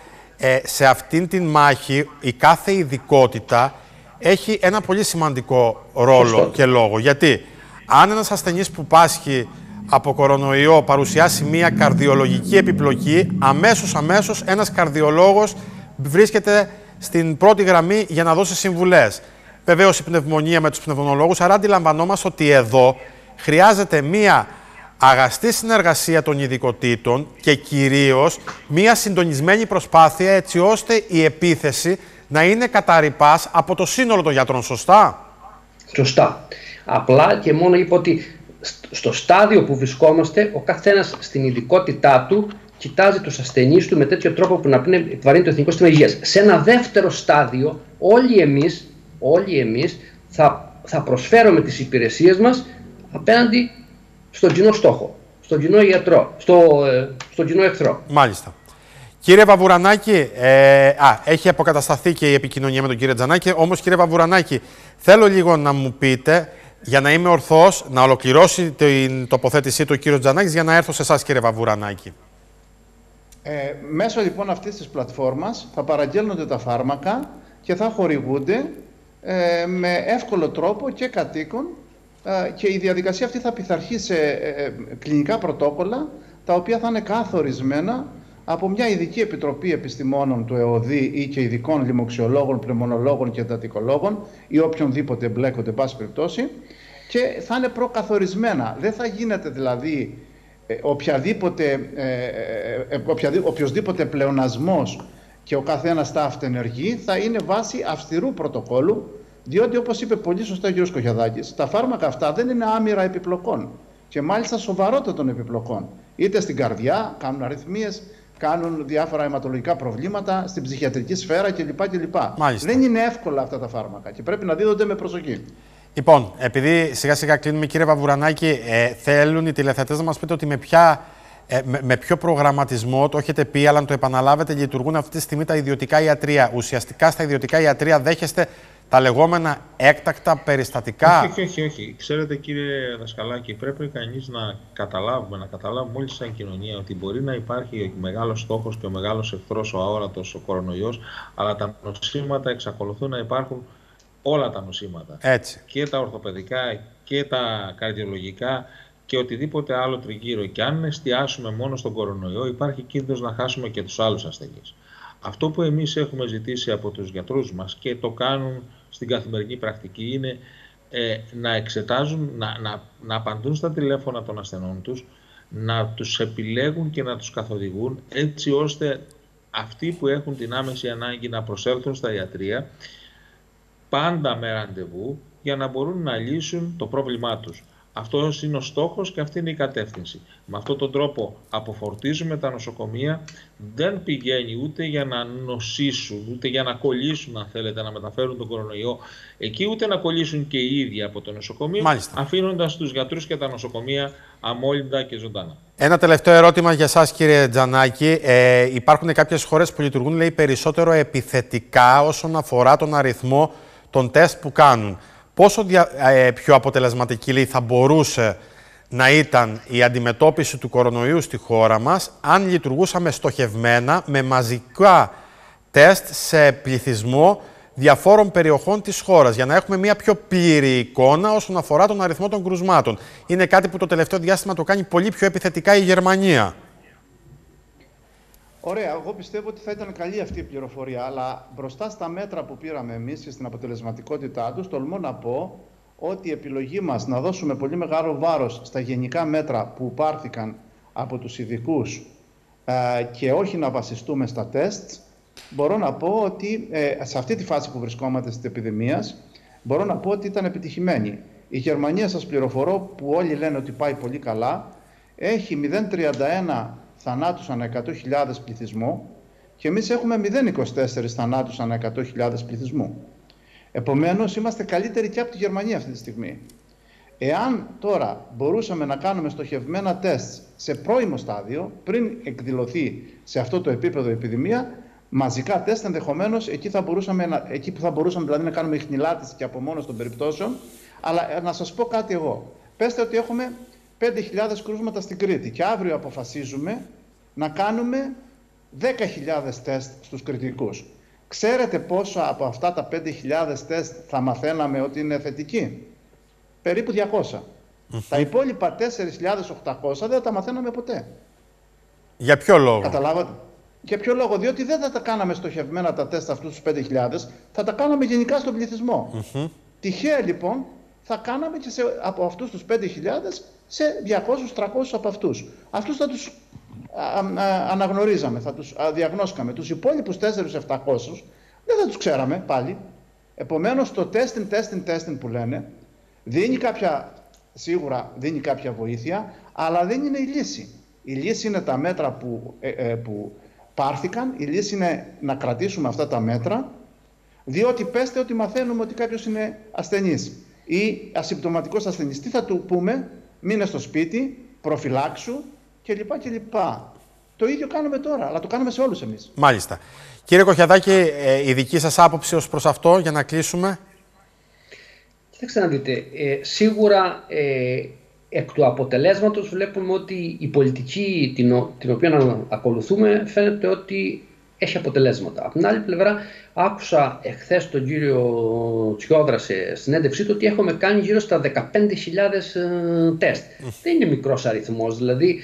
σε αυτήν την μάχη η κάθε ειδικότητα έχει ένα πολύ σημαντικό ρόλο και λόγο. Γιατί αν ένας ασθενής που πάσχει από κορονοϊό παρουσιάσει μια καρδιολογική επιπλοκή, αμέσως ένας καρδιολόγος βρίσκεται στην πρώτη γραμμή για να δώσει συμβουλές. Βεβαίως η πνευμονία με τους πνευμονολόγους, άρα αντιλαμβανόμαστε ότι εδώ χρειάζεται μια αγαστή συνεργασία των ειδικοτήτων και κυρίως μια συντονισμένη προσπάθεια έτσι ώστε η επίθεση να είναι καταρρυπάς από το σύνολο των γιατρών, σωστά? Σωστά. Απλά και μόνο είπα ότι στο στάδιο που βρισκόμαστε, ο καθένας στην ειδικότητά του κοιτάζει τους ασθενείς του με τέτοιο τρόπο που να επιβαρύνει το Εθνικό Σύστημα Υγείας. Σε ένα δεύτερο στάδιο, όλοι εμείς θα προσφέρουμε τις υπηρεσίες μας απέναντι στον κοινό στόχο, στον κοινό γιατρό, στον κοινό εχθρό. Μάλιστα. Κύριε Βαβουρανάκη, έχει αποκατασταθεί και η επικοινωνία με τον κύριο Τζανάκη, όμως κύριε Βαβουρανάκη, θέλω λίγο να μου πείτε, για να είμαι ορθός, να ολοκληρώσει την τοποθέτησή του ο κύριος Τζανάκης για να έρθω σε εσάς κύριε Βαβουρανάκη. Μέσω λοιπόν αυτής της πλατφόρμας θα παραγγέλνονται τα φάρμακα και θα χορηγούνται με εύκολο τρόπο και κατοίκων και η διαδικασία αυτή θα πειθαρχεί σε κλινικά πρωτόκολλα τα οποία θα είναι καθορισμένα από μια ειδική επιτροπή επιστημόνων του ΕΟΔΗ ή και ειδικών λοιμοξιολόγων, πνευμονολόγων και εντατικολόγων ή οποιονδήποτε εμπλέκονται, εν πάση περιπτώσει, και θα είναι προκαθορισμένα. Δεν θα γίνεται δηλαδή οποιοσδήποτε πλεονασμός και ο καθένας τα αυτενεργεί, θα είναι βάση αυστηρού πρωτοκόλλου, διότι όπως είπε πολύ σωστά ο κ. Κοχιαδάκης, τα φάρμακα αυτά δεν είναι άμυρα επιπλοκών και μάλιστα σοβαρότατων επιπλοκών. Είτε στην καρδιά, κάνουν αρρυθμίες, κάνουν διάφορα αιματολογικά προβλήματα, στην ψυχιατρική σφαίρα κλπ. Δεν είναι εύκολα αυτά τα φάρμακα και πρέπει να δίδονται με προσοχή. Λοιπόν, επειδή σιγά σιγά κλείνουμε, κύριε Βαβουρανάκη, θέλουν οι τηλεθεατές να μας πείτε ότι με ποιο προγραμματισμό, το έχετε πει, αλλά να το επαναλάβετε, λειτουργούν αυτή τη στιγμή τα ιδιωτικά ιατρεία. Ουσιαστικά στα ιδιωτικά ιατρεία δέχεστε τα λεγόμενα έκτακτα περιστατικά. Όχι. Ξέρετε κύριε Δασκαλάκη, πρέπει κανείς να καταλάβουμε όλοι σαν κοινωνία ότι μπορεί να υπάρχει ο μεγάλος στόχος και ο μεγάλος εχθρός, ο αόρατος, ο κορονοϊός, αλλά τα νοσήματα εξακολουθούν να υπάρχουν, όλα τα νοσήματα. Έτσι. Και τα ορθοπαιδικά και τα καρδιολογικά και οτιδήποτε άλλο τριγύρω. Και αν εστιάσουμε μόνο στον κορονοϊό, υπάρχει κίνδυνος να χάσουμε και τους άλλους ασθενείς. Αυτό που εμείς έχουμε ζητήσει από τους γιατρούς μας και το κάνουν στην καθημερινή πρακτική είναι να εξετάζουν, να απαντούν στα τηλέφωνα των ασθενών τους, να τους επιλέγουν και να τους καθοδηγούν έτσι ώστε αυτοί που έχουν την άμεση ανάγκη να προσέλθουν στα ιατρεία πάντα με ραντεβού για να μπορούν να λύσουν το πρόβλημά τους. Αυτός είναι ο στόχος και αυτή είναι η κατεύθυνση. Με αυτόν τον τρόπο αποφορτίζουμε τα νοσοκομεία, δεν πηγαίνει ούτε για να νοσήσουν, ούτε για να κολλήσουν, αν θέλετε, να μεταφέρουν τον κορονοϊό εκεί, ούτε να κολλήσουν και οι ίδιοι από το νοσοκομείο, αφήνοντας τους γιατρούς και τα νοσοκομεία αμόλυντα και ζωντανά. Ένα τελευταίο ερώτημα για σας, κύριε Τζανάκη. Υπάρχουν κάποιες χώρες που λειτουργούν, λέει, περισσότερο επιθετικά όσον αφορά τον αριθμό των τεστ που κάνουν. Πόσο πιο αποτελεσματική, λέει, θα μπορούσε να ήταν η αντιμετώπιση του κορονοϊού στη χώρα μας αν λειτουργούσαμε στοχευμένα με μαζικά τεστ σε πληθυσμό διαφόρων περιοχών της χώρας για να έχουμε μια πιο πλήρη εικόνα όσον αφορά τον αριθμό των κρουσμάτων. Είναι κάτι που το τελευταίο διάστημα το κάνει πολύ πιο επιθετικά η Γερμανία. Ωραία, εγώ πιστεύω ότι θα ήταν καλή αυτή η πληροφορία, αλλά μπροστά στα μέτρα που πήραμε εμείς και στην αποτελεσματικότητά τους, τολμώ να πω ότι η επιλογή μας να δώσουμε πολύ μεγάλο βάρος στα γενικά μέτρα που πάρθηκαν από τους ειδικούς και όχι να βασιστούμε στα τεστ, μπορώ να πω ότι σε αυτή τη φάση που βρισκόμαστε της επιδημίας, μπορώ να πω ότι ήταν επιτυχημένη. Η Γερμανία, σας πληροφορώ, που όλοι λένε ότι πάει πολύ καλά, έχει 0,31 θανάτους ανά 100.000 πληθυσμό και εμείς έχουμε 0,24 θανάτους ανά 100.000 πληθυσμού. Επομένως, είμαστε καλύτεροι και από τη Γερμανία αυτή τη στιγμή. Εάν τώρα μπορούσαμε να κάνουμε στοχευμένα τεστ σε πρώιμο στάδιο, πριν εκδηλωθεί σε αυτό το επίπεδο η επιδημία, μαζικά τεστ ενδεχομένως, εκεί που θα μπορούσαμε δηλαδή να κάνουμε ιχνηλάτηση και απομόνωση των περιπτώσεων. Αλλά να σας πω κάτι εγώ. Πέστε ότι έχουμε 5.000 κρούσματα στην Κρήτη και αύριο αποφασίζουμε να κάνουμε 10.000 τεστ στους κριτικούς. Ξέρετε πόσα από αυτά τα 5.000 τεστ θα μαθαίναμε ότι είναι θετικοί? Περίπου 200. Τα υπόλοιπα 4.800 δεν θα τα μαθαίναμε ποτέ. Για ποιο λόγο? Καταλάβατε? Για ποιο λόγο? Διότι δεν θα τα κάναμε στοχευμένα τα τεστ αυτούς τους 5.000, θα τα κάναμε γενικά στον πληθυσμό. Τυχαία λοιπόν θα κάναμε και από αυτούς τους 5.000 σε 200-300 από αυτούς. Αυτούς θα τους αναγνωρίζαμε, θα τους διαγνώσκαμε. Τους υπόλοιπους 4.700 δεν θα τους ξέραμε πάλι. Επομένως το testing που λένε δίνει σίγουρα δίνει κάποια βοήθεια, αλλά δεν είναι η λύση. Η λύση είναι τα μέτρα που πάρθηκαν, η λύση είναι να κρατήσουμε αυτά τα μέτρα, διότι πέστε ότι μαθαίνουμε ότι κάποιος είναι ασθενής ή ασυμπτωματικός ασθενής. Τι θα του πούμε? Μείνε στο σπίτι, προφυλάξου κλπ. Το ίδιο κάνουμε τώρα, αλλά το κάνουμε σε όλους εμείς. Μάλιστα. Κύριε Κοχιαδάκη, η δική σας άποψη ως προς αυτό, για να κλείσουμε? Κοιτάξτε να δείτε, σίγουρα εκ του αποτελέσματος βλέπουμε ότι η πολιτική την οποία ακολουθούμε φαίνεται ότι έχει αποτελέσματα. Από την άλλη πλευρά, άκουσα εχθές τον κύριο Τσιόδρα σε συνέντευξή του ότι έχουμε κάνει γύρω στα 15.000 τεστ. Δεν είναι μικρός αριθμός, δηλαδή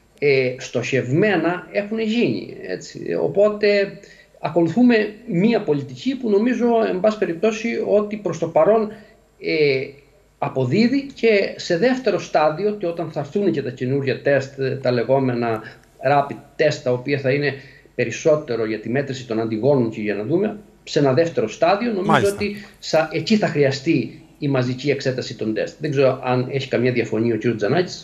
στοχευμένα έχουν γίνει. Έτσι. Οπότε ακολουθούμε μία πολιτική που νομίζω, εν πάση περιπτώσει, ότι προς το παρόν αποδίδει, και σε δεύτερο στάδιο, και όταν θα έρθουν και τα καινούργια τεστ, τα λεγόμενα rapid test, τα οποία θα είναι περισσότερο για τη μέτρηση των αντιγόνων και για να δούμε, σε ένα δεύτερο στάδιο, νομίζω ότι εκεί θα χρειαστεί η μαζική εξέταση των τεστ. Δεν ξέρω αν έχει καμία διαφωνία ο κ. Τζανάκης.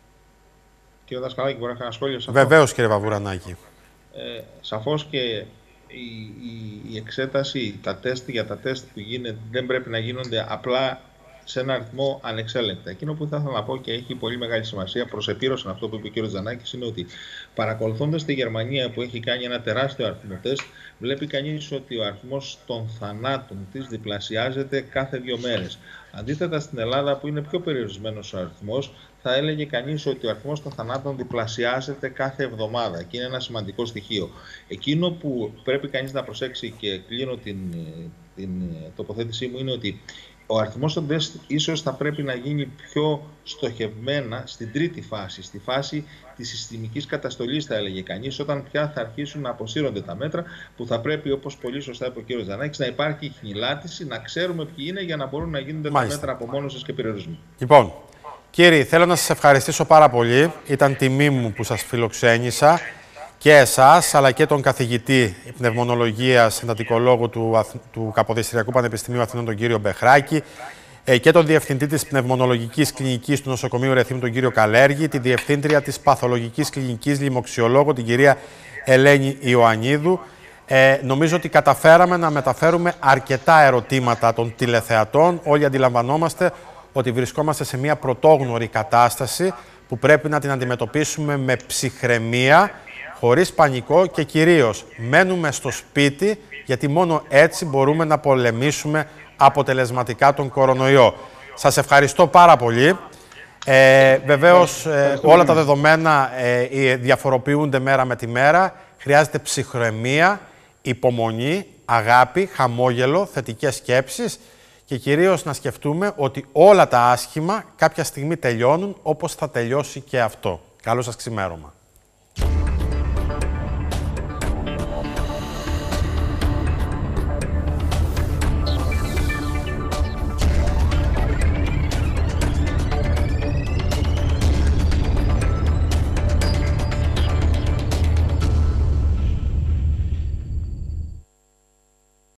Κύριε Δασκαλάκη, μπορεί να κάνω σχόλιο σε αυτό? Βεβαίως, κύριε Βαβουρανάκη. Σαφώς και η εξέταση, τα τεστ για τα τεστ που γίνεται δεν πρέπει να γίνονται απλά σε ένα αριθμό ανεξέλεγκτα. Εκείνο που θα ήθελα να πω και έχει πολύ μεγάλη σημασία προς επίρρωση αυτό που είπε ο κ. Τζανάκης είναι ότι παρακολουθώντας τη Γερμανία που έχει κάνει ένα τεράστιο αριθμό τεστ, βλέπει κανείς ότι ο αριθμός των θανάτων της διπλασιάζεται κάθε 2 μέρες. Αντίθετα στην Ελλάδα που είναι πιο περιορισμένος ο αριθμός, θα έλεγε κανείς ότι ο αριθμός των θανάτων διπλασιάζεται κάθε εβδομάδα και είναι ένα σημαντικό στοιχείο. Εκείνο που πρέπει κανείς να προσέξει, και κλείνω την τοποθέτησή μου, είναι ότι ο αριθμός των τεστ ίσως θα πρέπει να γίνει πιο στοχευμένα στην τρίτη φάση, στη φάση της συστημικής καταστολής, θα έλεγε κανείς, όταν πια θα αρχίσουν να αποσύρονται τα μέτρα, που θα πρέπει, όπως πολύ σωστά είπε ο κ. Τζανάκης, να υπάρχει χνηλάτιση, να ξέρουμε ποιοι είναι, για να μπορούν να γίνονται τα μέτρα απομόνωσης και περιορισμού. Λοιπόν, κύριοι, θέλω να σας ευχαριστήσω πάρα πολύ. Ήταν τιμή μου που σας φιλοξένησα, και εσάς, αλλά και τον καθηγητή πνευμονολογίας, εντατικολόγου του Καποδιστριακού Πανεπιστημίου Αθηνών, τον κύριο Μπεχράκη, και τον διευθυντή της πνευμονολογικής κλινικής του νοσοκομείου Ρεθύμνου, τον κύριο Καλέργη, τη διευθύντρια της παθολογικής κλινικής λοιμοξιολόγου, την κυρία Ελένη Ιωαννίδου. Νομίζω ότι καταφέραμε να μεταφέρουμε αρκετά ερωτήματα των τηλεθεατών. Όλοι αντιλαμβανόμαστε ότι βρισκόμαστε σε μια πρωτόγνωρη κατάσταση που πρέπει να την αντιμετωπίσουμε με ψυχραιμία, χωρίς πανικό, και κυρίως μένουμε στο σπίτι, γιατί μόνο έτσι μπορούμε να πολεμήσουμε αποτελεσματικά τον κορονοϊό. Σας ευχαριστώ πάρα πολύ. Βεβαίως όλα τα δεδομένα διαφοροποιούνται μέρα με τη μέρα. Χρειάζεται ψυχραιμία, υπομονή, αγάπη, χαμόγελο, θετικές σκέψεις και κυρίως να σκεφτούμε ότι όλα τα άσχημα κάποια στιγμή τελειώνουν, όπως θα τελειώσει και αυτό. Καλό σας ξημέρωμα.